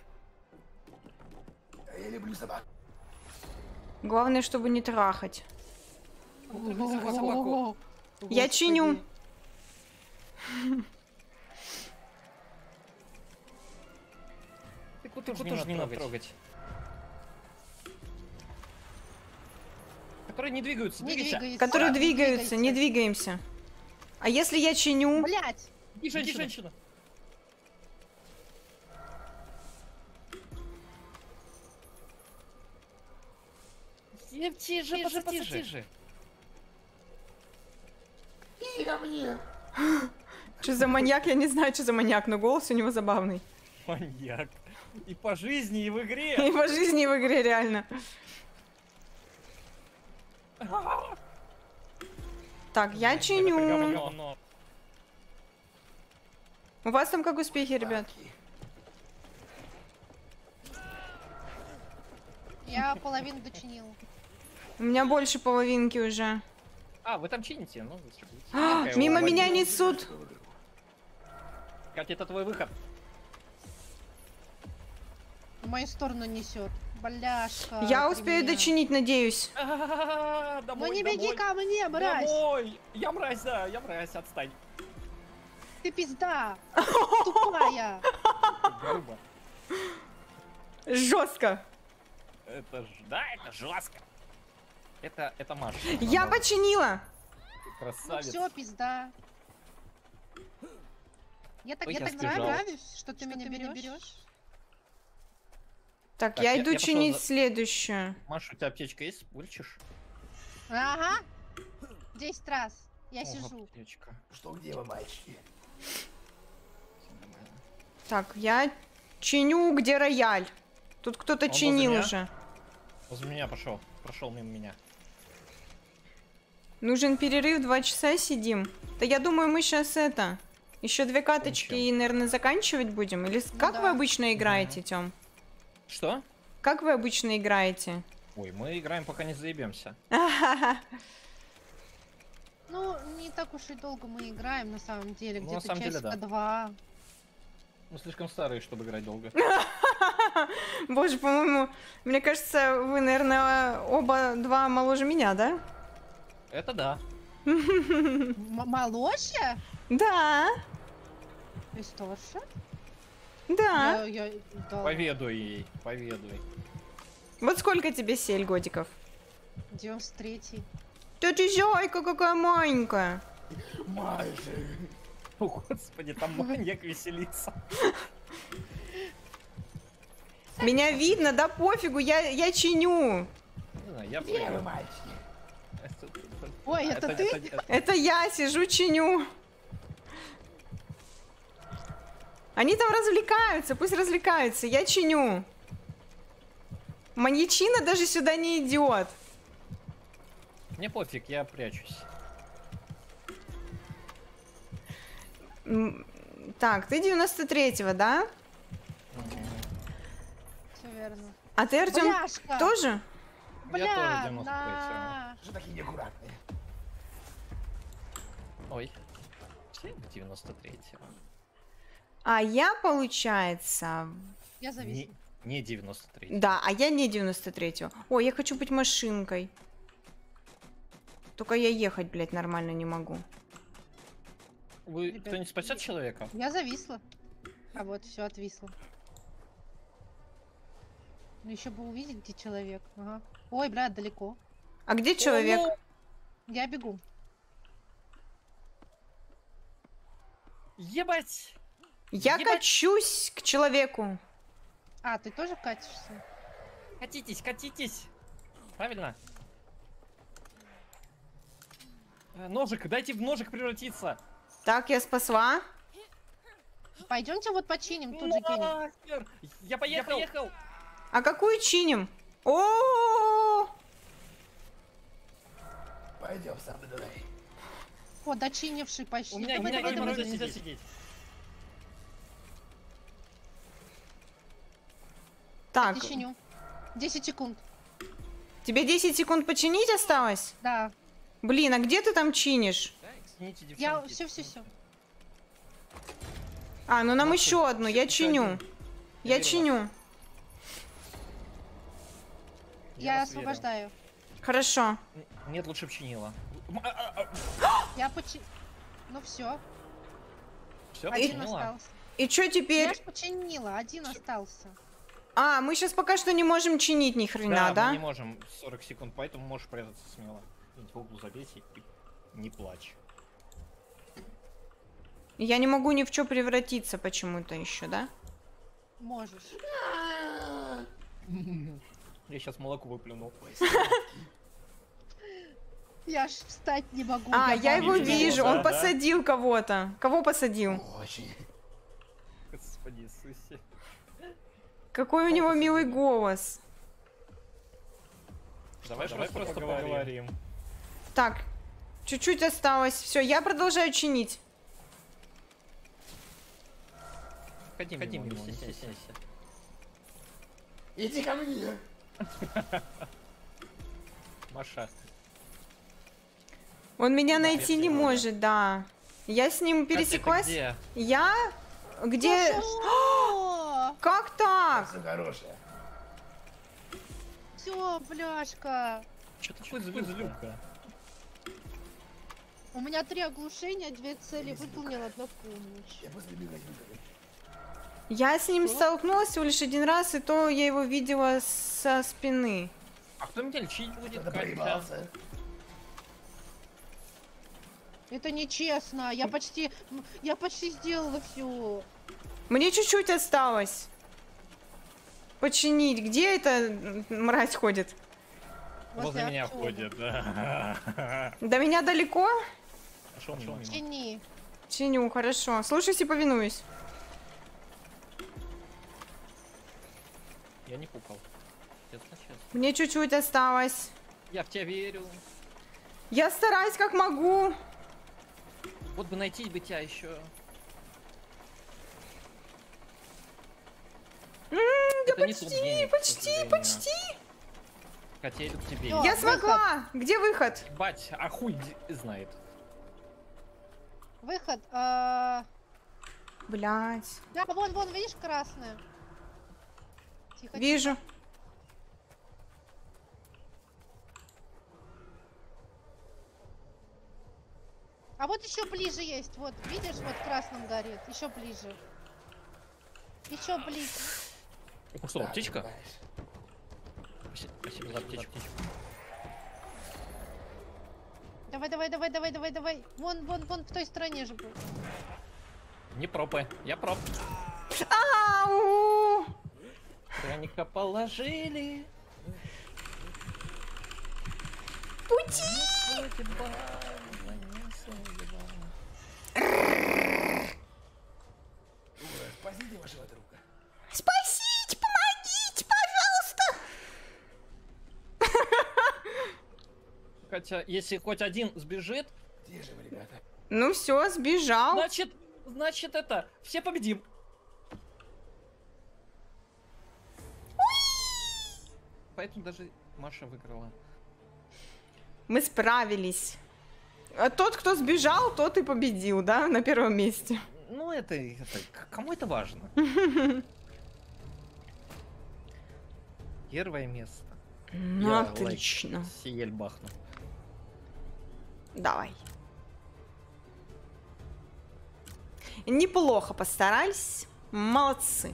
Я люблю собак. Главное, чтобы не трахать. Не трогай собаку. Я чиню. Ты тоже не надо трогать. Которые не двигаются, Не двигайся. двигается. Которые Не двигаются, не двигаемся. А если я чиню? Блять. Иди, женщина. Тише. Иди ко мне. Что за маньяк? Я не знаю, что за маньяк, но голос у него забавный. Маньяк. И по жизни, и в игре. И по жизни, и в игре, реально. Так, я чиню. Говно. У вас там как успехи, ребят? Я половину дочинила. У меня больше половинки уже. А, вы там чините? Ну, зашибись. А, Какая мимо у вас меня логика. несут. Катя, это твой выход. В мою сторону несет. Бляшка. Я успею меня. дочинить, надеюсь. А-а-а, Ну домой, не беги домой. ко мне, мразь! Домой! Я мразь, да, я мразь, отстань. Ты пизда! Тупая! Грубо. Жестко. Это ж, да, это жестко. Это Маша. Я Она починила. Ну красавец. все, пизда. Я так, Ой, я я так сбежал. нравлюсь, что ты меня берешь. Так, Так, я я иду пошел чинить за- следующую. Маша, у тебя аптечка есть? Вылечишь? Ага. 10 раз. Я О, сижу. аптечка. Что, где вы, мальчики? Всё нормально. Так, я чиню, где рояль. Тут кто-то Он чинил возле меня? уже. Возле меня пошел. Прошел мимо меня. Нужен перерыв, 2 часа сидим. Да я думаю, мы сейчас это... Еще 2 каточки Кончим. и, наверное, заканчивать будем. Или как да. вы обычно играете, Тём? Что? Как вы обычно играете? Ой, мы играем, пока не заебемся. Ну, не так уж и долго мы играем, на самом деле. Ну, на Где-то самом деле, часика да. 2. Мы слишком старые, чтобы играть долго. Боже, по-моему, мне кажется, вы, наверное, оба 2 моложе меня, да? Это да. Моложе? Да, И старше? да. Да. Поведуй ей, поведуй. Вот сколько тебе, Сель, годиков? 93-й. Да ты зайка какая маленькая. Майже. О, господи, там маньяк веселится. Меня видно, да пофигу, я чиню. Не знаю, я Где вы, прыгаю. мальчики? Ой, это ты? Это я сижу, чиню. Они там развлекаются, пусть развлекаются, я чиню. Маньячина даже сюда не идет. Мне пофиг, я прячусь. Так, ты 93-го, да? Все верно. А ты, Артем, Бляшка! тоже? Бля, тоже 93-го. на. Что такие неаккуратные? Ой. Все 93-го. А я, получается... Я зависла. Не 93-го. Да, а я не 93-го. Ой, я хочу быть машинкой. Только я ехать, блядь, нормально не могу. Вы Ребят, кто-нибудь спасет человека? Я зависла. А вот, все отвисло. Ну еще бы увидеть, где человек. Ага. Ой, бля, далеко. А где человек? Я бегу. Ебать! Я ебать. качусь к человеку. А, ты тоже катишься? Катитесь, катитесь! Правильно? Ножик, дайте в ножик превратиться! Так, я спасла. Пойдемте вот починим, тут же кинем. Нахер! Я поехал! А какую чиним? О, Пойдем со мной. О, дочинивший почти. У меня Давай, давай, давай, нельзя давай. сидеть. так, Я чиню. 10 секунд. тебе 10 секунд починить осталось? Да. Блин, а где ты там чинишь? Извините, Я девчонки. все. А, ну нам еще одну, я еще чиню. один. Я верю в чиню. Я вас верю. освобождаю. Хорошо. Нет, лучше б чинила. Я почи... Ну все, Все, один починила? остался. И что Я теперь? ж починила, один остался. А, мы сейчас пока что не можем чинить ни хрена, Да, да? мы не можем 40 секунд, поэтому можешь прятаться смело. Где-нибудь в углу забейся и не плачь. Я не могу ни в что превратиться почему-то еще, да? Можешь. Я сейчас молоко выплюнул. Я ж встать не могу. А, я его Ничего, вижу, да, он да. посадил кого-то. Кого посадил? Очень. Господи Иисусе. Какой у него милый голос. Давай просто поговорим. Так, чуть-чуть осталось. Все, я продолжаю чинить. Ходи, мимо, не стесняйся. Иди ко мне. Маша. Он меня найти не может, да. Я с ним пересеклась. Где? Я? Где? Как так? Все хорошее. Все, бляшка. Что такое злюка? У меня 3 оглушения, 2 цели выполнил, 1 помощь. Я после бегать выиграю. Я с ним Что? столкнулась всего лишь 1 раз, и то я его видела со спины. А кто меня лечить будет? Кто-то Катя? проебался. Это нечестно. Я почти сделала все. Мне чуть-чуть осталось. Починить. Где эта мразь ходит? Возле меня ходит, да. До меня далеко? Пошел мимо. Чини. Чиню, хорошо. Слушаюсь и повинуюсь. Я не пукал. Честно. Мне чуть-чуть осталось. Я в тебя верю. Я стараюсь как могу. Вот бы найти бы тебя еще. Это не тот гений, к сожалению. Почти. Хотя я иду к тебе. Всё. Я выход. смогла. Где выход? Бать, а хуй знает. Выход. Блять. Да, вон, видишь, красное. Тихо. Вижу. А вот еще ближе есть. Вот, видишь, вот красным горит. Еще ближе. Еще ближе. Ну что, Да, птичка? понимаешь. Спасибо за птичку. Давай. Вон, в той стороне же был. Не пропы, я проп. Ау! Пряника положили. Спасите вашего друга. Спасите, помогите, пожалуйста. Хотя, если хоть один сбежит, Где же вы, ребята? Ну все, сбежал. значит это, все победим. Поэтому даже Маша выиграла. Мы справились. А тот, кто сбежал, тот и победил, да, на первом месте. Ну кому это важно? Первое место. Ну, Я отлично. лайк Сиель бахну. Давай. Неплохо постарались. Молодцы.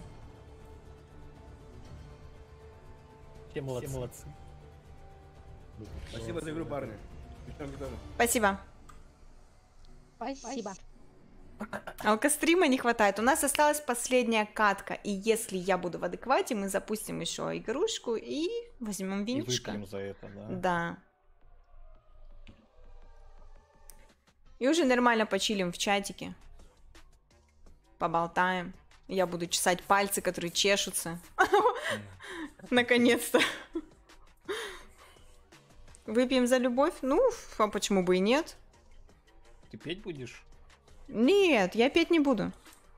Все молодцы. Спасибо за игру, парни. Девчонки тоже. Спасибо. Спасибо. Алкострима не хватает. У нас осталась последняя катка. И если я буду в адеквате, мы запустим еще игрушку и возьмем И винишко. выпьем за это, да? Да. И уже нормально почилим в чатике. Поболтаем. Я буду чесать пальцы, которые чешутся. Наконец-то. Выпьем за любовь? Ну, а почему бы и нет? Ты петь будешь? Нет, я петь не буду.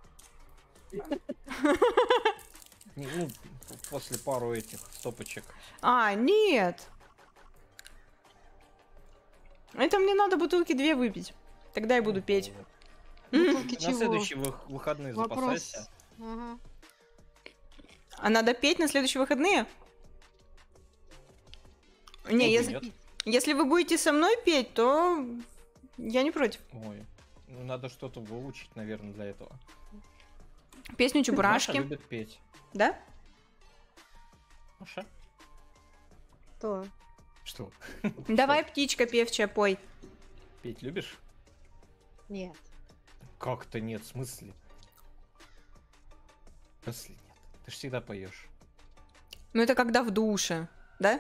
Ну, после пару этих стопочек. А, нет. Это мне надо бутылки 2 выпить. Тогда я буду петь. Бутылки На чего? следующие выходные Вопрос. запасайся. Ага. А надо петь на следующие выходные? Не, если вы будете со мной петь, то я не против. Ой. Ну, надо что-то выучить, наверное, для этого. Песню Маша Чебурашки. любит петь. Да? Маша? Кто? Что? Давай, птичка певчая, пой. Петь любишь? Нет. Как-то нет, в смысле? В смысле нет? Ты ж всегда поешь. Ну это когда в душе, да?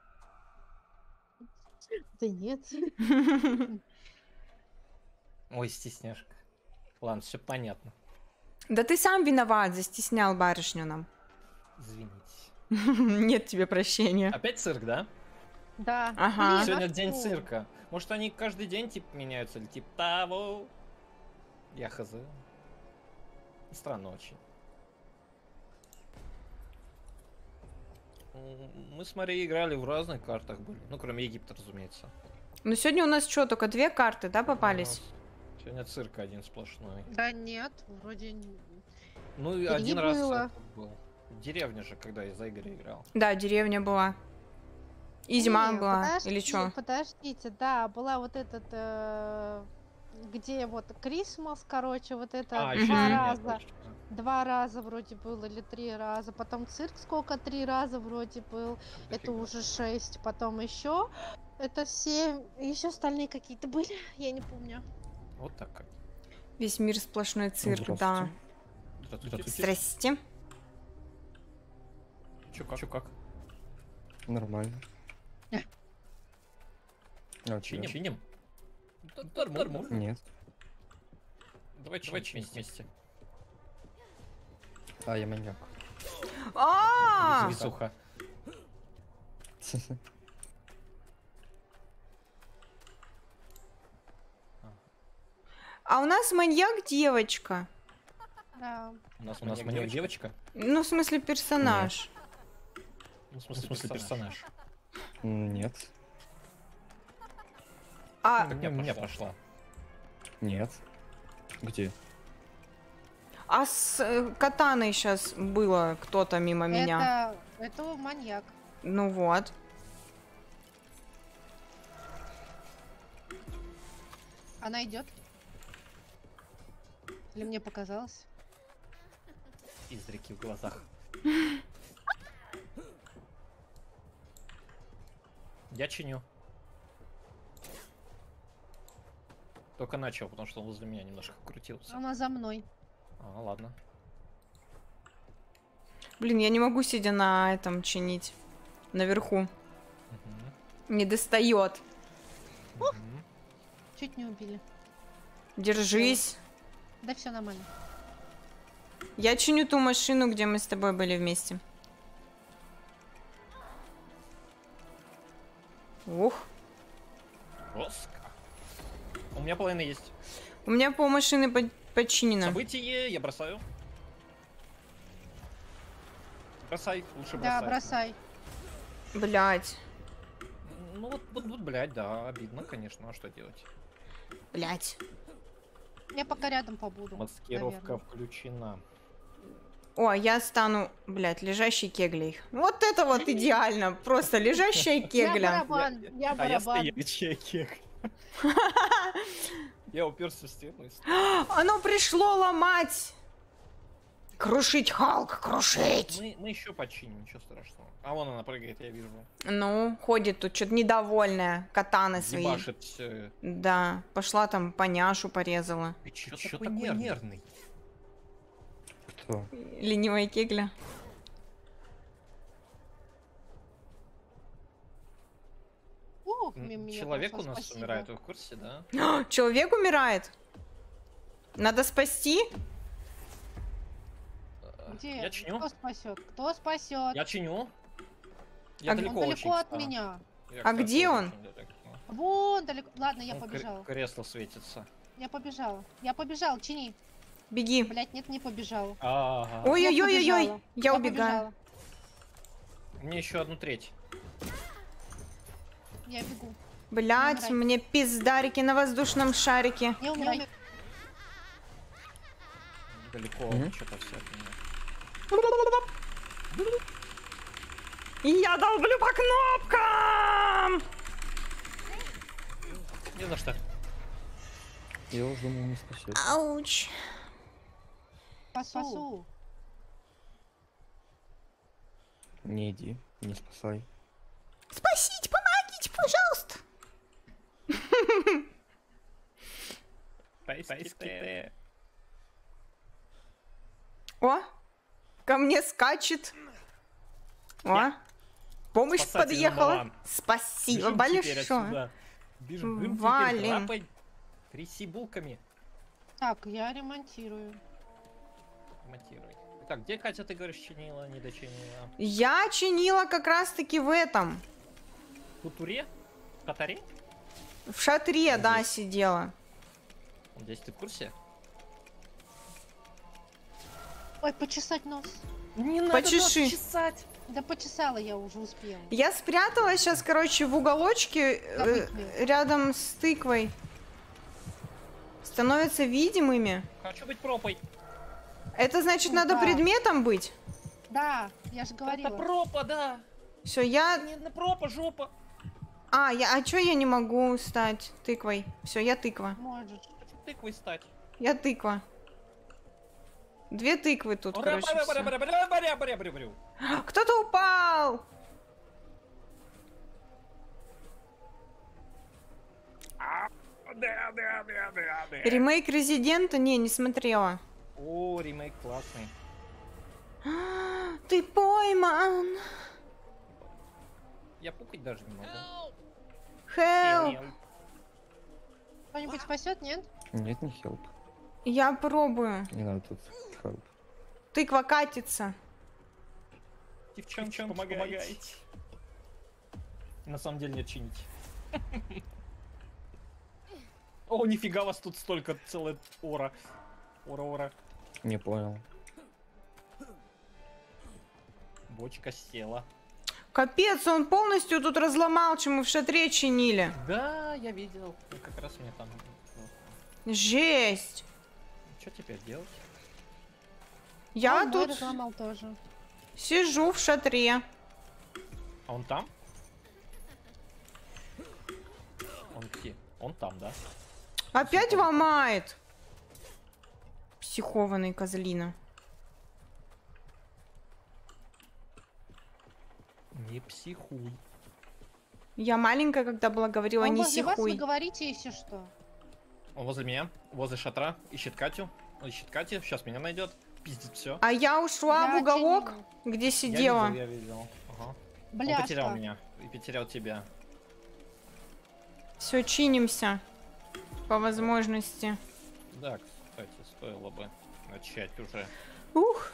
Да нет. Ой, стесняшка. Ладно, все понятно. Да ты сам виноват, застеснял барышню нам. Извините. Нет тебе прощения. Опять цирк, да? Да. Ага. Блин, Сегодня а день что? цирка. Может, они каждый день типа меняются или типа того? Я хз. Странно очень. Мы с Марией играли в разных картах были. Ну, кроме Египта, разумеется. Ну сегодня у нас что, только 2 карты, да, попались? Сегодня цирк один сплошной. Да нет, вроде... Ну, и 3 один раз было. этот был. В деревне же, когда я за Игоря играл. Да, деревня была. И зима Не, была, подожди, или что? Подождите, да, была вот этот, где вот Крисмас, короче, вот это ещё 2 зимняя, раза. точно. 2 раза вроде было, или 3 раза. Потом цирк сколько? 3 раза вроде был. Это Дофига. уже 6. Потом еще. Это 7. Еще остальные какие-то были. Я не помню. Вот так как. Весь мир сплошной цирк, да. Здравствуйте. Здравствуйте. Здрасте. Чё как? Нормально. А, Чиним? чё? Чиним? Нормально. Нет. Давай чинить вместе. А, я маньяк. А! Висуха. А у нас маньяк девочка. Да. У нас маньяк девочка. Ну, в смысле, персонаж. Ну, в смысле персонаж. Нет. А, Как меня пошла. Нет. Где? а с катаной сейчас было кто-то мимо меня. Это маньяк. Ну вот. Она идет. Или мне показалось? Изреки в глазах. Я чиню. Только начал, потому что он возле меня немножко крутился. Она за мной. А, ладно. Блин, я не могу сидя на этом чинить. Наверху. Мгм. Не достает. Мгм. Чуть не убили. Держись. Да все нормально. Я чиню ту машину, где мы с тобой были вместе. Ух. Жестко. У меня половина есть. У меня пол машины починено. Событие, я бросаю. Бросай, лучше Да, бросай. бросай. Блять. Ну вот, блядь, да, обидно, конечно, а что делать? Блять. Я пока рядом побуду. Маскировка наверное. включена. О, я стану, блядь, лежащей кеглей. Вот это вот идеально. Просто лежащая Я кегля. барабан, я А я барабан. стоячий кек. Я уперся в стену и Оно пришло ломать. Крушить, Халк, крушить. Мы еще починим, ничего страшного. А вон она прыгает, я вижу. Ну, ходит тут что-то недовольная. Катаны свои. Ебашит все. Да, пошла там поняшу порезала. Ты чё такой нервный? Кто? Ленивая кегля. Ух, мимо меня Человек у прошла, нас спасибо. умирает, вы в курсе, да? Человек умирает. Надо спасти. Где? Я чиню. Кто спасет? Кто спасет? Я чиню. А Я Он далеко далеко очень. от меня. Я, А кстати, где он? очень далеко. Вон далеко. Ладно, я Вон побежала. Кресло светится. Я побежала. Я побежал, чини. Беги. Блять, нет, не побежала. Ага. Ой-ой-ой-ой-ой. Я Я убегаю. побежала. Мне еще одну треть. Я бегу. Блять, умирай. мне пиздарики на воздушном шарике. Не умирай. Далеко Мгм. что-то все от меня. И я долблю по кнопкам. Не за что. Я уже думал, не спасет. Ауч. Спасу. Не иди, не спасай. Спасите, помогите, пожалуйста. Спасите. О, ко мне скачет. О, помощь Спасатель подъехала. номер 1. Спасибо Бежим теперь большое. отсюда. Бежим Валим. теперь, лапай. Тряси булками. Так, я ремонтирую. ремонтируй. Так, где Катя, ты говоришь, чинила, не дочинила? Я чинила как раз-таки в этом. В Кутуре? В Катаре? В шатре, да, Здесь. сидела. Здесь ты в курсе? Ой, почесать нос. Не Почеши. чесать. Да почесала я уже, успела. Я спряталась сейчас, короче, в уголочке рядом с тыквой. Становятся видимыми. Хочу быть пропой. Это значит, Ну надо да. предметом быть? Да, я же Это говорила. пропа, да. Все, я... Не на пропа, жопа. А чё я не могу стать тыквой? Все, я тыква. Можешь. Хочу тыквой стать. Я тыква. 2 тыквы тут, короче, всё. Бря-бря-бря-бря-бря-бря-бря. Кто-то упал! Ремейк Резидента? Не смотрела. О, ремейк классный. Ты пойман! Я пукать даже не могу. Help! Кто-нибудь спасет, нет? Нет, не help. Я пробую. Не надо тут help. Тыква катится. Девчонки, помогайте. На самом деле нет, чинить. О, нифига вас тут столько, целая ора. Ора-ора. Не понял. Бочка села. Капец, он полностью тут разломал, чем мы в шатре чинили. Да, я видел. Ну, как раз мне там... Жесть. Что теперь делать? Я Он мой тут разломал тоже. сижу в шатре. А он там? Он где? Он там, да? Опять ломает. Психованный козлина. Не психуй. Я маленькая, когда была, говорила, Он не возле вас, вы сихуй. говорите, если что. Он возле меня, возле шатра, ищет Катю. Он ищет Катю, сейчас меня найдет. Пиздит все. А я ушла в Я уголок, чинила. где сидела. Я видел. Ага. Он Бляшка. потерял меня и потерял тебя. Все, чинимся. По возможности. Да, кстати, стоило бы начать уже. Ух.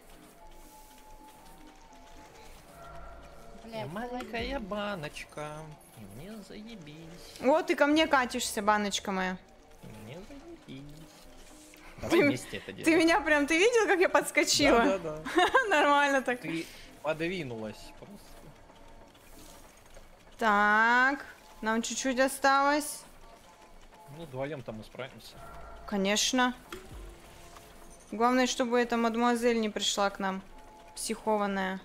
Блядь, Маленькая баночка. И мне заебись. Вот ты ко мне катишься, баночка моя. И мне заебись. Давай вместе это делать. Ты меня прям, ты видел, как я подскочила? Да. Нормально так. Ты подвинулась просто. Так, нам чуть-чуть осталось. Ну, вдвоем там мы справимся. Конечно. Главное, чтобы эта мадемуазель не пришла к нам. Психованная.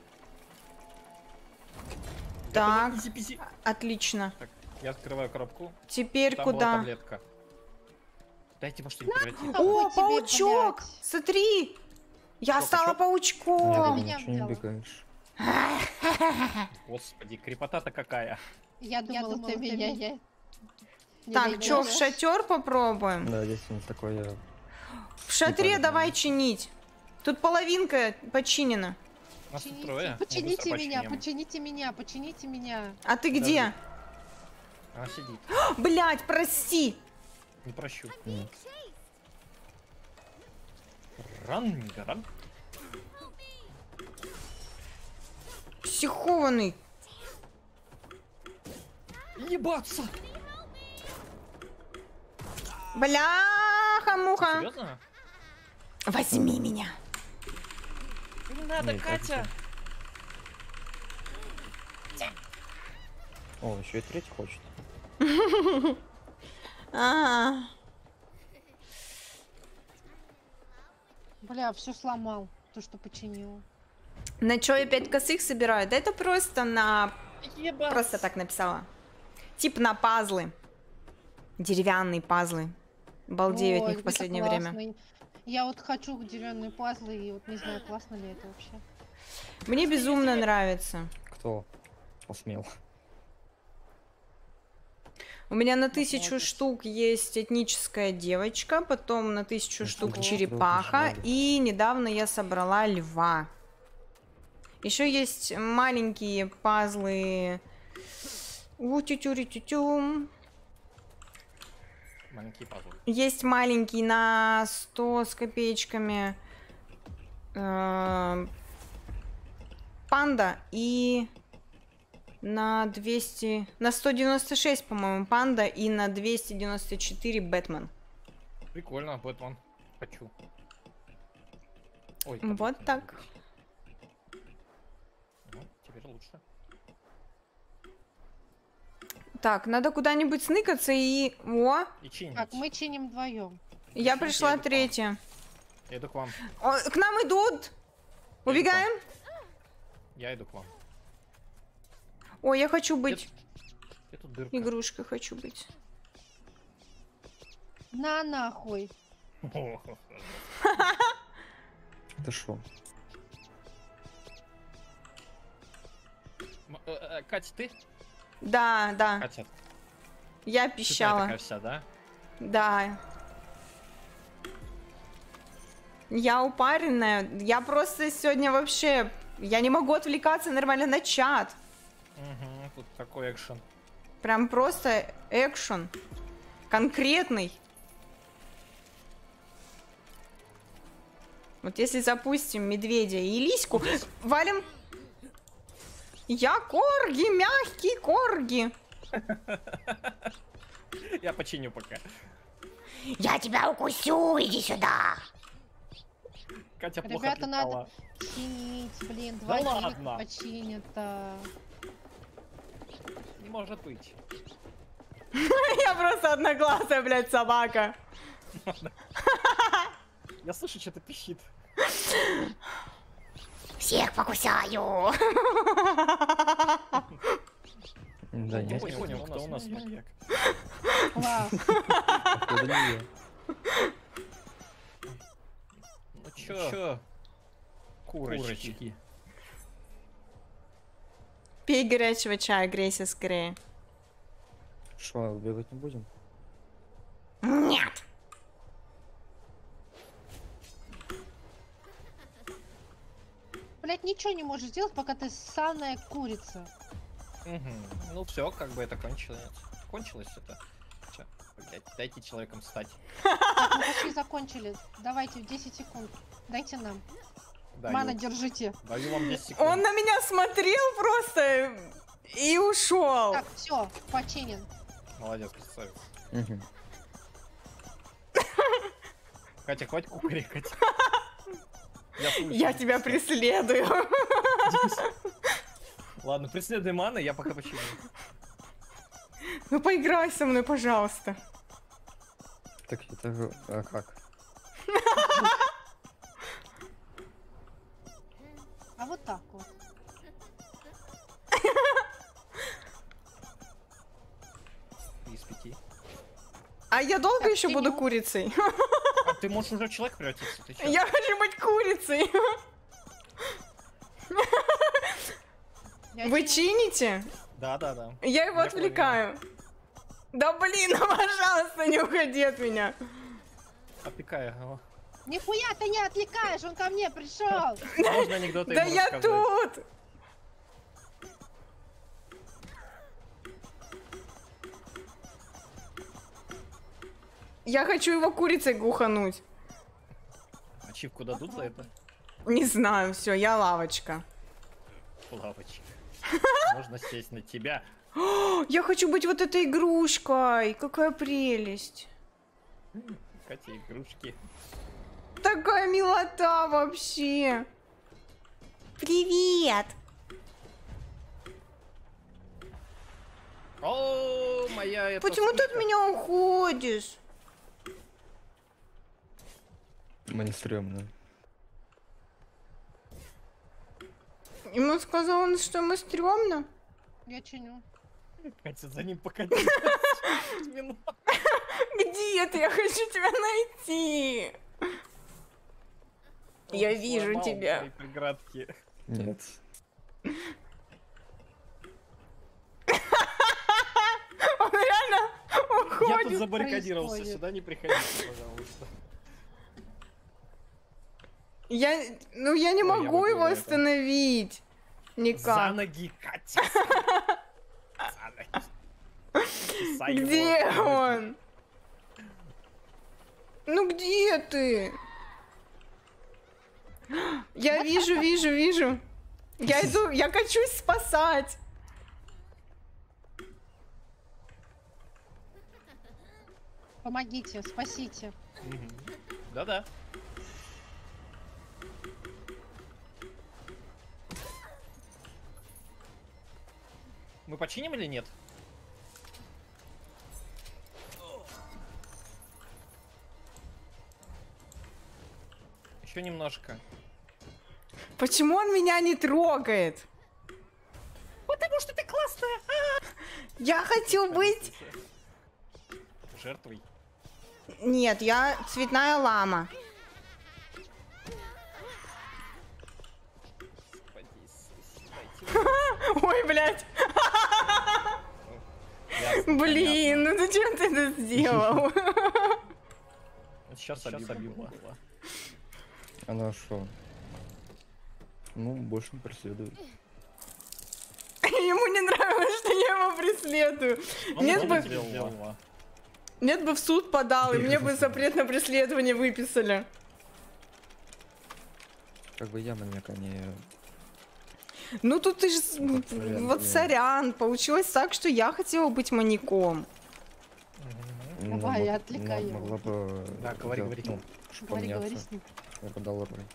Так, Изи-пизи. отлично. Так, я открываю коробку. Теперь Там была куда? таблетка. Дайте ему что-нибудь превратить. Какой О, тебе, паучок! блядь? Смотри! Я Что, стала паучок? Я паучком! думаю, меня что не взяла. бегаешь. Господи, крепота-то какая. Я думала, ты меня... Так, чё, в шатер попробуем? Да, здесь у нас такое... В шатре Непонятно. давай чинить. Тут половинка починена. Нас тут трое. Мы Почините быстро меня, починим. почините меня, почините меня. А ты где? Она сидит. Блять, прости! Не прощу. Нет. Ран, ран. Психованный. Ебаться! Бляха-муха. Серьезно? Возьми меня. Не надо, Нет, Катя! О, еще и третий хочет. А, Бля, все сломал, то, что починил. на чё я 5 косых собираю? Да это просто на... Ебаться! Просто так написала. Тип на пазлы. Деревянные пазлы. Балдею от Ой, них в это последнее время. классно. Я вот хочу деревянные пазлы, и вот не знаю, классно ли это вообще. Мне безумно нравится. Кто посмел? У меня на 1000 штук есть этническая девочка, потом на 1000 штук Ого. черепаха, Жаль. и недавно я собрала льва. Еще есть маленькие пазлы. У-тю-тю-ри-тю-тю. Маленький пазл. Есть маленький на 100 с копеечками. Панда и на 200... На 196, по-моему, панда и на 294 Бэтмен. Прикольно, Бэтмен. Хочу. Ой, Вот таблетки так. выпить. Ну, теперь лучше. Так, надо куда-нибудь сныкаться и... О, И чинить. Так, мы чиним вдвоем. я Ещё пришла я иду к вам. третья. Я иду к вам. О, к нам идут! Убегаем? Я иду к вам. Ой, я хочу быть Где тут дырка? игрушкой, хочу быть. На нахуй. Ты шо? Катя, ты? Да, да, Катя, я ты пищала. такая вся, да? Да. Я упаренная. Я просто сегодня вообще... Я не могу отвлекаться нормально на чат. Угу, тут такой экшен. Прям просто экшен. Конкретный. Вот если запустим медведя и лиську, валим... Я корги, мягкий корги. Я починю пока. Я тебя укусю, иди сюда. Катя плохо Ребята, надо отвлекала. чинить, блин, Да два человека ладно. починят-то. Не может быть. Я просто одноглазая, блядь, собака. Я слышу, что-то пищит. Всех покусаю. Да, Я нет, не понял, кто у нас маньяк. Класс. походу не я. Ну чё? Курочки. Пей горячего чая, грейся скорее. Шо, убегать не будем? Нет. Блять, ничего не можешь сделать, пока ты ссаная курица. Мгм. Ну все, как бы это кончилось. Кончилось это. Чё? Блядь, дайте человеком стать. Так, мы почти закончили. Давайте, 10 секунд. Дайте нам. Мана, держите. Даю вам 10 секунд. Он на меня смотрел просто и ушел. Так, все, починен. Молодец, красавец. Угу. Катя, хватит кукарекать. слышу. Я тебя преследую. Ладно, преследуй Мана, я пока починю. Ну поиграй со мной, пожалуйста. Так это а как? А вот так вот. Из 5. А я долго Так, еще буду Тимур. курицей? А ты можешь уже в человек превратиться, ты чё? Я хочу быть курицей. Я Вы чиню. чините? Да. Я его Я отвлекаю. Да блин, ну пожалуйста, не уходи от меня. Опекаю его. Нихуя ты не отвлекаешь, он ко мне пришел. Можно анекдоты Да ему я рассказать? тут. Я хочу его курицей гухануть. Ачивку дадут за это? Не знаю, все, я лавочка. Лавочек. Можно сесть на тебя. Я хочу быть вот этой игрушкой. Какая прелесть. Катя, игрушки. Такая милота вообще. Привет. О, моя это Почему ты от вспышка. меня уходишь? Мне стрёмно. Ему сказал, что мы стрёмно. Я чиню. Катя, за ним пока 10 минут. Где ты? Я хочу тебя найти. Я Он вижу сломал тебя. мои преградки. Нет. Он реально Я тут уходит. забаррикадировался, происходит? сюда не приходите, пожалуйста. Ну я не Ой, я могу его выиграю это. остановить. За Никак. ноги, Катя. За ноги. Кисай его Где за ноги. он? Ну где ты? Я вижу. Я иду, я качусь спасать. Помогите, спасите. Да-да. Мы починим или нет? Еще немножко. Почему он меня не трогает? Потому что ты классная. Я хочу быть... Жертвой. Нет, я цветная лама. Ой, блядь. Блин, ну зачем ты это сделал? Сейчас обидно. Она что? Ну, больше не преследует. Ему не нравилось, что я его преследую. Нет бы в суд подал, и мне бы запрет на преследование выписали. Как бы я маньяк, а не... Ну тут ты же... Вот сорян, получилось так, что я хотела быть маньяком. Давай, я отвлекаю его. Могла бы... Да, говори. Ну, чтоб Говори поменяться. с ним. Я бы дал роль.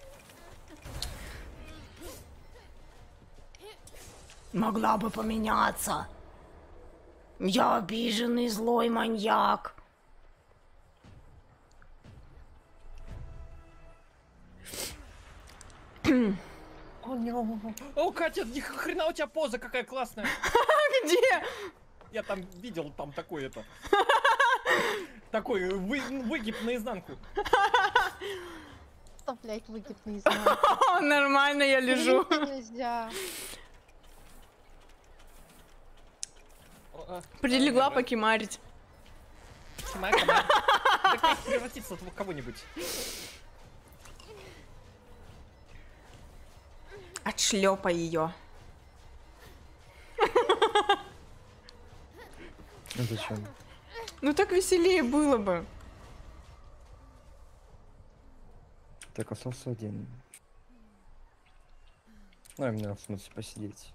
Могла бы поменяться. Я обиженный злой маньяк. О, Катя, ни хрена у тебя поза какая классная. Где? Я там видел, там такой это. Такой выгиб наизнанку. Что, блядь, выкид наизнанку? Нормально я лежу. Нельзя. Прилегла покемарить. Моя команда. Да как превратиться в кого-нибудь? Отшлепай ее. Ну зачем? Ну так веселее было бы. Так, остался один. Ну, именно в смысле посидеть.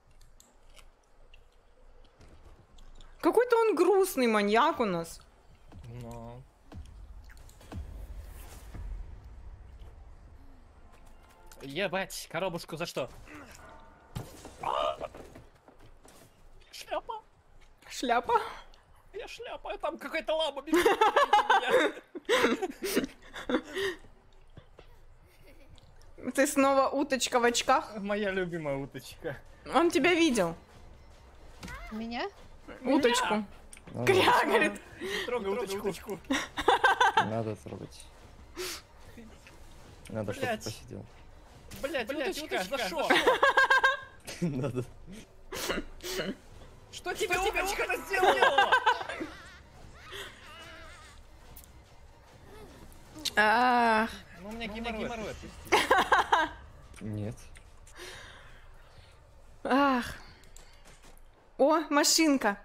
Какой-то он грустный маньяк у нас. Но... Ебать, коробушку за что? Шляпа. Шляпа? Я шляпа, там какая-то лама бежит. Ты снова уточка в очках? Моя любимая уточка. Он тебя видел. Меня? Уточку. Надо, Кря, говорит. Трогай уточку. надо трогать. Надо, чтобы Блядь. посидел. Блять, уточка, за что? Надо. Что тебе уточка сделала? Ах, Ну, у меня геморрой. Нет. ах. О, машинка.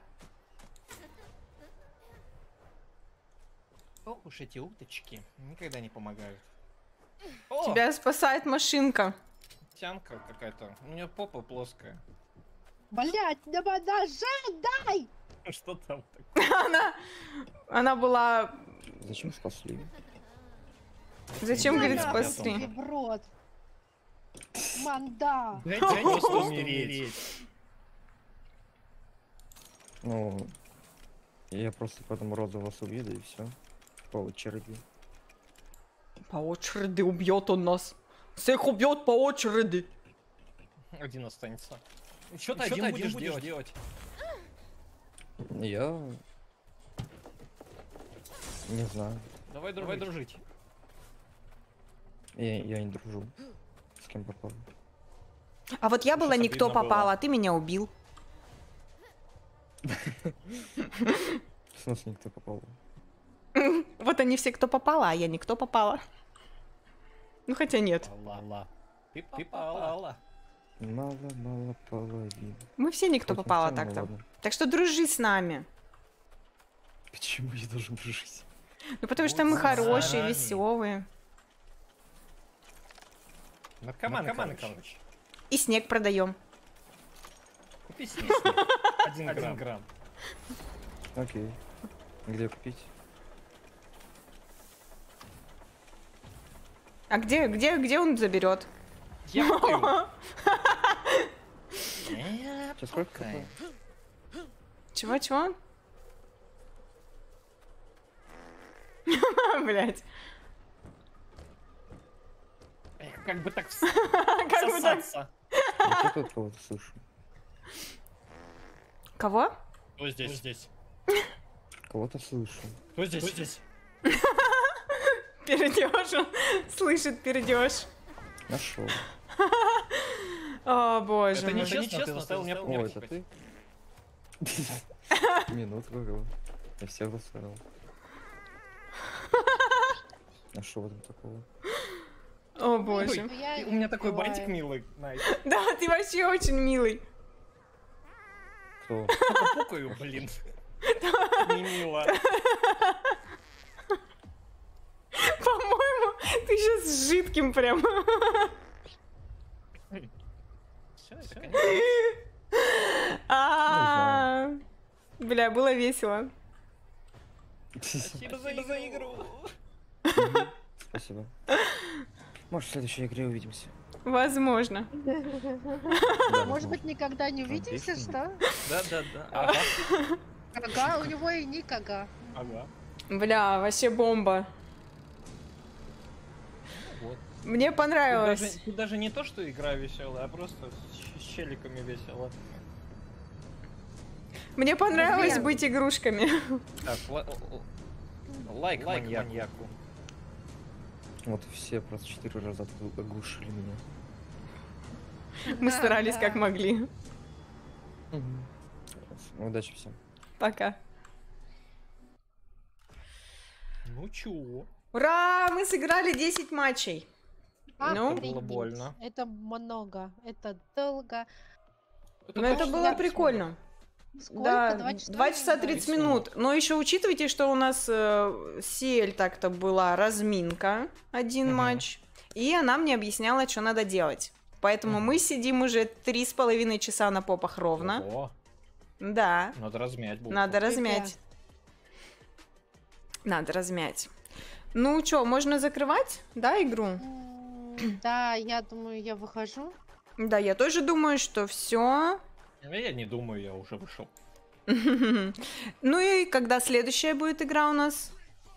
Ох уж эти уточки. Никогда не помогают. О, Тебя спасает машинка. тянка какая-то. У нее попа плоская. Блять, давай нажать, дай! Что там такое? Она была... Зачем спасли? Зачем, говорит, Да, спасли? Тебе в рот. Манда. Дайте просто умереть. Ну, я просто потом розу вас увижу и все. По очереди. По очереди убьет он нас. Всех убьет по очереди. Один останется. Что ты один будешь делать? Я... Не знаю. Давай дружить. Я не дружу. С кем попал. А вот я была Что-то никто обидно попал, было. а ты меня убил. В смысле никто попал? Вот они все, кто попала, а я никто попала. Ну хотя нет. Алла. Ты попала. Мало половин. Мы все никто Хоть попала не тем, ну так-то. ладно. Так что дружи с нами. Почему я должен дружить? Ну потому что Вот мы хорошие, заранее. веселые. Наркоманы, короче. И снег продаем. Купи снег. 1 грамм. Окей. Где купить? А где он заберет? Я купил. Сейчас сколько? Чего? Блять. Как бы так Как бы так? всосаться. Я тут кого-то слышу. Кого? Кто здесь? Кого-то слышу. Кто здесь? Пердеж, он слышит пердеж. Нашел. О, боже Это мой. нечестно, ты заставил меня О, это померить. ты? Минутку. Я всех заставил. А что в этом такого? О, боже. Ой, Я у меня такой бываю. бантик милый. Найс. Да, ты вообще очень милый. Кто? Пукаю, блин. Не мило. По-моему, ты сейчас с жидким прям. Всё, это конец. А, бля, было весело. Спасибо за игру. Спасибо. Может, в следующей игре увидимся. Возможно. Да, Может быть, никогда не увидимся, Отлично. что? Да. Ага. Ага, у него и никога. Ага. Бля, вообще бомба. Вот. Мне понравилось. Тут даже не то, что игра веселая, а просто с челиками весело. Мне понравилось Блин. быть игрушками. Так, лайк маньяку. Вот все просто 4 раза оглушили меня. Мы Да, старались да. как могли. Удачи всем. Пока. Ну чё? Ура! Мы сыграли 10 матчей. Ну? Это было больно. Это много, это долго. Но это точно было так прикольно. Сколько? Да, 2 2 часа 30 минут. Но еще учитывайте, что у нас CL так-то была разминка, один Мгм. матч, и она мне объясняла, что надо делать. Поэтому мы сидим уже 3,5 часа на попах ровно. Ого, Да, надо размять будет. надо размять. Надо размять. Ну что, можно закрывать, да, игру? Да, я думаю, я выхожу. Да, я тоже думаю, что все. Я не думаю, я уже вышел. Ну и когда следующая будет игра у нас?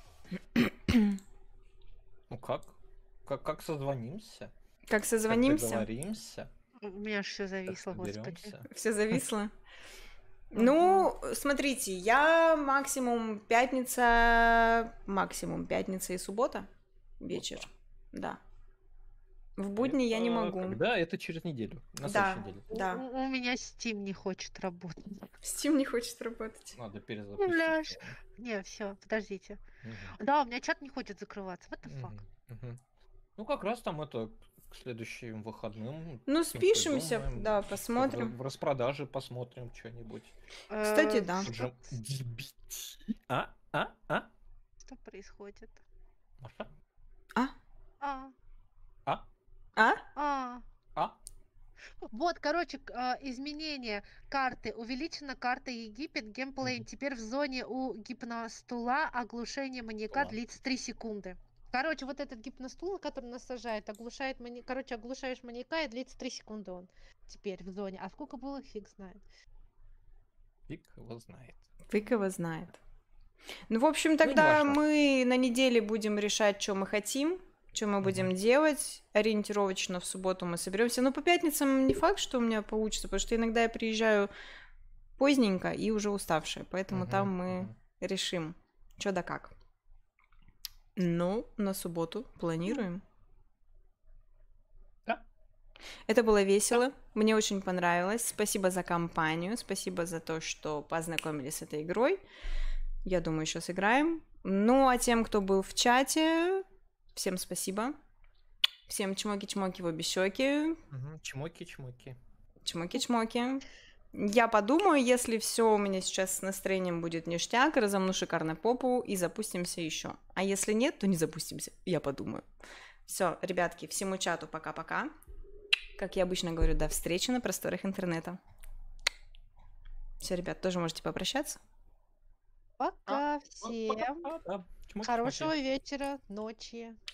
Ну как? Как созвонимся? Как Как созвонимся? договоримся? У меня все зависло, Как господи. соберемся? Все зависло. Ну, смотрите, я максимум пятница и суббота вечер. Да. В будни я не Это могу. Когда? Это через неделю. На Да. следующей неделе. Да. У меня Steam не хочет работать. Steam не хочет работать. Надо перезапустить. Бляш. Не, все, подождите. Мгм. Да, у меня чат не хочет закрываться. What the fuck? Мгм. Ну, как раз там это к следующим выходным. Ну, что-нибудь спишемся, придумаем. да, В посмотрим. распродаже посмотрим что-нибудь. Кстати, да. Тут же DBT. А? Что происходит? Маша? А? А, А? а. Вот, короче, изменение карты. Увеличена карта Египет, геймплей. Теперь в зоне у гипностула оглушение маньяка Стула. длится 3 секунды. Короче, вот этот гипностул, который нас сажает, оглушает короче, оглушаешь маньяка и длится 3 секунды он теперь в зоне. А сколько было, фиг знает. Фиг его знает. Фиг его знает. Ну, в общем, тогда неважно. мы на неделе будем решать, что мы хотим, что мы будем делать. Ориентировочно в субботу мы соберемся. Но по пятницам не факт, что у меня получится, потому что иногда я приезжаю поздненько и уже уставшая. Поэтому там мы решим, что да как. Ну, на субботу планируем. Да. Это было весело. Мне очень понравилось. Спасибо за компанию. Спасибо за то, что познакомились с этой игрой. Я думаю, еще сыграем. Ну, а тем, кто был в чате, всем спасибо. Всем чмоки-чмоки в обе щеки. Чмоки-чмоки. Чмоки-чмоки. Я подумаю, если все у меня сейчас с настроением будет ништяк, разомну шикарно попу и запустимся еще. А если нет, то не запустимся. Я подумаю. Все, ребятки, всему чату пока-пока. Как я обычно говорю, до встречи на просторах интернета. Все, ребят, тоже можете попрощаться. Пока всем. Да. Чмоки-чмоки. Хорошего вечера, ночи.